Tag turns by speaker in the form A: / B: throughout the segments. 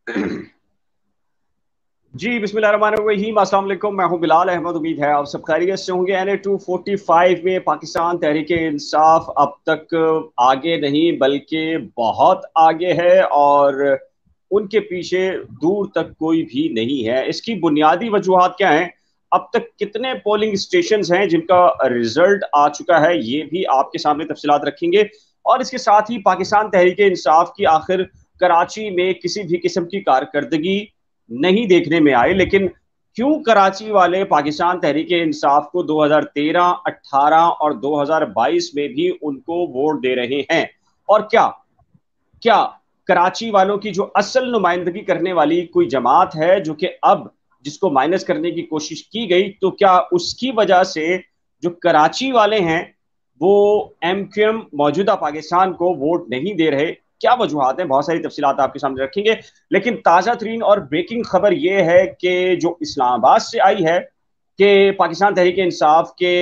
A: जी बिस्मिल्लाहिर्रहमानिर्रहीम, अस्सलाम वालेकुम। मैं हूं बिलाल अहमद। उम्मीद है आप सब खैरियत से होंगे। NA 245 में पाकिस्तान तहरीक इंसाफ अब तक आगे नहीं बल्कि बहुत आगे है और उनके पीछे दूर तक कोई भी नहीं है। इसकी बुनियादी वजूहात क्या हैं? अब तक कितने पोलिंग स्टेशंस हैं जिनका रिजल्ट आ चुका है, ये भी आपके सामने तफसीलात रखेंगे। और इसके साथ ही पाकिस्तान तहरीक इंसाफ की आखिर कराची में किसी भी किस्म की कारकर्दगी नहीं देखने में आए, लेकिन क्यों कराची वाले पाकिस्तान तहरीक इंसाफ को 2013, 18 और 2022 में भी उनको वोट दे रहे हैं? और क्या क्या कराची वालों की जो असल नुमाइंदगी करने वाली कोई जमात है जो कि अब जिसको माइनस करने की कोशिश की गई, तो क्या उसकी वजह से जो कराची वाले हैं वो MQM मौजूदा पाकिस्तान को वोट नहीं दे रहे? क्या वजूहत हैं? बहुत सारी तफसीलात आपके सामने रखेंगे। लेकिन ताज़ा तरीन और ब्रेकिंग खबर यह है कि जो इस्लामाबाद से आई है कि पाकिस्तान तहरीक इंसाफ के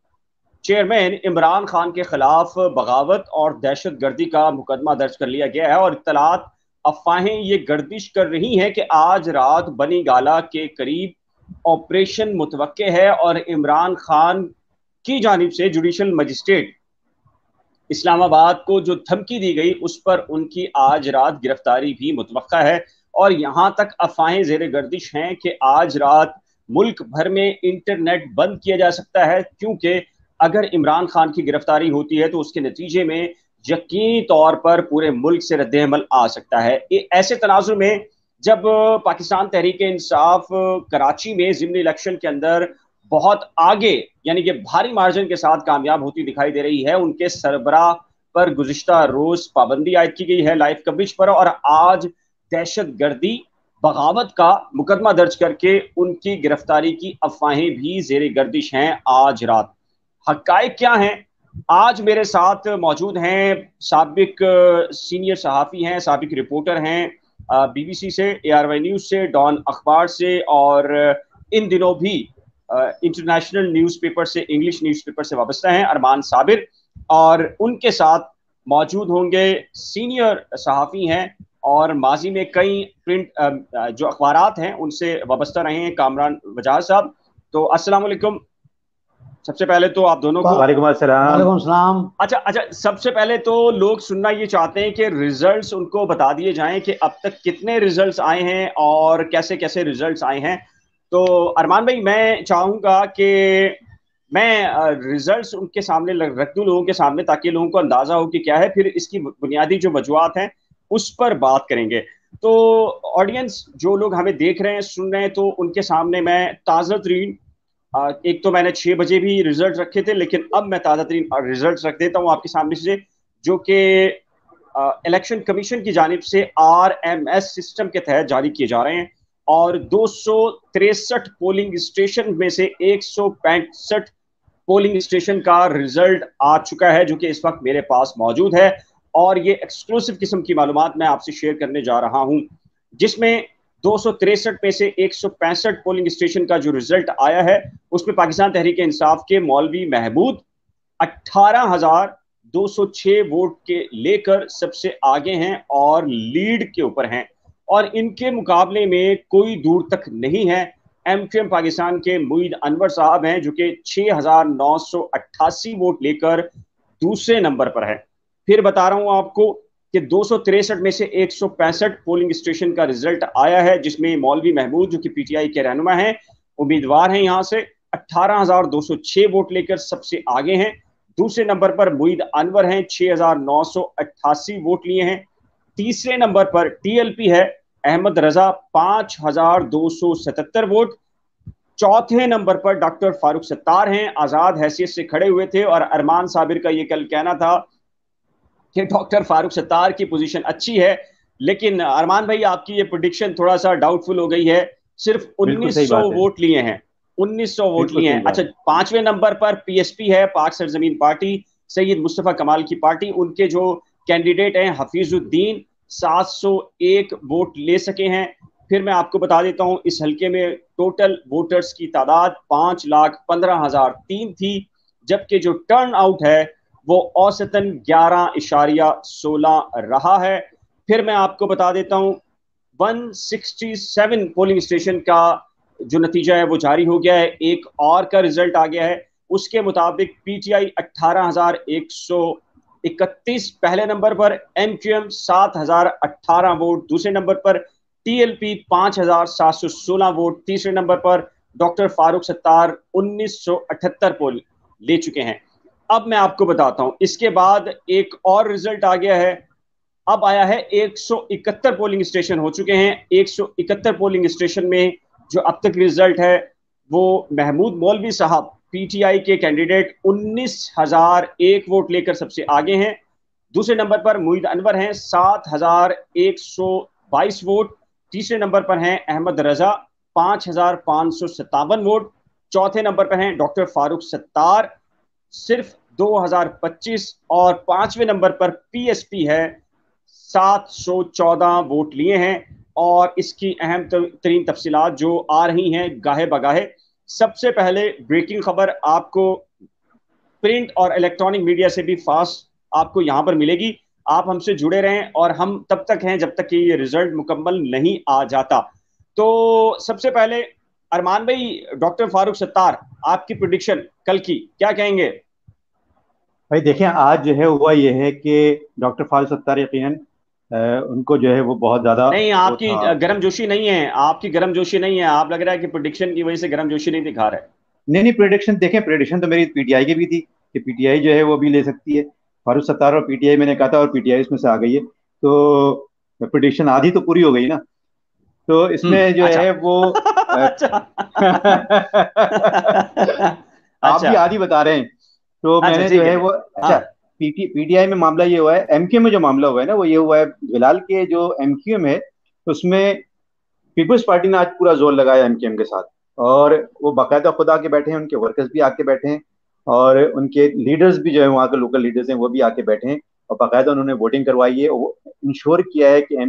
A: चेयरमैन इमरान खान के खिलाफ बगावत और दहशत गर्दी का मुकदमा दर्ज कर लिया गया है। और इत्तलात, अफवाहें ये गर्दिश कर रही हैं कि आज रात बनी गाला के करीब ऑपरेशन मुतवक्के है और इमरान खान की जानिब से जुडिशल मजिस्ट्रेट इस्लामाबाद को जो धमकी दी गई उस पर उनकी आज रात गिरफ्तारी भी मुतवक्का है। और यहां तक अफवाहें जेर गर्दिश हैं कि आज रात मुल्क भर में इंटरनेट बंद किया जा सकता है, क्योंकि अगर इमरान खान की गिरफ्तारी होती है तो उसके नतीजे में यकीनी तौर पर पूरे मुल्क से रद्द-ए-अमल आ सकता है। ऐसे तनाजुर में जब पाकिस्तान तहरीक इंसाफ कराची में ज़िमनी इलेक्शन के अंदर बहुत आगे यानी कि भारी मार्जिन के साथ कामयाब होती दिखाई दे रही है, उनके सरबराह पर गुज़िश्ता रोज पाबंदी आयद की गई है लाइव कवरेज पर, और आज दहशत गर्दी बगावत का मुकदमा दर्ज करके उनकी गिरफ्तारी की अफवाहें भी जेर गर्दिश हैं आज रात। हकायक क्या हैं? आज मेरे साथ मौजूद हैं साबिक सीनियर सहाफ़ी हैं, साबिक रिपोर्टर हैं, BBC से, ARY न्यूज़ से, डॉन अखबार से, और इन दिनों भी इंटरनेशनल न्यूज़पेपर से, इंग्लिश न्यूज़पेपर से वाबस्ता हैं, अरमान साबिर। और उनके साथ मौजूद होंगे सीनियर सहाफ़ी हैं और माजी में कई प्रिंट जो अखबारात हैं उनसे वाबस्ता रहे हैं, कामरान वजाहत साहब। तो अस्सलाम वालेकुम। सबसे पहले तो आप दोनों को
B: वालेकुम अस्सलाम।
C: वालेकुम सलाम।
A: अच्छा अच्छा, सबसे पहले तो लोग सुनना ये चाहते हैं कि रिजल्ट्स उनको बता दिए जाएं कि अब तक कितने रिजल्ट्स आए हैं और कैसे कैसे रिजल्ट्स आए हैं। तो अरमान भाई, मैं चाहूंगा कि मैं रिजल्ट्स उनके सामने रख दूं, लोगों के सामने, ताकि लोगों को अंदाजा हो कि क्या है, फिर इसकी बुनियादी जो वजूहत हैं उस पर बात करेंगे। तो ऑडियंस, जो लोग हमें देख रहे हैं, सुन रहे हैं, तो उनके सामने मैं ताज़ा तरीन, एक तो मैंने 6 बजे भी रिजल्ट रखे थे, लेकिन अब मैं ताज़ा तरीन रिजल्ट रख देता हूँ आपके सामने से, जो कि इलेक्शन कमीशन की जानिब से RMS सिस्टम के तहत जारी किए जा रहे हैं। और 263 पोलिंग स्टेशन में से 165 पोलिंग स्टेशन का रिजल्ट आ चुका है, जो कि इस वक्त मेरे पास मौजूद है। और ये एक्सक्लूसिव किस्म की मालूमात मैं आपसे शेयर करने जा रहा हूं, जिसमें 263 में से 165 पोलिंग स्टेशन का जो रिजल्ट आया है उसमें पाकिस्तान तहरीक इंसाफ के मौलवी महमूद 18,206 वोट के लेकर सबसे आगे हैं और लीड के ऊपर हैं। और इनके मुकाबले में कोई दूर तक नहीं है। MQM पाकिस्तान के मुईद अनवर साहब हैं, जो कि 6,988 वोट लेकर दूसरे नंबर पर है। फिर बता रहा हूं आपको कि 263 में से 165 पोलिंग स्टेशन का रिजल्ट आया है, जिसमें मौलवी महमूद, जो कि PTI के रहनुमा हैं, उम्मीदवार हैं, यहां से 18,206 वोट लेकर सबसे आगे हैं। दूसरे नंबर पर मुईद अनवर हैं, 6,988 वोट लिए हैं। तीसरे नंबर पर TLP है, अहमद रजा, 5,277 वोट। चौथे नंबर पर डॉक्टर फारूक सत्तार हैं, आजाद हैसियत से खड़े हुए थे, और अरमान साबिर का ये कल कहना था कि डॉक्टर फारूक सत्तार की पोजीशन अच्छी है। लेकिन अरमान भाई, आपकी ये प्रोडिक्शन थोड़ा सा डाउटफुल हो गई है। सिर्फ
B: बिल्कुल सही
A: 1900
B: बात है।
A: वोट लिए हैं, 1900 वोट
B: बिल्कुल
A: लिए
B: सही
A: हैं।
B: बात
A: अच्छा,
B: है।
A: पांचवें नंबर पर PSP है, पाक सरजमीन पार्टी, सैयद मुस्तफ़ा कमाल की पार्टी। उनके जो कैंडिडेट हैं हफीजुद्दीन, 701 वोट ले सके हैं। फिर मैं आपको बता देता हूं, इस हल्के में टोटल वोटर्स की तादाद 5,15,003 थी, जबकि जो टर्न आउट है वो औसतन 11.16 रहा है। फिर मैं आपको बता देता हूं 167 पोलिंग स्टेशन का जो नतीजा है वो जारी हो गया है। एक और का रिजल्ट आ गया है, उसके मुताबिक पीटीआई 18,131 पहले नंबर पर, एमक्यूएम 7,018 वोट दूसरे नंबर पर, टीएलपी 5,716 वोट तीसरे नंबर पर, डॉक्टर फारूक सत्तार 1978 पोल ले चुके हैं। अब मैं आपको बताता हूं, इसके बाद एक और रिजल्ट आ गया है। अब आया है 171 पोलिंग स्टेशन हो चुके हैं। 171 पोलिंग स्टेशन में जो अब तक रिजल्ट है वो महमूद मौलवी साहब पीटीआई के कैंडिडेट 19,001 वोट लेकर सबसे आगे हैं। दूसरे नंबर पर मुईद अनवर हैं 7,122 वोट। तीसरे नंबर पर हैं अहमद रजा 5,557 वोट। चौथे नंबर पर हैं डॉक्टर फारूक सत्तार सिर्फ 2,025। और पांचवें नंबर पर पीएसपी है 714 वोट लिए हैं। और इसकी अहम तरीन तफसीलात जो आ रही हैं गाहे बगाहे। सबसे पहले ब्रेकिंग खबर आपको प्रिंट और इलेक्ट्रॉनिक मीडिया से भी फास्ट आपको यहां पर मिलेगी। आप हमसे जुड़े रहें और हम तब तक हैं जब तक कि ये रिजल्ट मुकम्मल नहीं आ जाता। तो सबसे पहले अरमान भाई, डॉक्टर फारूक सत्तार, आपकी प्रेडिक्शन कल की क्या कहेंगे?
B: भाई देखिए, आज जो है हुआ ये है कि डॉक्टर फारूक सत्तार यकीनन उनको जो है वो बहुत ज्यादा
A: नहीं,
B: वो
A: आपकी
B: था।
A: गर्मजोशी नहीं है, आपकी गर्मजोशी नहीं है। आप लग रहा है कि प्रेडिक्शन की वजह से गर्मजोशी नहीं दिखा रहे।
B: नहीं नहीं, प्रेडिक्शन देखें, प्रेडिक्शन तो मेरी पीटीआई की भी थी कि पीटीआई जो है वो भी ले सकती है। फारूक सत्तार और पीटीआई मैंने कहा था, और पीटीआई इसमें से आ गई है। तो प्रेडिक्शन आधी तो पूरी हो गई ना। तो इसमें जो
A: अच्छा।
B: है वो
A: अच्छा।
B: आप
A: अच्छा।
B: भी आधी बता रहे हैं। तो
A: अच्छा
B: मैंने जो
A: ठीक है
B: है
A: ठीक।
B: वो अच्छा,
A: हाँ।
B: पीटीआई में मामला ये हुआ है, एमक्यू में जो मामला हुआ है ना वो ये हुआ है, फिलहाल के जो एमक्यूएम है उसमें पीपल्स पार्टी ने आज पूरा जोर लगाया एमकेएम के साथ। और वो बाकायदा खुद आके बैठे हैं, उनके वर्कर्स भी आके बैठे हैं, और उनके लीडर्स भी जो है वहाँ के लोकल लीडर्स हैं वो भी आके बैठे हैं। और बाकायदा उन्होंने वोटिंग करवाई है, वो इंश्योर किया है कि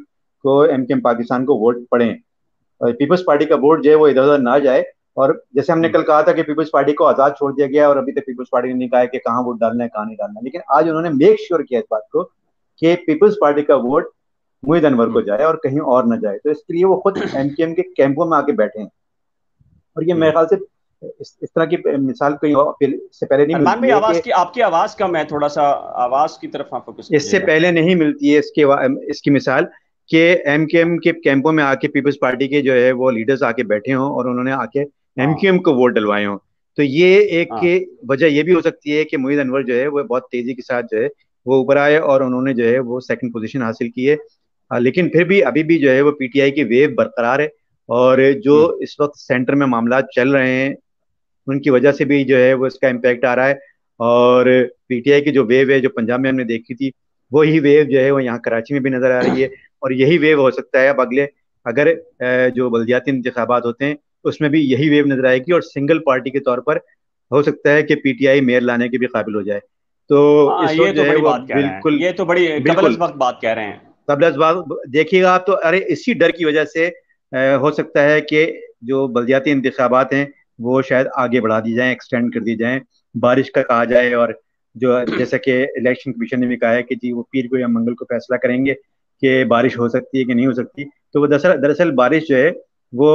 B: एमकेएम पाकिस्तान को वोट पड़े। और पीपल्स पार्टी का वोट जो है वो इधर उधर ना जाए। और जैसे हमने कल कहा था कि पीपल्स पार्टी को आजाद छोड़ दिया गया है, और अभी तक पीपल्स पार्टी ने नहीं कहा है कि कहाँ वोट डालना है कहाँ नहीं डालना है, लेकिन आज उन्होंने मेक श्योर किया इस बात को कि पीपल्स पार्टी का वोट मुहिद अनवर को
A: हम्म।
B: जाए और कहीं और न जाए। तो इसके लिए वो खुद एमकेएम के कैंपों में आके बैठे हैं। और ये मेरे
A: हम्म।
B: ख्याल से इस तरह की मिसाल कहीं और इससे पहले नहीं
A: अरमान
B: मिलती
A: भाई,
B: है
A: आवाज
B: कि
A: की आपकी आवाज कम है, थोड़ा सा आवाज की तरफ आप फोकस
B: इससे
A: कीजिएगा।
B: पहले नहीं मिलती है इसकी मिसाल कि एमकेएम के कैंपों में आके पीपल्स पार्टी के जो है वो लीडर्स आके बैठे हों और उन्होंने आके
A: हाँ।
B: एमकेएम को वोट डलवाए हों। तो ये एक
A: हाँ।
B: वजह ये भी हो सकती है कि मुहिद अनवर जो है वो बहुत तेजी के साथ जो है वो ऊपर आए और उन्होंने जो है वो सेकंड पोजीशन हासिल की है। लेकिन फिर भी अभी भी जो है वो पीटीआई की वेव बरकरार है। और जो
A: हम्म।
B: इस वक्त सेंटर में मामला चल रहे हैं उनकी वजह से भी जो है वो इसका इम्पैक्ट आ रहा है। और पीटीआई की जो वेव है जो पंजाब में हमने देखी थी, वही वेव जो है वो यहाँ कराची में भी नजर आ रही है। और यही वेव हो सकता है अब अगले, अगर जो बल्दियाती इंतखाबात होते हैं उसमें भी यही वेव नजर आएगी, और सिंगल पार्टी के तौर पर हो सकता है कि पीटीआई मेयर लाने के भी काबिल हो जाए। तो
A: हाँ,
B: इस
A: ये
B: वक्त जो
A: तो
B: है
A: बड़ी
B: वो
A: बात कह रहे हैं,
B: बिल्कुल
A: ये तो बड़ी कबल
B: बिल्कुल
A: वक्त बात कह रहे हैं।
B: तबला बात देखिएगा आप तो, अरे इसी डर की वजह से हो सकता है कि जो बल्दियाती इंतखाबात हैं वो शायद आगे बढ़ा दी जाएं, एक्सटेंड कर दी जाएं, बारिश का कहा जाए। और जो जैसा कि इलेक्शन कमीशन ने भी कहा है कि जी वो पीर को या मंगल को फैसला करेंगे कि बारिश हो सकती है कि नहीं हो सकती। तो वो दरअसल दरअसल बारिश जो है वो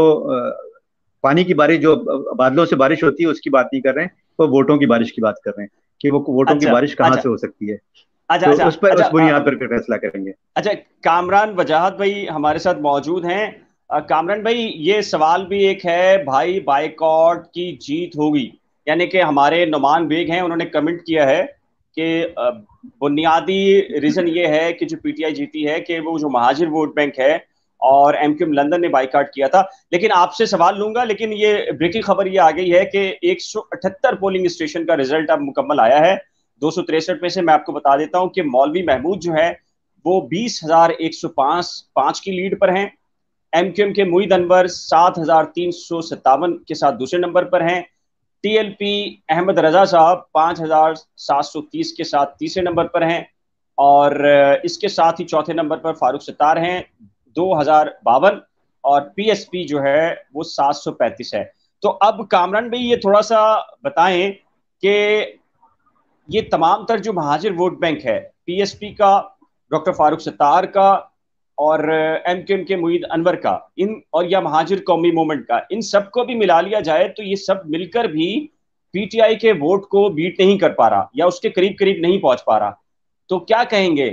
B: पानी की बारिश जो बादलों से बारिश होती है उसकी बात नहीं कर रहे हैं, वो वोटों की बारिश की बात कर रहे हैं कि वो वोटों की
A: अच्छा।
B: बारिश कहाँ
A: अच्छा।
B: से हो सकती है।
A: अच्छा।
B: तो
A: अच्छा।
B: उस पर
A: अच्छा।
B: उस बुनियाद पर फिर फैसला करेंगे।
A: अच्छा, कामरान वजाहत भाई हमारे साथ मौजूद हैं। कामरान भाई, ये सवाल भी एक है भाई, बाइकॉट की जीत होगी? यानी कि हमारे नुमान बेग हैं, उन्होंने कमेंट किया है कि बुनियादी रीजन ये है कि जो पीटीआई जीती है कि वो जो महाजिर वोट बैंक है और एमक्यूएम लंदन ने बाइकआउट किया था। लेकिन आपसे सवाल लूंगा, लेकिन ये ब्रेकिंग खबर ये आ गई है कि 178 पोलिंग स्टेशन का रिजल्ट अब मुकम्मल आया है। 263 में से मैं आपको बता देता हूं कि मौलवी महमूद जो है वो 20,105 की लीड पर हैं। एमक्यूएम के मुईद अनवर 7,357 के साथ दूसरे नंबर पर हैं। टीएलपी अहमद रजा साहब 5,730 के साथ तीसरे नंबर पर हैं। और इसके साथ ही चौथे नंबर पर फारूक सत्तार हैं 2,052। और पीएसपी जो है वो 735 है। तो अब कामरान भाई ये थोड़ा सा बताएं कि ये तमाम तर जो महाजिर वोट बैंक है, पीएसपी का, डॉक्टर फारूक सत्तार का और एमक्यूएम के मुईद अनवर का, इन और या महाजिर कौमी मूवमेंट का, इन सबको भी मिला लिया जाए तो ये सब मिलकर भी पीटीआई के वोट को बीट नहीं कर पा रहा या उसके करीब करीब नहीं पहुंच पा रहा। तो क्या कहेंगे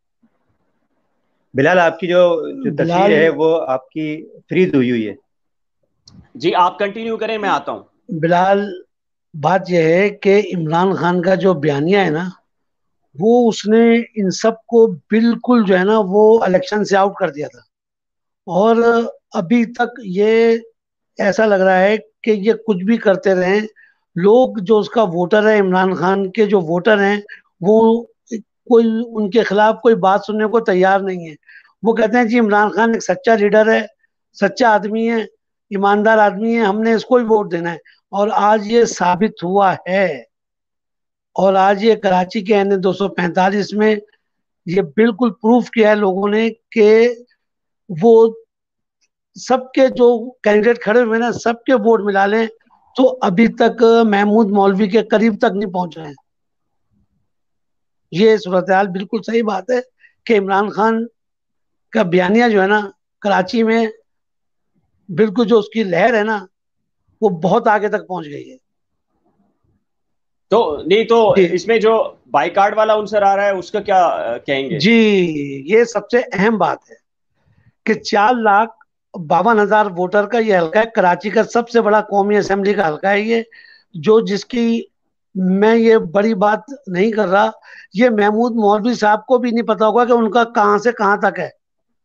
B: बिलाल? आपकी जो जो तस्वीर
C: बिलाल
B: है वो आपकी फ्रीज हुई हुई है।
A: जी? आप कंटिन्यू करें, मैं आता हूं।
C: बिलाल, बात यह है कि इमरान खान का जो बयानिया है ना, वो उसने इन सबको बिल्कुल जो है ना वो इलेक्शन से आउट कर दिया था। और अभी तक ये ऐसा लग रहा है कि ये कुछ भी करते रहें, लोग जो उसका वोटर है, इमरान खान के जो वोटर हैं, वो कोई उनके खिलाफ कोई बात सुनने को तैयार नहीं है। वो कहते हैं जी इमरान खान एक सच्चा लीडर है, सच्चा आदमी है, ईमानदार आदमी है, हमने इसको ही वोट देना है। और आज ये साबित हुआ है। और आज ये कराची के एन 245 में ये बिल्कुल प्रूफ किया है लोगों ने कि वो सबके जो कैंडिडेट खड़े हुए ना, सबके वोट मिला लें तो अभी तक महमूद मौलवी के करीब तक नहीं पहुंच रहे हैं। ये सूरत हाल बिल्कुल सही बात है कि इमरान खान का बयानिया जो है ना कराची में, बिल्कुल जो उसकी लहर है ना वो बहुत आगे तक पहुंच गई है।
A: तो नहीं तो
C: जी
A: इसमें जो बाइकाट वाला आंसर आ रहा है उसका क्या कहेंगे?
C: जी, ये सबसे अहम बात है कि 4,52,000 वोटर का ये हल्का है, कराची का सबसे बड़ा कौमी असेंबली का हल्का है ये, जो जिसकी मैं ये बड़ी बात नहीं कर रहा, ये महमूद मौलवी साहब को भी नहीं पता होगा कि उनका कहां से कहां तक है।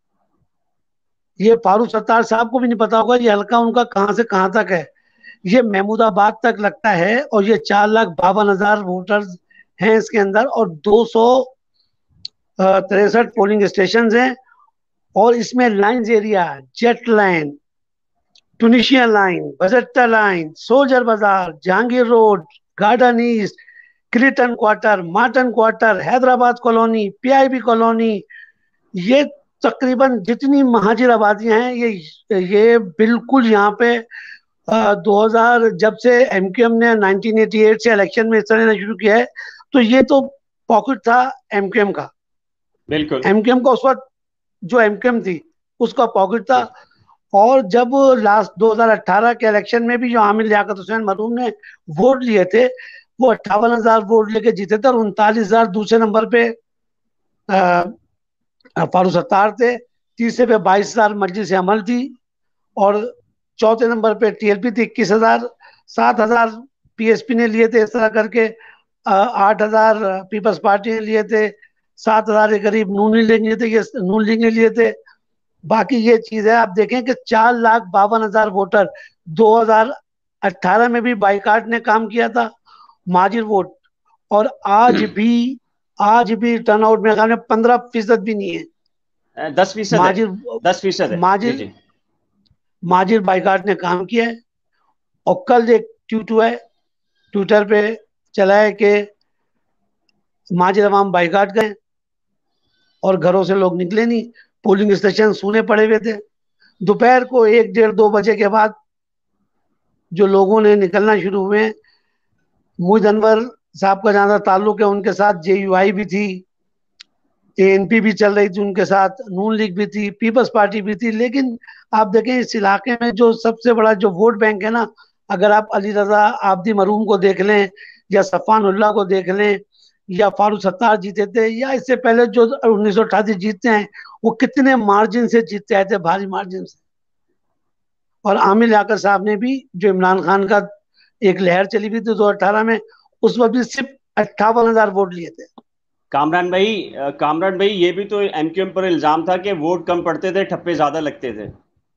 C: ये फारूक सत्तार साहब को भी नहीं पता होगा ये हल्का उनका कहां से कहां तक है। ये महमूदाबाद तक लगता है और ये 4,52,000 वोटर्स हैं इसके अंदर, और 263 पोलिंग स्टेशन हैं। और इसमें lines area, Jut line, Tunisia line, Bizerta line, soldier Bazaar, Jahangir road, garden east, Clayton quarter, Martin quarter, Hyderabad colony, PIB colony, ये तकरीबन जितनी महाजिर आबादियां हैं ये बिल्कुल यहाँ पे 2000 जब से एमक्यूएम ने 1988 से इलेक्शन में हिस्सा लेना शुरू किया है, तो ये तो पॉकेट था एमक्यूएम का।
A: बिल्कुल
C: एमक्यूएम का उस वक्त जो एमक्यूएम थी उसका पॉकेट था। और जब लास्ट 2018 के इलेक्शन में भी जो आमिर लियाकत हुसैन मरहूम ने वोट लिए थे, वो 58,000 वोट लेके जीते थे, और 39,000 दूसरे नंबर पे फारूक सत्तार थे, तीसरे पे 22,000 मजलिस अमल थी, और चौथे नंबर पे टीएलपी थी 21,000, 7,000 पीएसपी ने लिए थे, इस तरह करके 8,000 पीपल्स पार्टी ने लिए थे, 7,000 के करीब नून लीग ने लिए थे, ये नून लीग ने लिए थे। बाकी ये चीज है, आप देखें कि 4,52,000 वोटर 2018 में भी बाइकाट ने काम किया था, महाजिर वोट, और आज भी टर्नआउट मेरे ख्याल में 15% भी नहीं है।
A: 10%
C: महाजिर
A: 10% है।
C: महाजिर
A: जी।
C: महाजिर बाइकाट ने काम किया है। और कल एक ट्वीट हुआ है ट्विटर पे चला है कि महाजिर अवाम बाइकाट गए और घरों से लोग निकले नहीं, पोलिंग स्टेशन सूने पड़े हुए थे। दोपहर को 1, 1:30, 2 बजे के बाद जो लोगों ने निकलना शुरू हुए, मुईद अनवर साहब का जहां ताल्लुक है उनके साथ जेयूआई भी थी, एएनपी भी चल रही थी उनके साथ, नून लीग भी थी, पीपल्स पार्टी भी थी। लेकिन आप देखें इस इलाके में जो सबसे बड़ा जो वोट बैंक है ना, अगर आप अली रजा आब्दी मरूम को देख लें, या सफ़ान उल्लाह को देख लें, या फारूक सत्तार जीते थे, या इससे पहले जो 1988 जीतते हैं, वो कितने मार्जिन से जीतते आए थे, भारी मार्जिन से। और आमिर लियाकत साहब ने भी, जो इमरान खान का एक लहर चली हुई थी 2018 में, उस वक्त भी सिर्फ 58,000 वोट लिए थे।
A: कामरान भाई, ये भी तो एमक्यूएम पर इल्जाम था कि वोट कम पड़ते थे, ठप्पे ज्यादा लगते थे।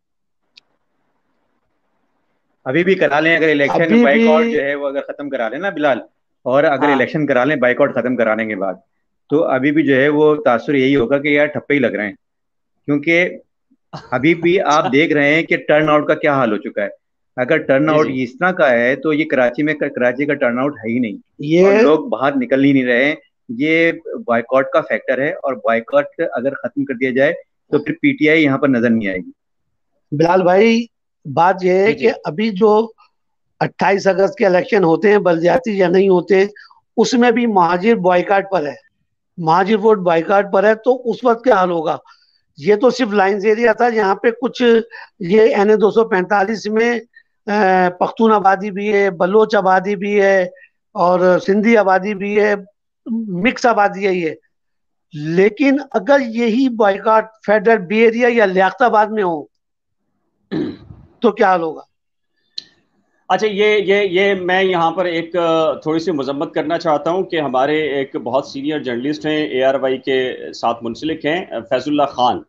B: अभी भी करा लें अगर इलेक्शन बाइकआउट जो है वो अगर खत्म करा लें ना बिलाल, और अगर इलेक्शन करा लें बाइकआउट खत्म कराने के बाद, तो अभी भी जो है वो तासुर यही होगा कि यार ठप्पे ही लग रहे हैं। क्योंकि अभी भी आप देख रहे हैं कि टर्न आउट का क्या हाल हो चुका है। अगर टर्न आउट इस तरह का है तो ये कराची का टर्न आउट है ही नहीं, ये लोग बाहर निकल ही नहीं रहे हैं। ये बाइकआउट का फैक्टर है, और बाइकआउट अगर खत्म कर दिया जाए तो फिर पीटीआई यहाँ पर नजर नहीं आएगी।
C: बिलाल भाई, बात यह है कि अभी जो 28 अगस्त के इलेक्शन होते हैं, बलदियाती या नहीं होते, उसमें भी महाजिर बॉयकाट पर है, महाजिर वोट बॉयकाट पर है। तो उस वक्त क्या हाल होगा ये तो सिर्फ लाइन्स एरिया था, यहाँ पे कुछ ये NA 245 में पख्तून आबादी भी है, बलोच आबादी भी है और सिंधी आबादी भी है, मिक्स आबादी है ये। लेकिन अगर यही बॉयकॉट फेडरल बी एरिया या लियाकताबाद में हो तो क्या हाल होगा?
A: अच्छा, ये मैं यहाँ पर एक थोड़ी सी मजम्मत करना चाहता हूँ कि हमारे एक बहुत सीनियर जर्नलिस्ट हैं, ARY के साथ मुंसलिक हैं, फैजुल्ला खान।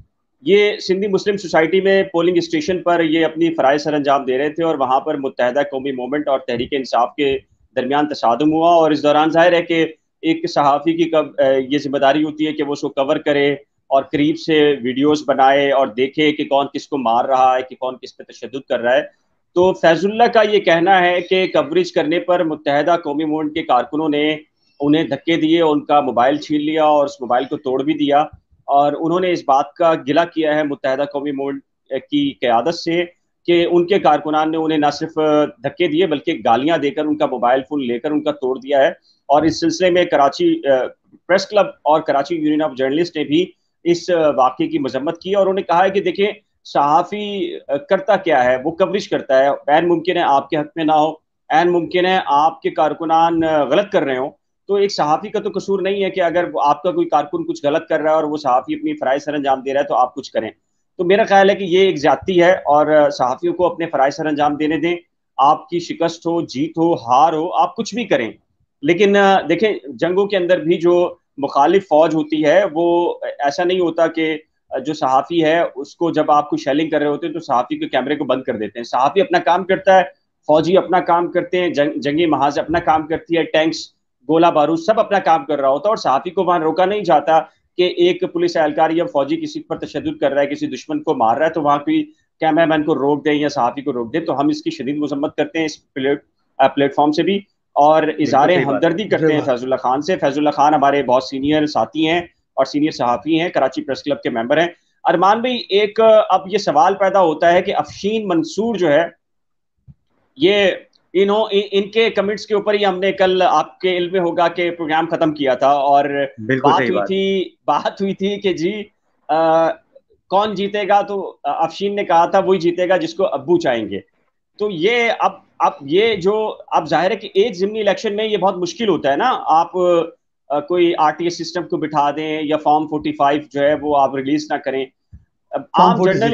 A: ये सिंधी मुस्लिम सोसाइटी में पोलिंग स्टेशन पर ये अपनी फ़राइज़ सर अंजाम दे रहे थे और वहाँ पर मुत्तहदा कौमी मूवमेंट और तहरीक इंसाफ के दरमियान तसादुम हुआ। और इस दौरान जाहिर है कि एक सहाफ़ी की ये जिम्मेदारी होती है कि वो उसको कवर करे और करीब से वीडियोस बनाए और देखे कि कौन किसको मार रहा है, कि कौन किस पे तशद्दुद कर रहा है। तो फैजुल्ला का ये कहना है कि कवरेज करने पर मुत्तहदा कौमी मूवमेंट के कारकुनों ने उन्हें धक्के दिए, उनका मोबाइल छीन लिया और उस मोबाइल को तोड़ भी दिया। और उन्होंने इस बात का गिला किया है मुत्तहदा कौमी मूवमेंट की क़यादत से कि उनके कारकुनान ने उन्हें न सिर्फ धक्के दिए बल्कि गालियां देकर उनका मोबाइल फ़ोन लेकर उनका तोड़ दिया है। और इस सिलसिले में कराची प्रेस क्लब और कराची यूनियन ऑफ जर्नलिस्ट ने भी इस वाक़े की मजम्मत की और उन्होंने कहा है कि देखिए, सहाफ़ी करता क्या है, वो कवरेज करता है। ऐन मुमकिन है आपके हक में ना हो, ऐन मुमकिन है आपके कारकुनान गलत कर रहे हो। तो एक सहाफ़ी का तो कसूर नहीं है कि अगर आपका कोई कारकुन कुछ गलत कर रहा है और वो सहाफ़ी अपनी फ़राइज़ सर अंजाम दे रहा है तो आप कुछ करें। तो मेरा ख्याल है कि ये एक ज़्यादती है और सहाफ़ियों को अपने फ़राइज़ सर अंजाम देने दें। आपकी शिकस्त हो, जीत हो, हार हो, आप कुछ भी करें। लेकिन देखें, जंगों के अंदर भी जो मुखालिफ फ़ौज होती है वो ऐसा नहीं होता कि जो सहाफ़ी है उसको जब आप कोई शेलिंग कर रहे होते हैं तो सहाफ़ी के कैमरे को बंद कर देते हैं। सहाफ़ी अपना काम करता है, फ़ौजी अपना काम करते हैं, जंगी महाज अपना काम करती है, टैंक्स, गोला बारूद सब अपना काम कर रहा होता है और सहाफ़ी को वहां रोका नहीं जाता कि एक पुलिस एहलकार या फौजी किसी पर तशद्दुद कर रहा है, किसी दुश्मन को मार रहा है तो वहां कोई कैमरामैन को रोक दें या सहाफ़ी को रोक दें। तो हम इसकी शदीद मजम्मत करते हैं इस प्लेटफॉर्म से भी और इज़हार हमदर्दी करते हैं फैजुल्ला खान से। फैजुल्ला खान हमारे बहुत सीनियर साथी हैं और सीनियर सहाफ़ी हैं, कराची प्रेस क्लब के मेंबर हैं। अरमान भाई, एक अब ये सवाल पैदा होता है कि अफशीन मंसूर जो है, ये इनके कमेंट्स के ऊपर ही हमने कल, आपके इल्म में होगा कि प्रोग्राम खत्म किया था और बात हुई थी कि जी कौन जीतेगा, तो अफशीन ने कहा था वही जीतेगा जिसको अब्बू चाहेंगे। तो ये अब ये जो अब जाहिर है कि एक ज़िमनी इलेक्शन में ये बहुत मुश्किल होता है ना, आप कोई RTS सिस्टम को बिठा दें या फॉर्म 45 जो है वो आप रिलीज ना करें। आम जनरल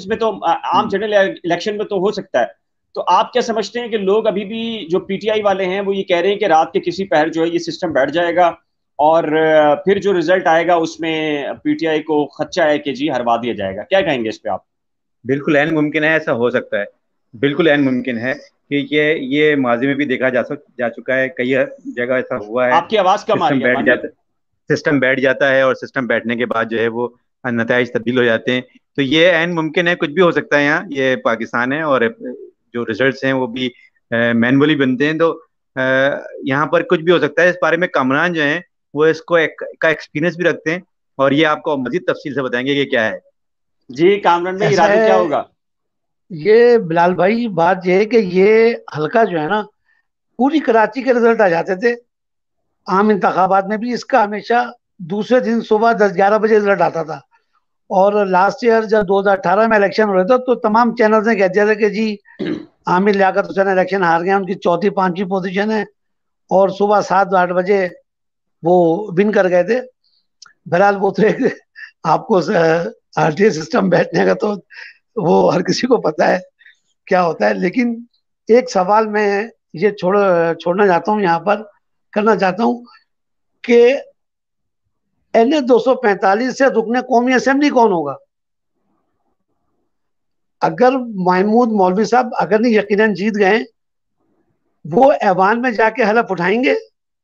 A: इलेक्शन में तो हो सकता है। तो आप क्या समझते हैं कि लोग अभी भी जो PTI वाले हैं वो ये कह रहे हैं कि रात के किसी पहर जो है ये सिस्टम बैठ जाएगा और फिर जो रिजल्ट आएगा उसमें PTI को खदशा है कि जी हरवा दिया जाएगा। क्या कहेंगे इस पे आप?
B: बिल्कुल ऐन मुमकिन है, ऐसा हो सकता है, बिल्कुल ऐन मुमकिन है कि ये माजी में भी देखा जा चुका है, कई जगह ऐसा हुआ है।
A: आपकी आवाज कम आ रही है।
B: सिस्टम बैठ जाता है और सिस्टम बैठने के बाद जो है वो नताइज तब्दील हो जाते हैं। तो ये ऐन मुमकिन है, कुछ भी हो सकता है। यहाँ ये पाकिस्तान है और जो रिजल्ट्स हैं वो भी मैनुअली बनते हैं, तो यहाँ पर कुछ भी हो सकता है। इस बारे में कामरान जो हैं वो इसको का एक्सपीरियंस भी रखते हैं और ये आपको मजीद तफसील से बताएंगे कि क्या है।
A: जी कामरान भाई, इरादा क्या होगा?
C: ये बिलाल भाई, बात ये है कि ये हल्का जो है ना, पूरी कराची के रिजल्ट आ जाते थे आम इंतखाबात में भी। इसका हमेशा दूसरे दिन सुबह 10-11 बजे रिजल्ट आता था। और लास्ट ईयर जब 2018 में इलेक्शन हो रहे थे तो तमाम चैनल ने कह दिया था कि जी आमिर लियाकत हुसैन इलेक्शन हार गए, उनकी 4th-5वीं पोजीशन है और सुबह 7-8 बजे वो विन कर गए थे। बहरहाल वो तो एक आपको RTA सिस्टम बैठने का तो वो हर किसी को पता है क्या होता है। लेकिन एक सवाल मैं ये छोड़ना चाहता हूँ, यहाँ पर करना चाहता हूँ कि NA 245 से रुकने कौमी असेंबली कौन होगा? अगर महमूद मौलवी साहब अगर नहीं यकीनन जीत गए, वो ऐवान में जाके हलफ उठाएंगे?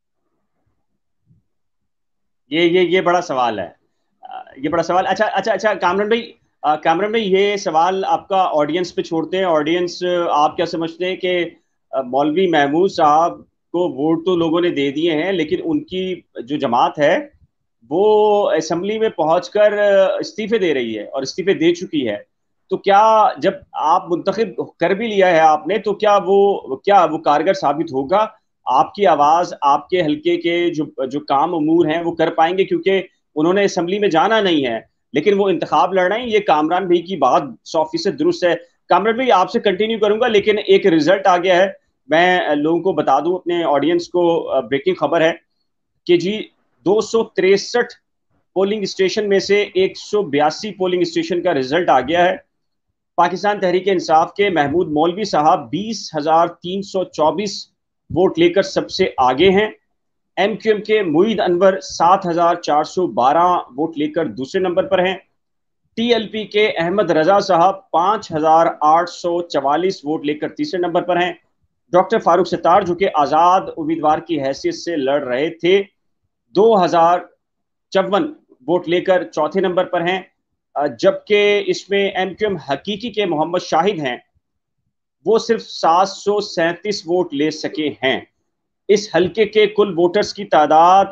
A: ये बड़ा सवाल है, ये बड़ा सवाल। अच्छा कामरान भाई, ये सवाल आपका ऑडियंस पे छोड़ते हैं। ऑडियंस, आप क्या समझते हैं कि मौलवी महमूद साहब को वोट तो लोगों ने दे दिए हैं लेकिन उनकी जो जमात है वो असेंबली में पहुंचकर इस्तीफे दे रही है और इस्तीफे दे चुकी है। तो क्या जब आप मुंतखब कर भी लिया है आपने, तो क्या वो कारगर साबित होगा? आपकी आवाज, आपके हल्के के जो काम अमूर हैं वो कर पाएंगे? क्योंकि उन्होंने असेंबली में जाना नहीं है। लेकिन वो इंतखाब लड़ रहे हैं। ये कामरान भाई की बात 100% दुरुस्त है। कामरान भाई आपसे कंटिन्यू करूंगा, लेकिन एक रिजल्ट आ गया है, मैं लोगों को बता दूं, अपने ऑडियंस को ब्रेकिंग खबर है कि जी 263 पोलिंग स्टेशन में से 182 पोलिंग स्टेशन का रिजल्ट आ गया है। पाकिस्तान तहरीक इंसाफ के महमूद मौलवी साहब 20,324 वोट लेकर सबसे आगे हैं। एमक्यूएम के मुईद अनवर 7,412 वोट लेकर दूसरे नंबर पर हैं। टीएलपी के अहमद रजा साहब 5,844 वोट लेकर तीसरे नंबर पर हैं। डॉक्टर फारूक सत्तार जो कि आज़ाद उम्मीदवार की हैसियत से लड़ रहे थे 2,054 वोट लेकर चौथे नंबर पर हैं। जबकि इसमें एमक्यूएम हकीकी के मोहम्मद शाहिद हैं, वो सिर्फ 737 वोट ले सके हैं। इस हल्के के कुल वोटर्स की तादाद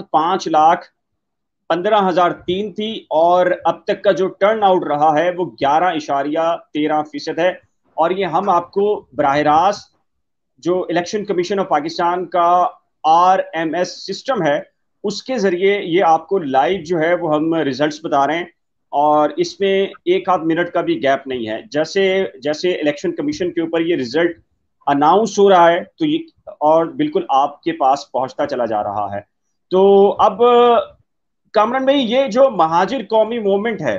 A: 5,15,003 थी और अब तक का जो टर्न आउट रहा है वो 11.13% है। और ये हम आपको बराह रास्त जो इलेक्शन कमीशन ऑफ पाकिस्तान का RMS सिस्टम है उसके जरिए ये आपको लाइव जो है वो हम रिजल्ट्स बता रहे हैं, और इसमें एक आध मिनट का भी गैप नहीं है। जैसे जैसे इलेक्शन कमीशन के ऊपर ये रिजल्ट अनाउंस हो रहा है तो ये और बिल्कुल आपके पास पहुंचता चला जा रहा है। तो अब कामरान भाई, ये जो महाजिर कौमी मूवमेंट है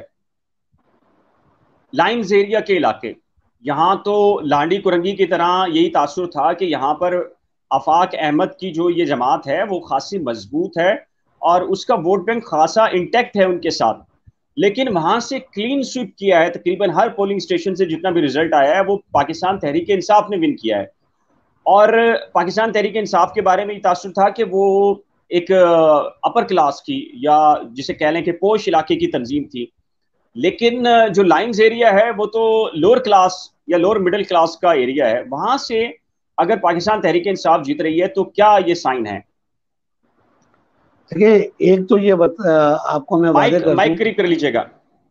A: लाइन्स एरिया के इलाके, यहाँ तो लांडी कुरंगी की तरह यही तासुर था कि यहाँ पर आफाक अहमद की जो ये जमात है वो खासी मजबूत है और उसका वोट बैंक खासा इंटैक्ट है उनके साथ। लेकिन वहां से क्लीन स्वीप किया है, तकरीबन हर पोलिंग स्टेशन से जितना भी रिजल्ट आया है वो पाकिस्तान तहरीक इंसाफ ने विन किया है। और पाकिस्तान तहरीक इंसाफ के बारे में ये तासुर था कि वो एक अपर क्लास की या जिसे कह लें कि पोश इलाके की तंजीम थी, लेकिन जो लाइन्स एरिया है वो तो लोअर क्लास या लोअर मिडिल क्लास का एरिया है। वहां से अगर पाकिस्तान तहरीक इंसाफ जीत रही है तो क्या ये साइन है?
C: देखिए, एक तो ये आपको मैं वादे कर
A: माइक करीब कर लीजिएगा।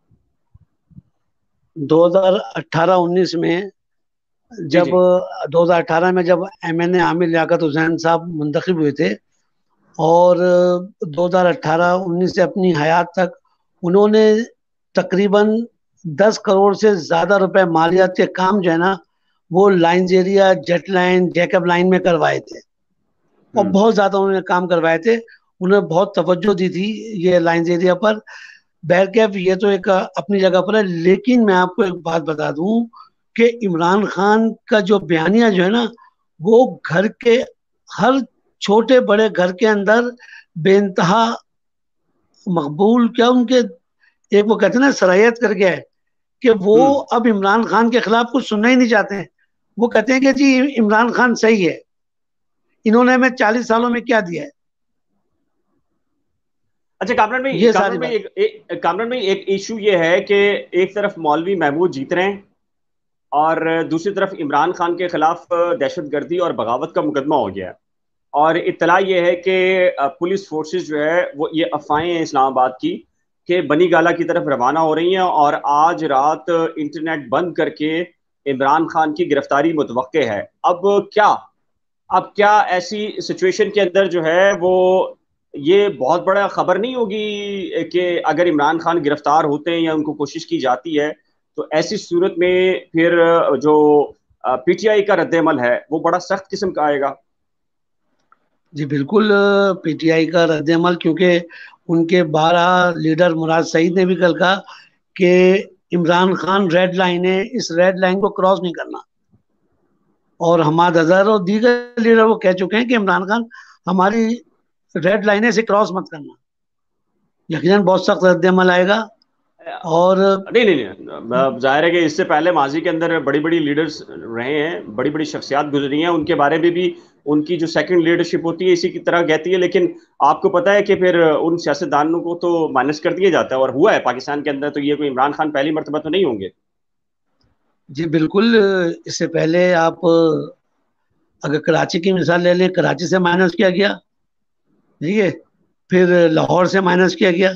C: 2018-19 में जब 2018 में जब MNA आमिर लियाकत हुसैन साहब मुंतखब हुए थे और 2018-19 से अपनी हयात तक उन्होंने तकरीबन 10 करोड़ से ज़्यादा रुपए मालियात के काम जो है ना वो lines area, Jut line, Jacob line में करवाए थे और बहुत ज़्यादा उन्होंने काम करवाए थे। उन्होंने बहुत तवज्जो दी थी ये लाइन्स एरिया पर। बहरकैफ ये तो एक अपनी जगह पर है, लेकिन मैं आपको एक बात बता दूं कि इमरान खान का जो बयानिया जो है ना वो घर के हर छोटे बड़े घर के अंदर बेइंतहा मकबूल, क्या उनके एक वो कहते हैं ना सरायत कर गया है कि वो अब इमरान खान के खिलाफ कुछ सुनना ही नहीं चाहते हैं। वो कहते हैं कि जी इमरान खान सही है, इन्होंने हमें 40 सालों में क्या दिया है।
A: अच्छा कामरान भाई, एक इशू ये है कि एक तरफ मौलवी महमूद जीत रहे हैं और दूसरी तरफ इमरान खान के खिलाफ दहशतगर्दी और बगावत का मुकदमा हो गया है, और इत्तला ये है कि पुलिस फोर्सेस जो है वो ये अफवाहें हैं इस्लामाबाद की कि बनी गाला की तरफ रवाना हो रही हैं और आज रात इंटरनेट बंद करके इमरान खान की गिरफ्तारी मुतवक्के है। अब क्या ऐसी सिचुएशन के अंदर जो है वो ये बहुत बड़ा खबर नहीं होगी कि अगर इमरान खान गिरफ्तार होते हैं या उनको कोशिश की जाती है तो ऐसी सूरत में फिर जो PTI का रद्द-ए-अमल है वो बड़ा सख्त किस्म का आएगा?
C: जी बिल्कुल, PTI का रद्द-ए-अमल, क्योंकि उनके 12 लीडर मुराद सईद ने भी कल कहा कि इमरान खान रेड लाइन है, इस रेड लाइन को क्रॉस नहीं करना। और हमाद अजहर और दीगर लीडर वो कह चुके हैं कि इमरान खान हमारी रेड लाइन से क्रॉस मत करना। यकीनन बहुत सख्त रद्द-ए-अमल आएगा। और
A: नहीं, जाहिर है कि इससे पहले माजी के अंदर बड़ी बड़ी लीडर्स रहे हैं, बड़ी बड़ी शख्सियात गुजरी हैं, उनके बारे में भी उनकी जो सेकंड लीडरशिप होती है इसी की तरह कहती है, लेकिन आपको पता है कि फिर उन सियासतदानों को तो माइनस कर दिया जाता है, और हुआ है पाकिस्तान के अंदर। तो ये कोई इमरान खान पहली मरतबा तो नहीं होंगे।
C: जी बिल्कुल, इससे पहले आप अगर कराची की मिसाल ले लें, कराची से माइनस किया गया, ठीक है, फिर लाहौर से माइनस किया गया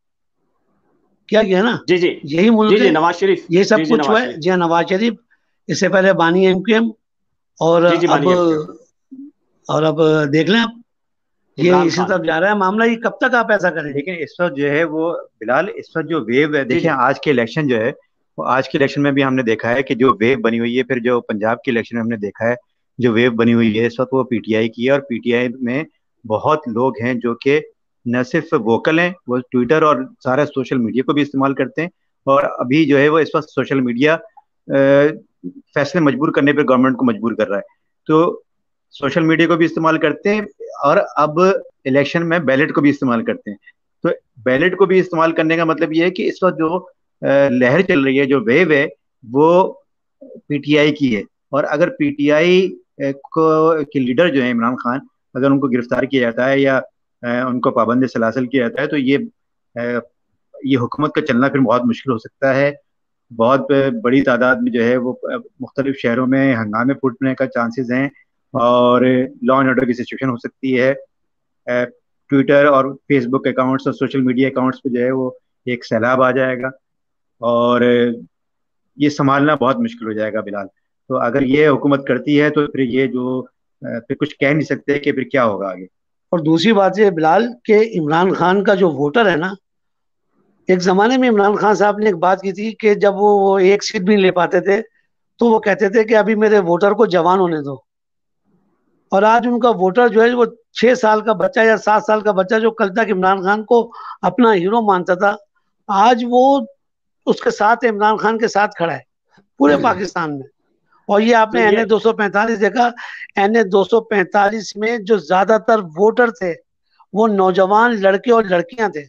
C: ना।
A: जी
C: यही मुल्क है,
A: नवाज शरीफ,
C: ये सब कुछ हुआ है। जी हाँ, नवाज शरीफ, इससे पहले बानी MQM, और अब देख लें आप ये
A: इमरान
C: इसी
A: खान।
C: तरफ जा रहा है मामला। ये कब तक आप ऐसा करेंगे?
B: लेकिन इस वक्त जो है वो बिलाल, इस वक्त जो वेव है,
A: जी
B: देखिए
A: जी।
B: आज के इलेक्शन जो है, वो आज के इलेक्शन में भी हमने देखा है कि जो वेव बनी हुई है, फिर जो पंजाब के इलेक्शन में हमने देखा है जो वेव बनी हुई है इस वक्त, वो पीटीआई की है। और पीटीआई में बहुत लोग हैं जो कि न सिर्फ वोकल हैं, वो ट्विटर और सारा सोशल मीडिया को भी इस्तेमाल करते हैं। और अभी जो है वो इस वक्त सोशल मीडिया फैसले मजबूर करने पर गवर्नमेंट को मजबूर कर रहा है। तो सोशल मीडिया को भी इस्तेमाल करते हैं, और अब इलेक्शन में बैलेट को भी इस्तेमाल करते हैं। तो बैलेट को भी इस्तेमाल करने का मतलब ये है कि इस वक्त जो लहर चल रही है, जो वेव है, वो पीटीआई की है। और अगर पीटीआई को के लीडर जो है इमरान खान, अगर उनको गिरफ्तार किया जाता है या उनको पाबंद सलासल किया जाता है, तो ये हुकूमत का चलना फिर बहुत मुश्किल हो सकता है। बहुत बड़ी तादाद में जो है वो मुख्तलिफ शहरों में हंगामे फूटने का चांसेस हैं, और लॉ एंड ऑर्डर की सिचुएशन हो सकती है। ट्विटर और फेसबुक अकाउंट्स और सोशल मीडिया अकाउंट्स पे जो है वो एक सैलाब आ जाएगा, और ये संभालना बहुत मुश्किल हो जाएगा बिलाल। तो अगर ये हुकूमत करती है तो फिर ये जो फिर कुछ कह नहीं सकते कि फिर क्या होगा आगे।
C: और दूसरी बात ये बिलाल के इमरान खान का जो वोटर है ना, एक जमाने में इमरान खान साहब ने एक बात की थी कि जब वो एक सीट भी नहीं ले पाते थे तो वो कहते थे कि अभी मेरे वोटर को जवान होने दो। और आज उनका वोटर जो है वो 6 साल का बच्चा या 7 साल का बच्चा जो कल तक इमरान खान को अपना हीरो मानता था, आज वो उसके साथ, इमरान खान के साथ खड़ा है पूरे पाकिस्तान में। और ये
A: तो
C: आपने
A: ये
C: NA 245 देखा। NA 245 में जो ज्यादातर वोटर थे वो नौजवान लड़के और लड़कियां थे।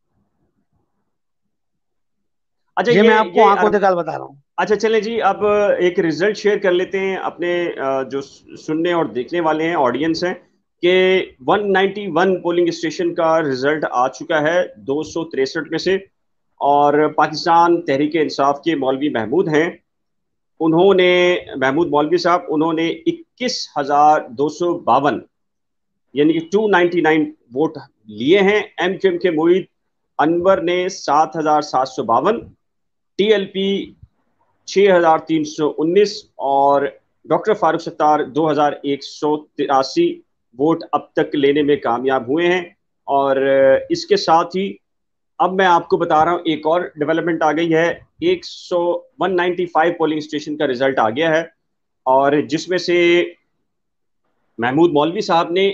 A: अच्छा,
C: ये मैं आपको
A: ये
C: आंखों देखा बता रहा हूँ।
A: अच्छा चले जी, अब एक रिजल्ट शेयर कर लेते हैं अपने जो सुनने और देखने वाले हैं, ऑडियंस हैं, कि 191 पोलिंग स्टेशन का रिजल्ट आ चुका है 263 में से। और पाकिस्तान तहरीक इंसाफ के मौलवी महमूद हैं, उन्होंने, महमूद मौलवी साहब, उन्होंने 21,252 यानी कि 299 वोट लिए हैं। एमक्यूएम के मुईद अनवर ने 7,752, टीएलपी 6,319 और डॉक्टर फारूक सत्तार 2,183 वोट अब तक लेने में कामयाब हुए हैं। और इसके साथ ही अब मैं आपको बता रहा हूं, एक और डेवलपमेंट आ गई है। 195 पोलिंग स्टेशन का रिजल्ट आ गया है, और जिसमें से महमूद मौलवी साहब ने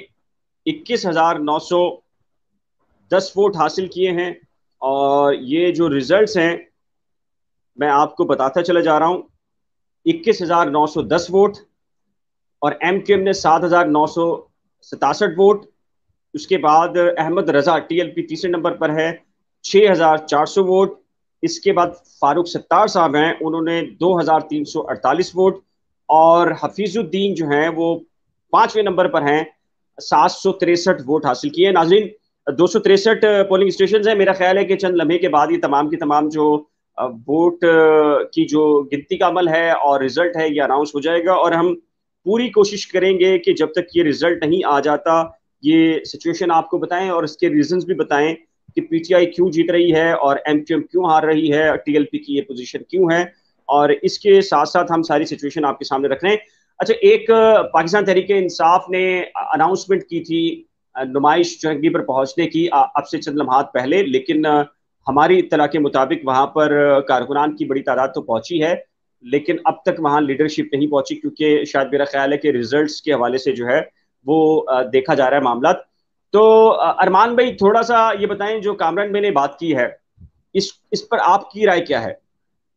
A: 21,910 वोट हासिल किए हैं। और ये जो रिजल्ट्स हैं मैं आपको बताता चला जा रहा हूं। 21,910 वोट, और एमक्यूएम ने 7,967 वोट। उसके बाद अहमद रजा टीएलपी तीसरे नंबर पर है, 6,400 वोट। इसके बाद फारूक सत्तार साहब हैं, उन्होंने 2,348 वोट। और हफीजुद्दीन जो हैं वो 5वें नंबर पर हैं, 763 वोट हासिल किए। नाजरीन, 263 पोलिंग स्टेशन हैं। मेरा ख्याल है कि चंद लम्हे के बाद ही तमाम की तमाम जो वोट की जो गिनती का अमल है और रिजल्ट है ये अनाउंस हो जाएगा। और हम पूरी कोशिश करेंगे कि जब तक ये रिजल्ट नहीं आ जाता ये सिचुएशन आपको बताएं और इसके रीजंस भी बताएं कि पीटीआई क्यों जीत रही है और एमक्यूएम क्यों हार रही है, टीएलपी की ये पोजीशन क्यों है। और इसके साथ साथ हम सारी सिचुएशन आपके सामने रख रहे हैं। अच्छा, एक पाकिस्तान तहरीक इंसाफ ने अनाउंसमेंट की थी नुमाइश जंगी पर पहुंचने की अब से चंद लम्हात पहले, लेकिन हमारी इत्तला के मुताबिक वहां पर कारकुनान की बड़ी तादाद तो पहुंची है, लेकिन अब तक वहां लीडरशिप नहीं पहुंची, क्योंकि शायद मेरा ख्याल है कि रिजल्ट्स के हवाले से जो है वो देखा जा रहा है मामला। तो अरमान भाई, थोड़ा सा ये बताएं, जो कामरान भाई ने बात की है, इस पर आपकी राय क्या है?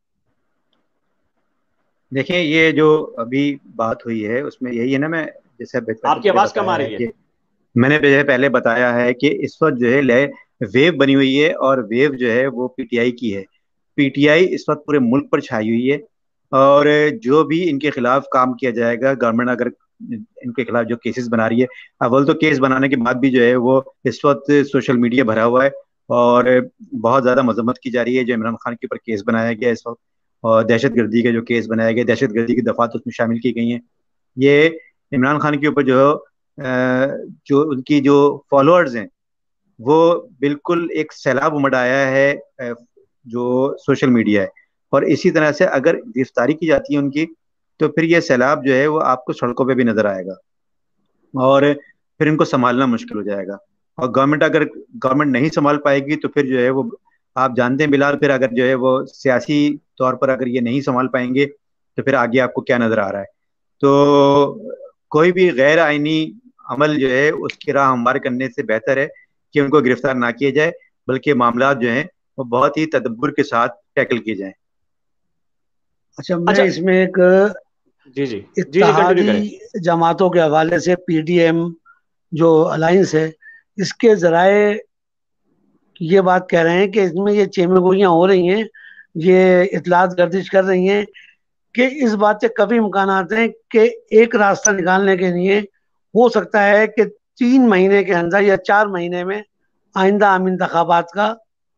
B: देखिए, ये जो अभी बात हुई है उसमें यही है ना, मैं जैसे
A: आपकी आवाज कम आ
B: बताया है
A: रही है।
B: कि मैंने पहले बताया है कि इस वक्त जो है वेव बनी हुई है, और वेव जो है वो पीटीआई की है। पीटीआई इस वक्त पूरे मुल्क पर छाई हुई है, और जो भी इनके खिलाफ काम किया जाएगा, गवर्नमेंट अगर इनके खिलाफ जो केसेस बना रही है, अव्वल तो केस बनाने के बाद भी जो है वो इस वक्त सोशल मीडिया भरा हुआ है, और बहुत ज्यादा मजम्मत की जा रही है जो इमरान खान के ऊपर केस बनाया गया इस वक्त। और दहशतगर्दी के जो केस बनाए गए, दहशतगर्दी की दफात उसमें शामिल की गई हैं। ये इमरान खान के ऊपर जो उनकी जो फॉलोअर्स हैं, वो बिल्कुल एक सैलाब उमड़ आया है, जो सोशल मीडिया है। और इसी तरह से अगर गिरफ्तारी की जाती है उनकी, तो फिर ये सैलाब जो है वो आपको सड़कों पे भी नजर आएगा। और फिर इनको संभालना मुश्किल हो जाएगा। और गवर्नमेंट नहीं संभाल पाएगी तो फिर जो है वो, आप जानते हैं बिलाल, फिर अगर जो है वो सियासी तौर पर अगर ये नहीं संभाल पाएंगे तो फिर आगे आपको क्या नजर आ रहा है। तो कोई भी गैर आईनी अमल जो है उसकी राह हमवार करने से बेहतर है कि उनको गिरफ्तार ना किया जाए, बल्कि मामला जो है वो बहुत ही तदब्बुर के साथ टैकल किए जाए।
C: अच्छा, मैं
A: अच्छा,
C: इसमें एक
A: जी जी जी जी, कंटिन्यू करें।
C: इत्तेहादी जमातों के हवाले से पीडीएम जो अलायंस है, इसके जराए ये बात कह रहे हैं कि इसमें ये चेमगोइयाँ हो रही हैं, ये इतलात गर्दिश कर रही हैं कि इस बात के कभी इम्कान हैं कि एक रास्ता निकालने के लिए हो सकता है कि 3 महीने के अंदर या 4 महीने में आइंदा आम इंतखाबात का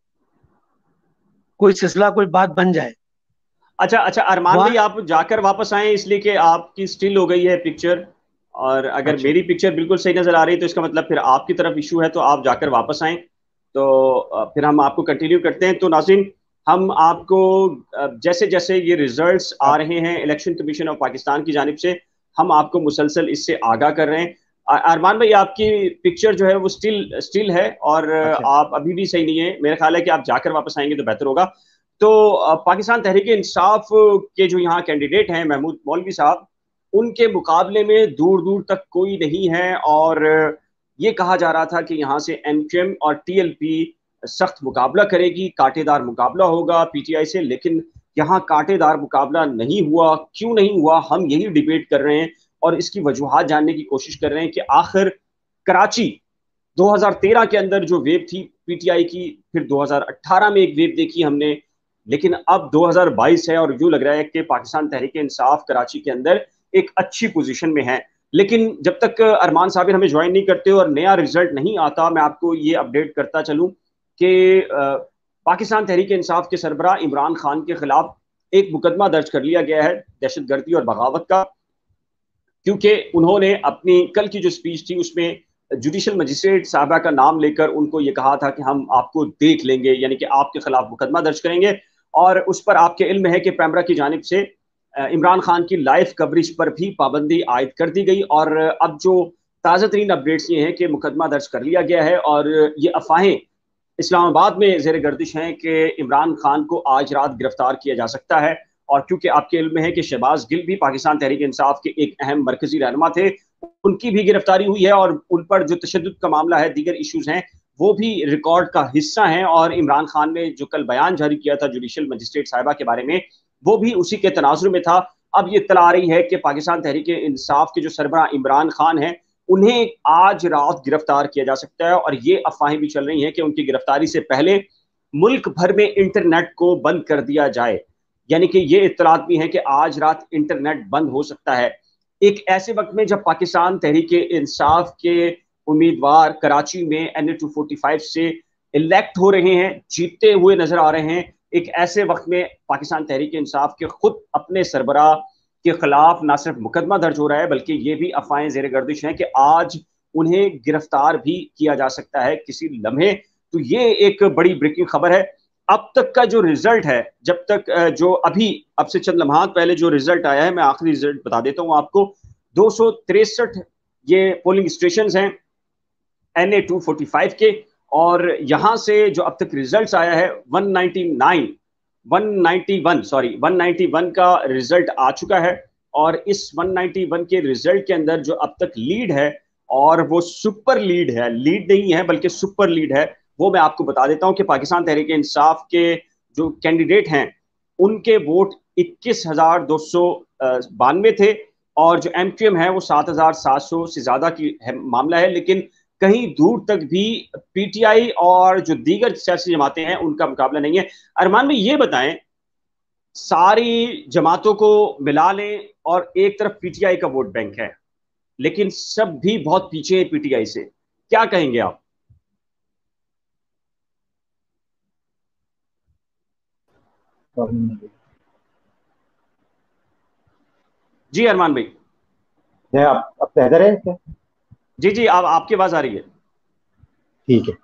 C: कोई सिलसिला, कोई बात बन जाए।
A: अच्छा अच्छा, अरमान भाई
C: वहाँ
A: आप जाकर वापस आए इसलिए कि आपकी स्टिल हो गई है पिक्चर, और अगर
B: अच्छा,
A: मेरी पिक्चर बिल्कुल सही नजर आ रही है तो इसका मतलब फिर आपकी तरफ इशू है, तो आप जाकर वापस आए। तो फिर हम आपको कंटिन्यू करते हैं। तो नाज़रीन, हम आपको जैसे जैसे ये रिजल्ट्स आ
B: आप
A: रहे हैं इलेक्शन कमीशन ऑफ पाकिस्तान की जानिब से, हम आपको मुसलसल इससे आगाह कर रहे हैं। अरमान भाई, आपकी पिक्चर जो है वो स्टिल स्टिल है, और
B: अच्छा,
A: आप अभी भी सही नहीं है। मेरा ख्याल है कि आप जाकर वापस आएंगे तो बेहतर होगा। तो पाकिस्तान तहरीक इंसाफ के जो यहाँ कैंडिडेट हैं महमूद मौलवी साहब, उनके मुकाबले में दूर दूर तक कोई नहीं है, और ये कहा जा रहा था कि यहाँ से एमक्यूएम और टीएलपी सख्त मुकाबला करेगी, कांटेदार मुकाबला होगा पीटीआई से, लेकिन यहाँ कांटेदार मुकाबला नहीं हुआ। क्यों नहीं हुआ, हम यही डिबेट कर रहे हैं और इसकी वजूहत जानने की कोशिश कर रहे हैं कि आखिर कराची 2013 के अंदर जो वेव थी पीटीआई की, फिर 2018 में एक वेव देखी हमने, लेकिन अब 2022 है और यूं लग रहा है कि पाकिस्तान तहरीक इंसाफ कराची के अंदर एक अच्छी पोजीशन में है। लेकिन जब तक अरमान साबिर हमें ज्वाइन नहीं करते और नया रिजल्ट नहीं आता, मैं आपको ये अपडेट करता चलूं कि पाकिस्तान तहरीक इंसाफ के सरबराह इमरान खान के खिलाफ एक मुकदमा दर्ज कर लिया गया है दहशतगर्दी और बगावत का, क्योंकि उन्होंने अपनी कल की जो स्पीच थी उसमें जुडिशल मजिस्ट्रेट साहबा का नाम लेकर उनको ये कहा था कि हम आपको देख लेंगे, यानी कि आपके खिलाफ मुकदमा दर्ज करेंगे। और उस पर आपके इल्म है कि पैमरा की जानिब से इमरान खान की लाइव कवरेज पर भी पाबंदी आयद कर दी गई। और अब जो ताज़ा तरीन अपडेट्स ये हैं कि मुकदमा दर्ज कर लिया गया है, और ये अफवाहें इस्लामाबाद में जेर गर्दिश हैं कि इमरान खान को आज रात गिरफ्तार किया जा सकता है। और क्योंकि आपके इल्म में है कि शहबाज गिल भी पाकिस्तान तहरीक इंसाफ के एक अहम मरकजी रहनुमा थे, उनकी भी गिरफ्तारी हुई है, और उन पर जो तशद्दुद का मामला है, दीगर इशूज हैं, वो भी रिकॉर्ड का हिस्सा हैं। और इमरान खान ने जो कल बयान जारी किया था जुडिशल मजिस्ट्रेट साहिबा के बारे में, वो भी उसी के तनाजुर में था। अब ये इत्तला आ रही है कि पाकिस्तान तहरीक इंसाफ के जो सरबराह इमरान खान है, उन्हें आज रात गिरफ्तार किया जा सकता है। और ये अफवाहें भी चल रही हैं कि उनकी गिरफ्तारी से पहले मुल्क भर में इंटरनेट को बंद कर दिया जाए, यानी कि ये इत्तलात भी हैं कि आज रात इंटरनेट बंद हो सकता है। एक ऐसे वक्त में जब पाकिस्तान तहरीक इंसाफ के उम्मीदवार कराची में NA-245 से इलेक्ट हो रहे हैं, जीतते हुए नजर आ रहे हैं, एक ऐसे वक्त में पाकिस्तान तहरीक इंसाफ के खुद अपने सरबराह के खिलाफ न सिर्फ मुकदमा दर्ज हो रहा है, बल्कि ये भी अफवाहें जेर गर्दिश हैं कि आज उन्हें गिरफ्तार भी किया जा सकता है किसी लम्हे। तो ये एक बड़ी ब्रेकिंग खबर है। अब तक का जो रिजल्ट है, जब तक जो अभी अब से चंद लम्हात पहले जो रिजल्ट आया है, मैं आखिरी रिजल्ट बता देता हूं आपको। 263 ये पोलिंग स्टेशन हैं NA-245 के, और यहां से जो अब तक रिजल्ट आया है 191 का रिजल्ट आ चुका है। और इस 191 के रिजल्ट के अंदर जो अब तक लीड है, और वो सुपर लीड है, लीड नहीं है बल्कि सुपर लीड है, वो मैं आपको बता देता हूं कि पाकिस्तान तहरीक इंसाफ के जो कैंडिडेट हैं उनके वोट 21,292 थे, और जो एमक्यूएम है वो 7,700 से ज्यादा की मामला है। लेकिन कहीं दूर तक भी पीटीआई और जो दीगर सियासी जमातें हैं उनका मुकाबला नहीं है। अरमान में ये बताएं, सारी जमातों को मिला लें और एक तरफ पीटीआई का वोट बैंक है, लेकिन सब भी बहुत पीछे है पीटीआई से, क्या कहेंगे आप? जी अरमान भाई।
B: आप अब बेहतर है क्या?
A: जी जी, आप आपकी आवाज आ रही है।
B: ठीक है,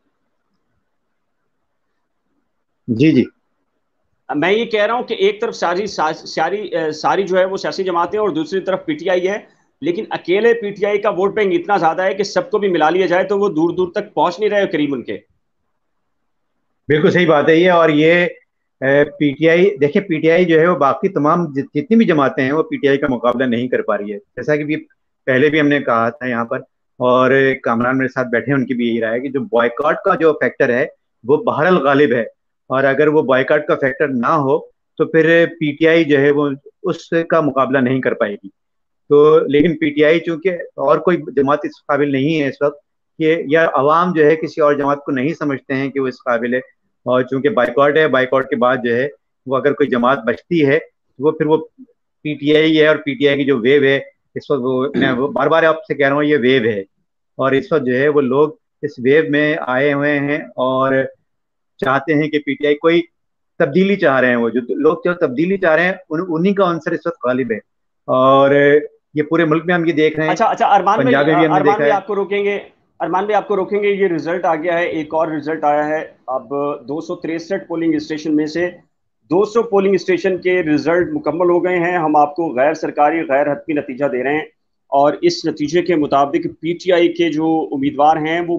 B: जी जी।
A: मैं ये कह रहा हूं कि एक तरफ सारी सारी सारी जो है वो सियासी जमातें और दूसरी तरफ पीटीआई है। लेकिन अकेले पीटीआई का वोट बैंक इतना ज्यादा है कि सबको भी मिला लिया जाए तो वो दूर दूर तक पहुंच नहीं रहे करीब उनके।
B: बिल्कुल सही बात है ये। और ये पीटीआई, देखिए पीटीआई जो है वो बाकी तमाम जितनी भी जमातें हैं वो पीटीआई का मुकाबला नहीं कर पा रही है, जैसा कि पहले भी हमने कहा था यहाँ पर। और कामरान मेरे साथ बैठे हैं, उनकी भी यही राय है कि जो बॉयकॉट का जो फैक्टर है वो बहरहाल गालिब है। और अगर वो बॉयकॉट का फैक्टर ना हो तो फिर पीटीआई जो है वो उसका मुकाबला नहीं कर पाएगी। तो लेकिन पीटीआई चूंकि और कोई जमात इस काबिल नहीं है इस वक्त कि, या अवाम जो है किसी और जमात को नहीं समझते हैं कि वो इस काबिल है। और चूंकि बाइकआउट है, बाइकआउट के बाद जो है वो अगर कोई जमात बचती है तो वो फिर वो पीटीआई है। और पीटीआई की जो वेव है इस वक्त, वो मैं वो बार बार आपसे कह रहा हूँ, ये वेव है। और इस वक्त जो है वो लोग इस वेव में आए हुए हैं और चाहते हैं कि पीटीआई कोई तब्दीली चाह रहे हैं। वो जो लोग जो तब्दीली चाह रहे हैं उन्हीं का आंसर इस वक्त गालिब है। और ये पूरे मुल्क में हम ये देख रहे हैं।
A: अच्छा अच्छा, अरमान भाई,
B: पंजाब में भी हमने
A: अरमान
B: देखा
A: भाई
B: है।
A: आपको रोकेंगे। अरमान भाई आपको रोकेंगे, ये रिजल्ट आ गया है, एक और रिजल्ट आया है। अब 263 पोलिंग स्टेशन में से 200 पोलिंग स्टेशन के रिजल्ट मुकम्मल हो गए हैं। हम आपको गैर सरकारी गैर हतमी नतीजा दे रहे हैं और इस नतीजे के मुताबिक पीटीआई के जो उम्मीदवार हैं वो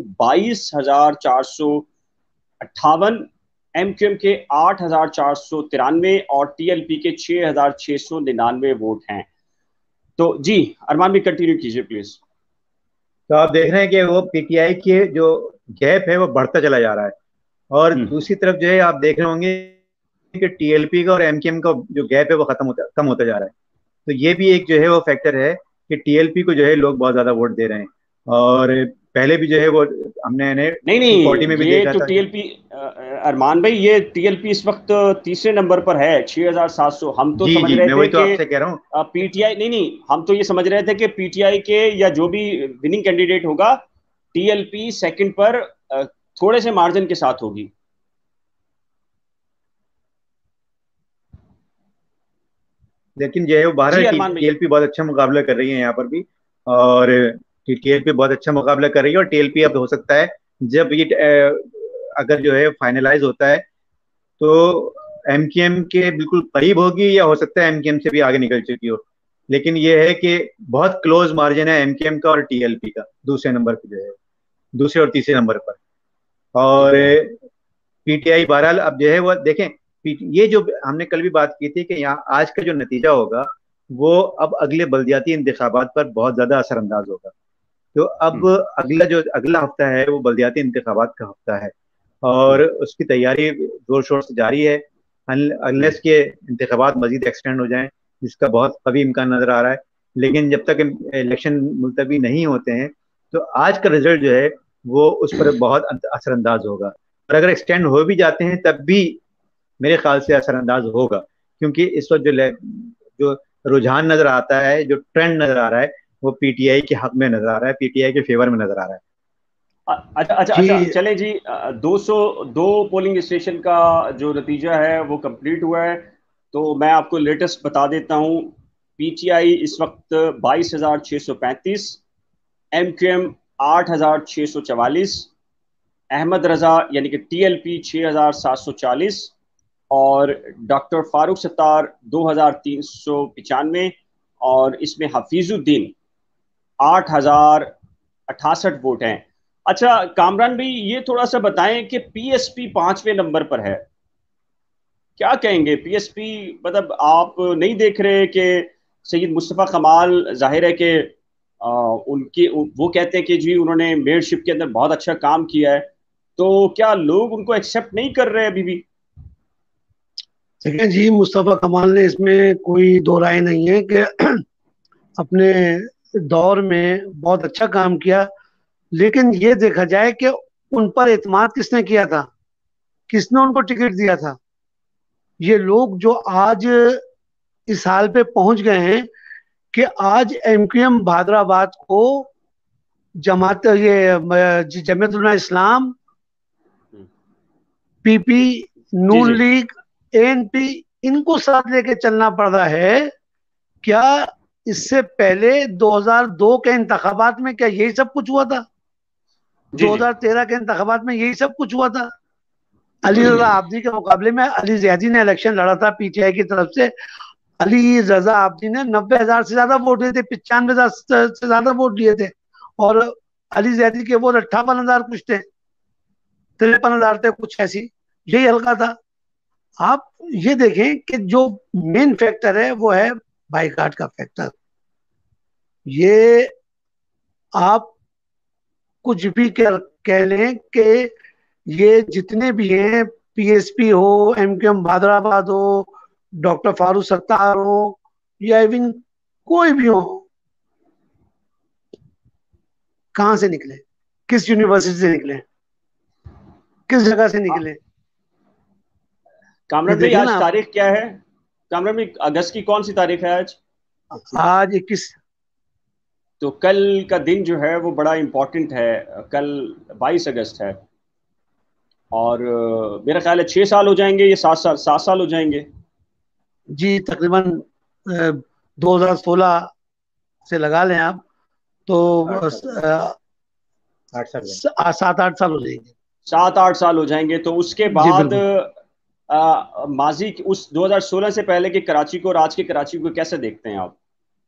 A: 22,458, एमक्यूएम के 8,493 और टीएलपी के 6,699 वोट हैं। तो जी अरमान भी कंटिन्यू कीजिए प्लीज।
B: तो आप देख रहे हैं कि वो पीटीआई के जो गैप है वो बढ़ता चला जा रहा है। और दूसरी तरफ जो है आप देख रहे होंगे कि टीएलपी का और एमकेएम का जो गैप है वो कम होता जा रहा है। तो ये भी एक जो है वो फैक्टर है कि टीएलपी को जो है लोग बहुत ज्यादा वोट दे रहे हैं। और पहले भी जो है वो हमने
A: नहीं
B: 240 में
A: नहीं,
B: भी
A: ये
B: देखा
A: तो
B: था।
A: टीएलपी, अरमान भाई ये टीएलपी इस वक्त तीसरे नंबर पर है, 6,700। हम तो
B: जी
A: समझ
B: जी,
A: रहे
B: मैं
A: थे
B: वही तो
A: कि
B: आपसे कह रहा हूँ।
A: पीटीआई, नहीं नहीं, हम तो ये समझ रहे थे कि पीटीआई के या जो भी विनिंग कैंडिडेट होगा टीएलपी सेकंड पर थोड़े से मार्जिन के साथ होगी।
B: लेकिन जो है वो बहरहाल
A: जी अरमान भाई।
B: टीएलपी बहुत अच्छा मुकाबला कर रही है यहाँ पर भी। और टीएलपी बहुत अच्छा मुकाबला कर रही है। और टीएलपी अब हो सकता है जब ये अगर जो है फाइनलाइज होता है तो एमकेएम के बिल्कुल करीब होगी, या हो सकता है एमकेएम से भी आगे निकल चुकी हो। लेकिन ये है कि बहुत क्लोज मार्जिन है एमकेएम का और टीएलपी का दूसरे नंबर पे जो है, दूसरे और तीसरे नंबर पर। और पीटीआई बहरहाल अब जो है वो देखें, ये जो हमने कल भी बात की थी कि यहाँ आज का जो नतीजा होगा वो अब अगले बल्दियाती इंतखाबात पर बहुत ज्यादा असरअंदाज होगा। तो अब अगला हफ्ता है वो बल्दियाती इंतखाबात का हफ्ता है और उसकी तैयारी जोर शोर से जारी है। अनलेस के इंतखाबात मजीद एक्सटेंड हो जाएं, जिसका बहुत कभी इम्कान नजर आ रहा है। लेकिन जब तक इलेक्शन मुलतवी नहीं होते हैं तो आज का रिजल्ट जो है वो उस पर बहुत असरअंदाज होगा। और अगर एक्सटेंड हो भी जाते हैं तब भी मेरे ख्याल से असरअंदाज होगा, क्योंकि इस वक्त जो रुझान नजर आता है, जो ट्रेंड नजर आ रहा है वो पीटीआई के हक में नजर आ रहा है, पीटीआई के फेवर में नजर आ रहा है।
A: अच्छा अच्छा अच्छा, चले जी। 202 पोलिंग स्टेशन का जो नतीजा है वो कंप्लीट हुआ है। तो मैं आपको लेटेस्ट बता देता हूँ। पीटीआई इस वक्त 22,635, एमक्यूएम 8,644, अहमद रजा यानी कि टीएलपी 6,740 और डॉक्टर फारूक सत्तार 2,395 और इसमें हफीजुद्दीन 8,068 वोट हैं। अच्छा कामरान भाई, ये थोड़ा सा बताएं कि पीएसपी 5वें नंबर पर है, क्या कहेंगे पीएसपी? मतलब आप नहीं देख रहे कि सैयद मुस्तफ़ा कमाल, जाहिर है कि उनकी वो कहते हैं कि जी उन्होंने मेयरशिप के अंदर बहुत अच्छा काम किया है, तो क्या लोग उनको एक्सेप्ट नहीं कर रहे अभी भी?
C: देखिए जी, मुस्तफ़ा कमाल ने इसमें कोई दो राय नहीं है कि अपने दौर में बहुत अच्छा काम किया। लेकिन ये देखा जाए कि उन पर एतमाद किसने किया था, किसने उनको टिकट दिया था। ये लोग जो आज इस हाल पे पहुंच गए हैं कि आज एमक्यूएम भादराबाद को जमात ये Jamiat Ulema Islam, PP, Noon League, ANP, इनको साथ लेके चलना पड़ रहा है। क्या इससे पहले 2002 के इंतखाबात में क्या यही सब कुछ हुआ था? 2013 के इंतखाबात में यही सब कुछ हुआ था? अली रजा आब्दी के मुकाबले में अली ज़ियादी ने इलेक्शन लड़ा था पीटीआई की तरफ से। अली रजा आब्दी ने 90,000 से ज्यादा वोट लिए थे, 95,000 से ज्यादा वोट लिए थे। और अली जैदी के वोट 58,000 कुछ थे, 53,000 थे, कुछ ऐसी, यही हल्का था। आप ये देखें कि जो मेन फैक्टर है वो है बाईकाट का फैक्टर। ये आप कुछ भी कह लें कि ये जितने भी हैं, पीएसपी हो, एमक्यूएम भादराबाद हो, डॉक्टर फारूक सत्तार हो, या इवन कोई भी हो, कहां से निकले, किस यूनिवर्सिटी से निकले, किस जगह से निकले?
A: कामरान भाई आज तारीख क्या है? कामरान भाई अगस्त की कौन सी तारीख है आज?
C: आज 21।
A: तो कल का दिन जो है वो बड़ा इम्पोर्टेंट है। कल 22 अगस्त है और मेरा ख्याल है 6 साल हो जाएंगे, ये 7 साल हो जाएंगे
C: जी। तकरीबन 2016 से लगा लें आप, तो 7-8 साल हो जाएंगे।
A: 7-8 साल हो जाएंगे। तो उसके बाद माजी उस 2016 से पहले के कराची को और आज के कराची को कैसे देखते हैं आप?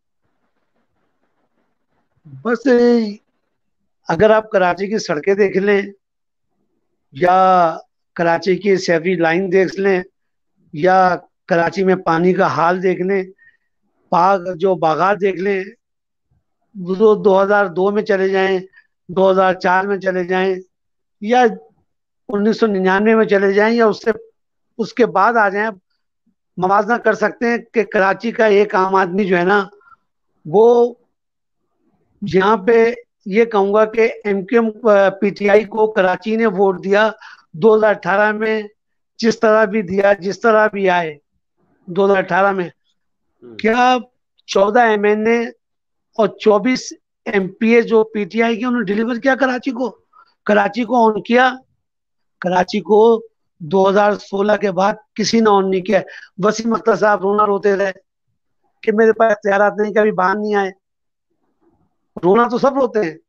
C: बस अगर आप कराची की सड़कें देख लें, या कराची की शहरी लाइन देख लें, या कराची में पानी का हाल देख लें, जो बागात देख लें, वो 2002 में चले जाएं, 2004 में चले जाएं, या 1999 में चले जाएं, या उसके बाद आ जाएं, मवाजना कर सकते हैं कि कराची का एक आम आदमी जो है ना, वो यहाँ पे ये कहूंगा कि एमक्यूएम पीटीआई को कराची ने वोट दिया 2018 में, जिस तरह भी दिया, जिस तरह भी आए 2018 में। क्या 14 एमएनए और 24 एमपीए जो पीटीआई के, उन्होंने डिलीवर किया कराची को? कराची को ऑन किया? कराची को 2016 के बाद किसी ने ऑन नहीं किया। वसीम अख्तर साहब रोना रोते रहे कि मेरे पास इख्तियारात नहीं, कभी बाहर नहीं आए। रोना तो सब रोते हैं।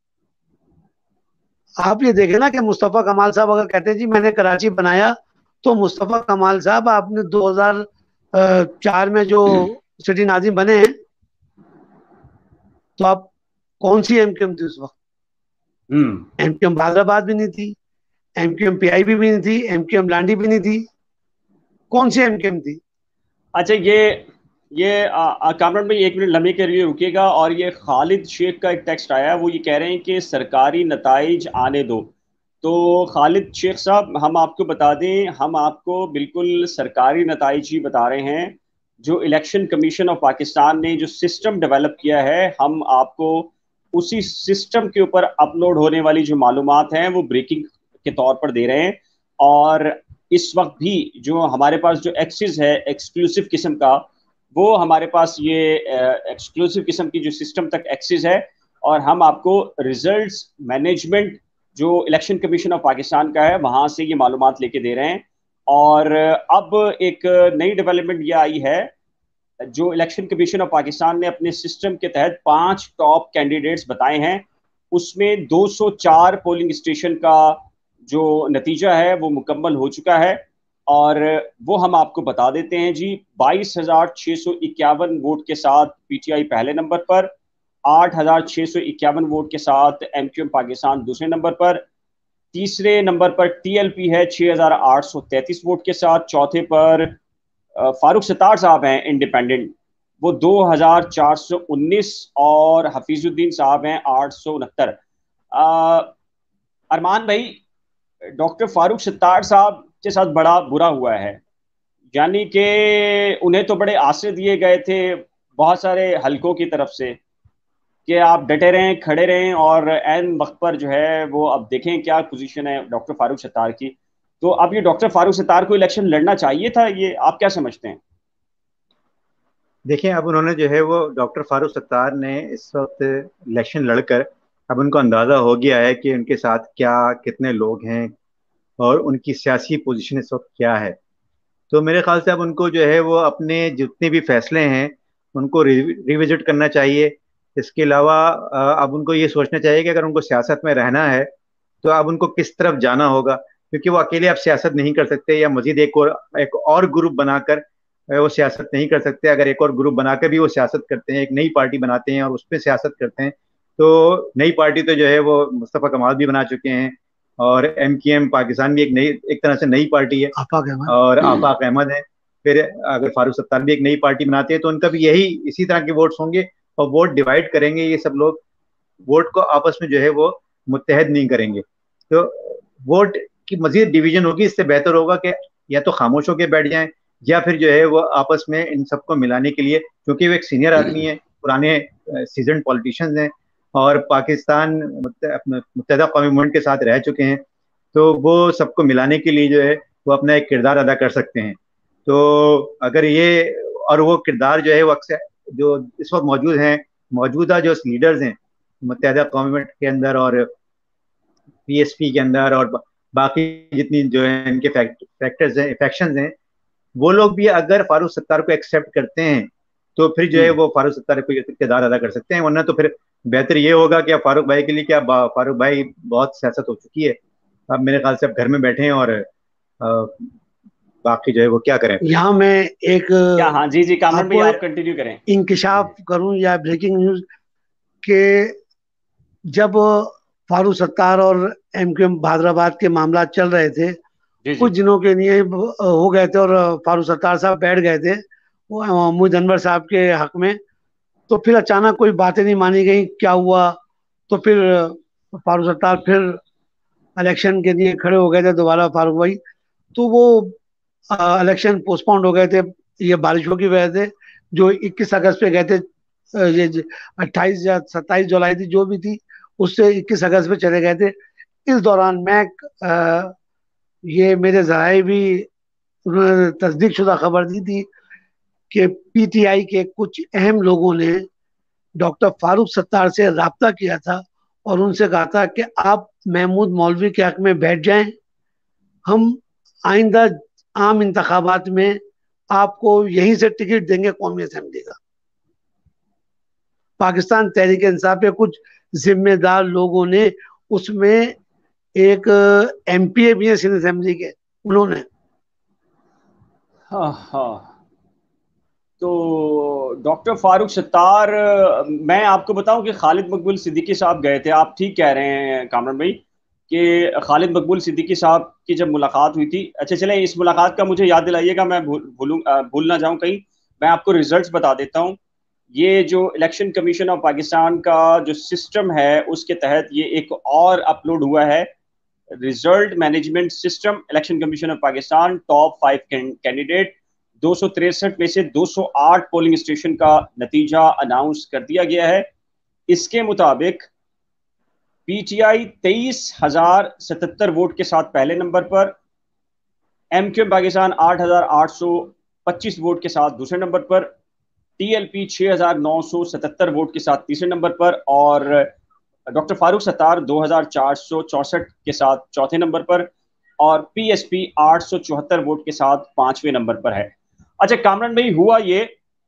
C: आप ये देखें ना कि मुस्तफ़ा कमाल साहब अगर कहते हैं जी मैंने कराची बनाया, तो मुस्तफ़ा कमाल साहब आपने 2004 में जो सिटी नाजिम बने हैं, तो आप कौन सी एमक्यूएम थी उस वक्त? एमक्यूएम हैदराबाद भी नहीं थी, एमक्यूएम पीआईबी भी नहीं थी, एमक्यूएम लांडी भी नहीं थी, कौन सी एमक्यूएम थी?
A: अच्छा, ये कामरान भाई 1 मिनट लम्हे के लिए रुकिएगा। और ये खालिद शेख का एक टेक्स्ट आया है, वो ये कह रहे हैं कि सरकारी नताइज आने दो। तो खालिद शेख साहब, हम आपको बता दें, हम आपको बिल्कुल सरकारी नताइज ही बता रहे हैं। जो इलेक्शन कमीशन ऑफ पाकिस्तान ने जो सिस्टम डेवलप किया है, हम आपको उसी सिस्टम के ऊपर अपलोड होने वाली जो मालूमात हैं वो ब्रेकिंग के तौर पर दे रहे हैं। और इस वक्त भी जो हमारे पास जो एक्सेस है एक्सक्लूसिव किस्म का, वो हमारे पास ये एक्सक्लूसिव किस्म की जो सिस्टम तक एक्सेस है। और हम आपको रिजल्ट्स मैनेजमेंट जो इलेक्शन कमीशन ऑफ पाकिस्तान का है वहां से ये मालूमात लेके दे रहे हैं। और अब एक नई डेवलपमेंट ये आई है, जो इलेक्शन कमीशन ऑफ पाकिस्तान ने अपने सिस्टम के तहत 5 टॉप कैंडिडेट्स बताए हैं, उसमें 204 पोलिंग स्टेशन का जो नतीजा है वो मुकम्मल हो चुका है। और वो हम आपको बता देते हैं जी। 22,651 वोट के साथ पीटीआई पहले नंबर पर, 8,651 वोट के साथ एमक्यूएम पाकिस्तान दूसरे नंबर पर, तीसरे नंबर पर टीएलपी है 6,833 वोट के साथ, चौथे पर फारूक सत्तार साहब हैं इंडिपेंडेंट, वो 2,419, और हफीजुद्दीन साहब हैं 869। अरमान भाई, डॉक्टर फारूक सत्तार साहब के साथ बड़ा बुरा हुआ है, यानी कि उन्हें तो बड़े आसे दिए गए थे बहुत सारे हलकों की तरफ से कि आप डटे रहें, खड़े रहें, और ऐन वक्त पर जो है वो अब देखें क्या पोजीशन है डॉक्टर फारूक सत्तार की। तो अब ये डॉक्टर फारूक सत्तार को इलेक्शन लड़ना चाहिए था, ये आप क्या समझते हैं?
B: देखिए, अब उन्होंने जो है वो डॉक्टर फारूक सत्तार ने इस वक्त इलेक्शन लड़कर अब उनको अंदाज़ा हो गया है कि उनके साथ क्या कितने लोग हैं और उनकी सियासी पोजीशन इस वक्त क्या है। तो मेरे ख्याल से अब उनको जो है वो अपने जितने भी फैसले हैं उनको रिविजिट करना चाहिए। इसके अलावा अब उनको ये सोचना चाहिए कि अगर उनको सियासत में रहना है तो अब उनको किस तरफ जाना होगा, क्योंकि वो अकेले अब सियासत नहीं कर सकते, या मजीद एक और ग्रुप बनाकर वो सियासत नहीं कर सकते। अगर एक और ग्रुप बनाकर भी वो सियासत करते हैं, एक नई पार्टी बनाते हैं और उस पर सियासत करते हैं, तो नई पार्टी तो जो है वो मुस्तफ़ा कमाल भी बना चुके हैं, और MQM पाकिस्तान भी एक तरह से नई पार्टी है,
C: आफाक अहमद
B: और आफाक अहमद है। फिर अगर फारूक सत्तार भी एक नई पार्टी बनाते हैं तो उनका भी यही इसी तरह के वोट्स होंगे, और वोट डिवाइड करेंगे ये सब लोग, वोट को आपस में जो है वो मुत्तहद नहीं करेंगे। तो वोट की मजीद डिवीजन होगी। इससे बेहतर होगा कि या तो खामोश होकर बैठ जाएं, या फिर जो है वो आपस में इन सबको मिलाने के लिए, क्योंकि वो एक सीनियर आदमी है, पुराने सीजन पॉलिटिशियंस हैं, और पाकिस्तान मुत्तहदा कौमी मूवमेंट के साथ रह चुके हैं, तो वो सबको मिलाने के लिए जो है वो अपना एक किरदार अदा कर सकते हैं। तो अगर ये, और वो किरदार जो है वो अक्सर जो इस वक्त मौजूद हैं, मौजूदा जो लीडर्स हैं मुत्तहदा कौमी मूवमेंट के अंदर और PSP के अंदर, और बाकी जितनी जो है इनके फैक्टर्स हैं, फैक्शंस हैं, वो लोग भी अगर फारूक सत्तार को एक्सेप्ट करते हैं तो फिर जो है वो फारूक सत्तार को किरदार अदा कर सकते हैं। वरना तो फिर बेहतर ये होगा कि फारूक भाई के लिए क्या, फारूक भाई बहुत सियासत हो चुकी है, अब मेरे ख्याल से अब घर में बैठे हैं, और बाकी जो है वो क्या करें।
C: यहाँ मैं एक
A: हाँ जी जी कामरान भाई आप कंटिन्यू करें।
C: इंकिशाफ करूं या ब्रेकिंग न्यूज के, जब फारूक सत्तार और MQM हैदराबाद के मामला चल रहे थे, कुछ दिनों के लिए हो गए थे, और फारूक सत्तार साहब बैठ गए थे वो महमूद अनवर साहब के हक में, तो फिर अचानक कोई बातें नहीं मानी गई, क्या हुआ, तो फिर फारूक सत्तार फिर इलेक्शन के लिए खड़े हो गए थे दोबारा फारूक भाई, तो वो इलेक्शन पोस्टपोन्ड हो गए थे ये बारिशों की वजह से, जो 21 अगस्त पे गए थे, ये 28 या 27 जुलाई थी जो भी थी, उससे 21 अगस्त पे चले गए थे। इस दौरान मैं ये मेरे जराए भी उन्होंने तस्दीक शुदा खबर दी थी कि PTI के कुछ अहम लोगों ने डॉक्टर फारूक सत्तार से रब्ता किया था और उनसे कहा था कि आप महमूद मौलवी के हक में बैठ जाएं, हम आइंदा आम इंतखाबात में आपको यहीं से टिकट देंगे कौमी असेंबली का। पाकिस्तान तहरीक इंसाफ के कुछ जिम्मेदार लोगों ने उसमें, एक MPA भी है सिंध असेंबली के, उन्होंने
A: तो डॉक्टर फारूक सत्तार, मैं आपको बताऊं कि खालिद मकबूल सिद्दीकी साहब गए थे। आप ठीक कह रहे हैं कामरान भाई कि खालिद मकबूल सिद्दीकी साहब की जब मुलाकात हुई थी, अच्छा चलें इस मुलाकात का मुझे याद दिलाइएगा, मैं भूल ना जाऊं कहीं। मैं आपको रिजल्ट्स बता देता हूं। ये जो इलेक्शन कमीशन ऑफ पाकिस्तान का जो सिस्टम है उसके तहत ये एक और अपलोड हुआ है, result management system Election Commission of Pakistan, top 5 candidate, 263 में से 208 पोलिंग स्टेशन का नतीजा अनाउंस कर दिया गया है। इसके मुताबिक PTI 23,077 वोट के साथ पहले नंबर पर, MQM पाकिस्तान 8,825 वोट के साथ दूसरे नंबर पर, TLP 6,977 वोट के साथ तीसरे नंबर पर, और डॉक्टर फारूक सत्तार 2,464 के साथ चौथे नंबर पर, और PSP 874 वोट के साथ पांचवें नंबर पर है। अच्छा कामरान भाई, हुआ ये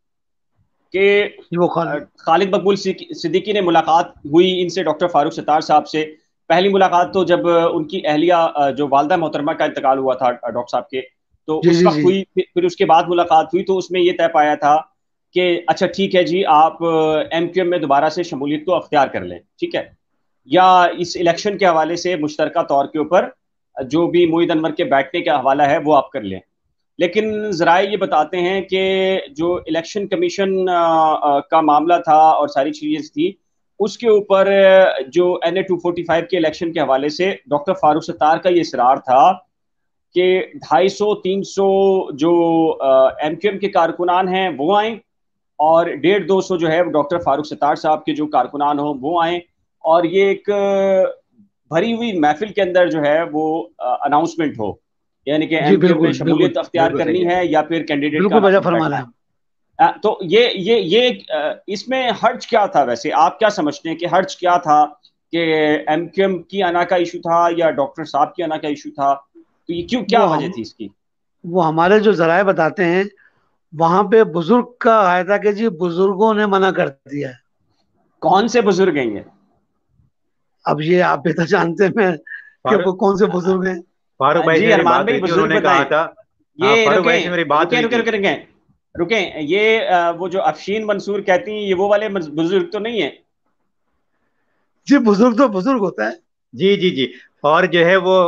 A: कि खालिद मकबूल सिद्दीकी ने मुलाकात हुई इनसे, डॉक्टर फारूक सत्तार साहब से। पहली मुलाकात तो जब उनकी अहलिया जो वालदा मोहतरमा का इंतकाल हुआ था डॉक्टर साहब के, तो उस वक्त हुई। फिर उसके बाद मुलाकात हुई तो उसमें यह तय पाया था कि अच्छा ठीक है जी, आप MQM में दोबारा से शमूलियत को अख्तियार कर लें, ठीक है, या इस इलेक्शन के हवाले से मुश्तरका तौर के ऊपर जो भी मोईद अनवर के बैठने का हवाला है वो आप कर लें। लेकिन ज़राए ये बताते हैं कि जो इलेक्शन कमीशन का मामला था और सारी चीज़ें थी, उसके ऊपर जो NA 245 के इलेक्शन के हवाले से डॉक्टर फारूक सत्तार का ये इसरार था कि 250-300 जो MQM के कारकुनान हैं वो आए, और 150-200 जो है डॉक्टर फारूक सत्तार साहब के जो कारकुनान हो वो आए, और ये एक भरी हुई महफिल के अंदर जो है वो अनाउंसमेंट हो, यानी कि MQM में शमूलियत अख्तियार करनी है या फिर कैंडिडेट का फरमाना है। तो ये इसमें हर्ज क्या था वैसे, आप क्या समझते हैं कि हर्ज क्या था, कि MQM की आना का इशू था या डॉक्टर साहब की आना का इशू था, तो ये क्यों, क्या वजह थी इसकी?
C: वो हमारे जो जराए बताते हैं वहां पे बुजुर्ग का आया था कि जी बुजुर्गों ने मना कर दिया है।
A: कौन से बुजुर्ग हैं ये?
C: अब ये आप बेहतर जानते हैं कि वो कौन से बुजुर्ग हैं।
B: फारूक भाई
A: जी अरमान भाई बुजुर्ग
B: कहा था,
A: ये
B: फारूक भाई से मेरी बात हुई थी।
A: रुकें, ये वो जो अफशीन मंसूर कहती हैं, ये वो वाले बुजुर्ग तो नहीं है?
C: जी बुजुर्ग तो बुजुर्ग होता है।
B: जी जी जी। और जो है वो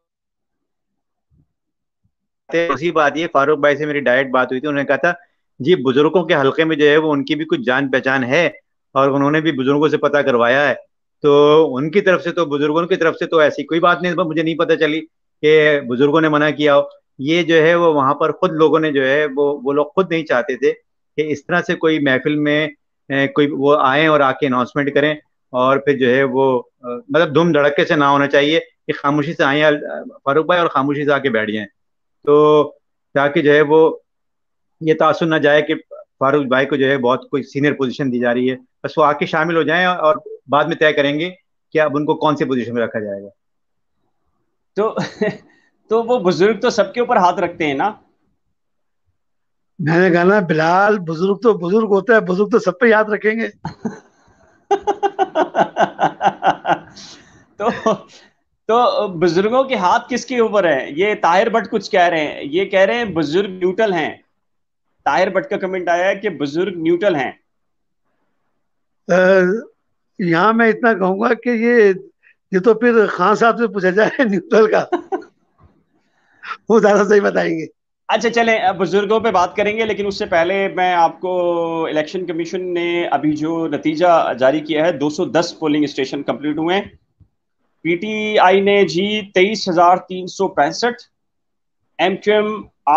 B: उसी बात, ये फारूक भाई से मेरी डायरेक्ट बात हुई थी, उन्होंने कहा था जी बुजुर्गों के हलके में जो है वो उनकी भी कुछ जान पहचान है, और उन्होंने भी बुजुर्गों से पता करवाया है। तो उनकी तरफ से तो, बुजुर्गों की तरफ से तो ऐसी कोई बात नहीं, मुझे नहीं पता चली कि बुजुर्गों ने मना किया हो। ये जो है वो वहां पर खुद लोगों ने जो है वो लोग खुद नहीं चाहते थे कि इस तरह से कोई महफिल में कोई वो आए और आके अनाउंसमेंट करें, और फिर जो है वो मतलब धूम धड़के से ना होना चाहिए कि खामोशी से आए फारूक भाई और खामोशी से आके बैठ जाएं। तो ताकि जो है वो ये तासुर ना जाए कि फारूक भाई को जो है बहुत कोई सीनियर पोजीशन दी जा रही है, बस वो आके शामिल हो जाएं और बाद में तय करेंगे कि अब उनको कौन सी पोजीशन में रखा जाएगा।
A: तो तो वो बुजुर्ग तो सबके ऊपर हाथ रखते हैं ना।
C: मैंने कहा ना बिलाल, बुजुर्ग तो बुजुर्ग होता है, बुजुर्ग तो सब पे याद रखेंगे।
A: तो बुजुर्गों के हाथ किसके ऊपर है? ये ताहिर भट्ट कुछ कह रहे हैं, ये कह रहे हैं बुजुर्ग न्यूट्रल हैं। ताहिर भट्ट का कमेंट आया है कि बुजुर्ग न्यूट्रल हैं।
C: यहाँ मैं इतना कहूंगा कि ये तो फिर खान साहब से पूछा जाए न्यूट्रल का, वो ज्यादा सही बताएंगे।
A: अच्छा चलें, अब बुजुर्गों पे बात करेंगे, लेकिन उससे पहले मैं आपको, इलेक्शन कमीशन ने अभी जो नतीजा जारी किया है, 210 पोलिंग स्टेशन कंप्लीट हुए हैं। पीटीआई ने जी 23,365, एमक्यूएम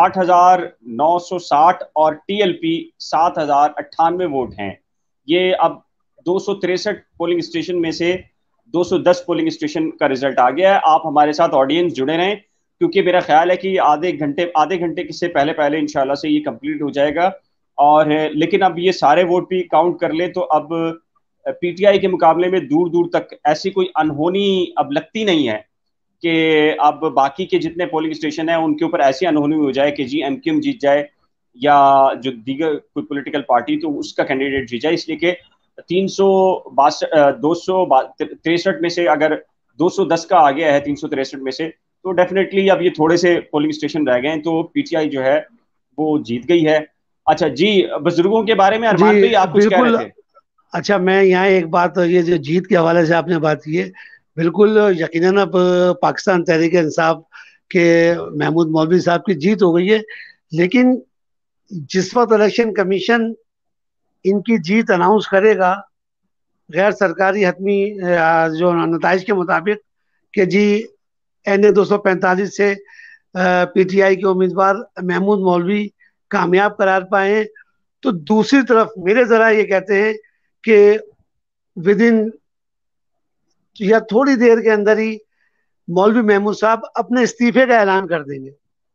A: 8,960 और टीएलपी 7,098 वोट हैं। ये अब 263 पोलिंग स्टेशन में से 210 पोलिंग स्टेशन का रिजल्ट आ गया है। आप हमारे साथ ऑडियंस जुड़े रहें, क्योंकि मेरा ख्याल है कि आधे घंटे से पहले पहले इंशाल्लाह से ये कंप्लीट हो जाएगा। और लेकिन अब ये सारे वोट भी काउंट कर ले तो अब पीटीआई के मुकाबले में दूर दूर तक ऐसी कोई अनहोनी अब लगती नहीं है कि अब बाकी के जितने पोलिंग स्टेशन हैं उनके ऊपर ऐसी अनहोनी हो जाए कि जी एमक्यूएम जीत जाए या जो दीगर कोई पॉलिटिकल पार्टी तो उसका कैंडिडेट जीत जाए। इसलिए कि 263 में से अगर 210 का आ गया है 363 में से, तो डेफिनेटली अब ये थोड़े से पोलिंग स्टेशन रह गए हैं, तो पीटीआई जो है वो जीत गई है। अच्छा जी, बुजुर्गों के बारे में अरमान भाई
C: जी
A: आप कुछ कह
C: बिल्कुल।
A: रहे थे।
C: अच्छा, मैं यहाँ एक बात, ये जो जीत के हवाले से आपने बात की है, बिल्कुल यकीनन अब पाकिस्तान तहरीक इंसाफ के महमूद मौलवी साहब की जीत हो गई है। लेकिन जिस वक्त इलेक्शन कमीशन इनकी जीत अनाउंस करेगा गैर सरकारी हतमी जो नतज के मुताबिक कि जी NA 245 से पीटीआई के उम्मीदवार महमूद मौलवी कामयाब करार पाए हैं, तो दूसरी तरफ मेरे जरा ये कहते हैं कि विद इन या थोड़ी देर के अंदर ही मौलवी महमूद साहब अपने इस्तीफे का ऐलान कर देंगे।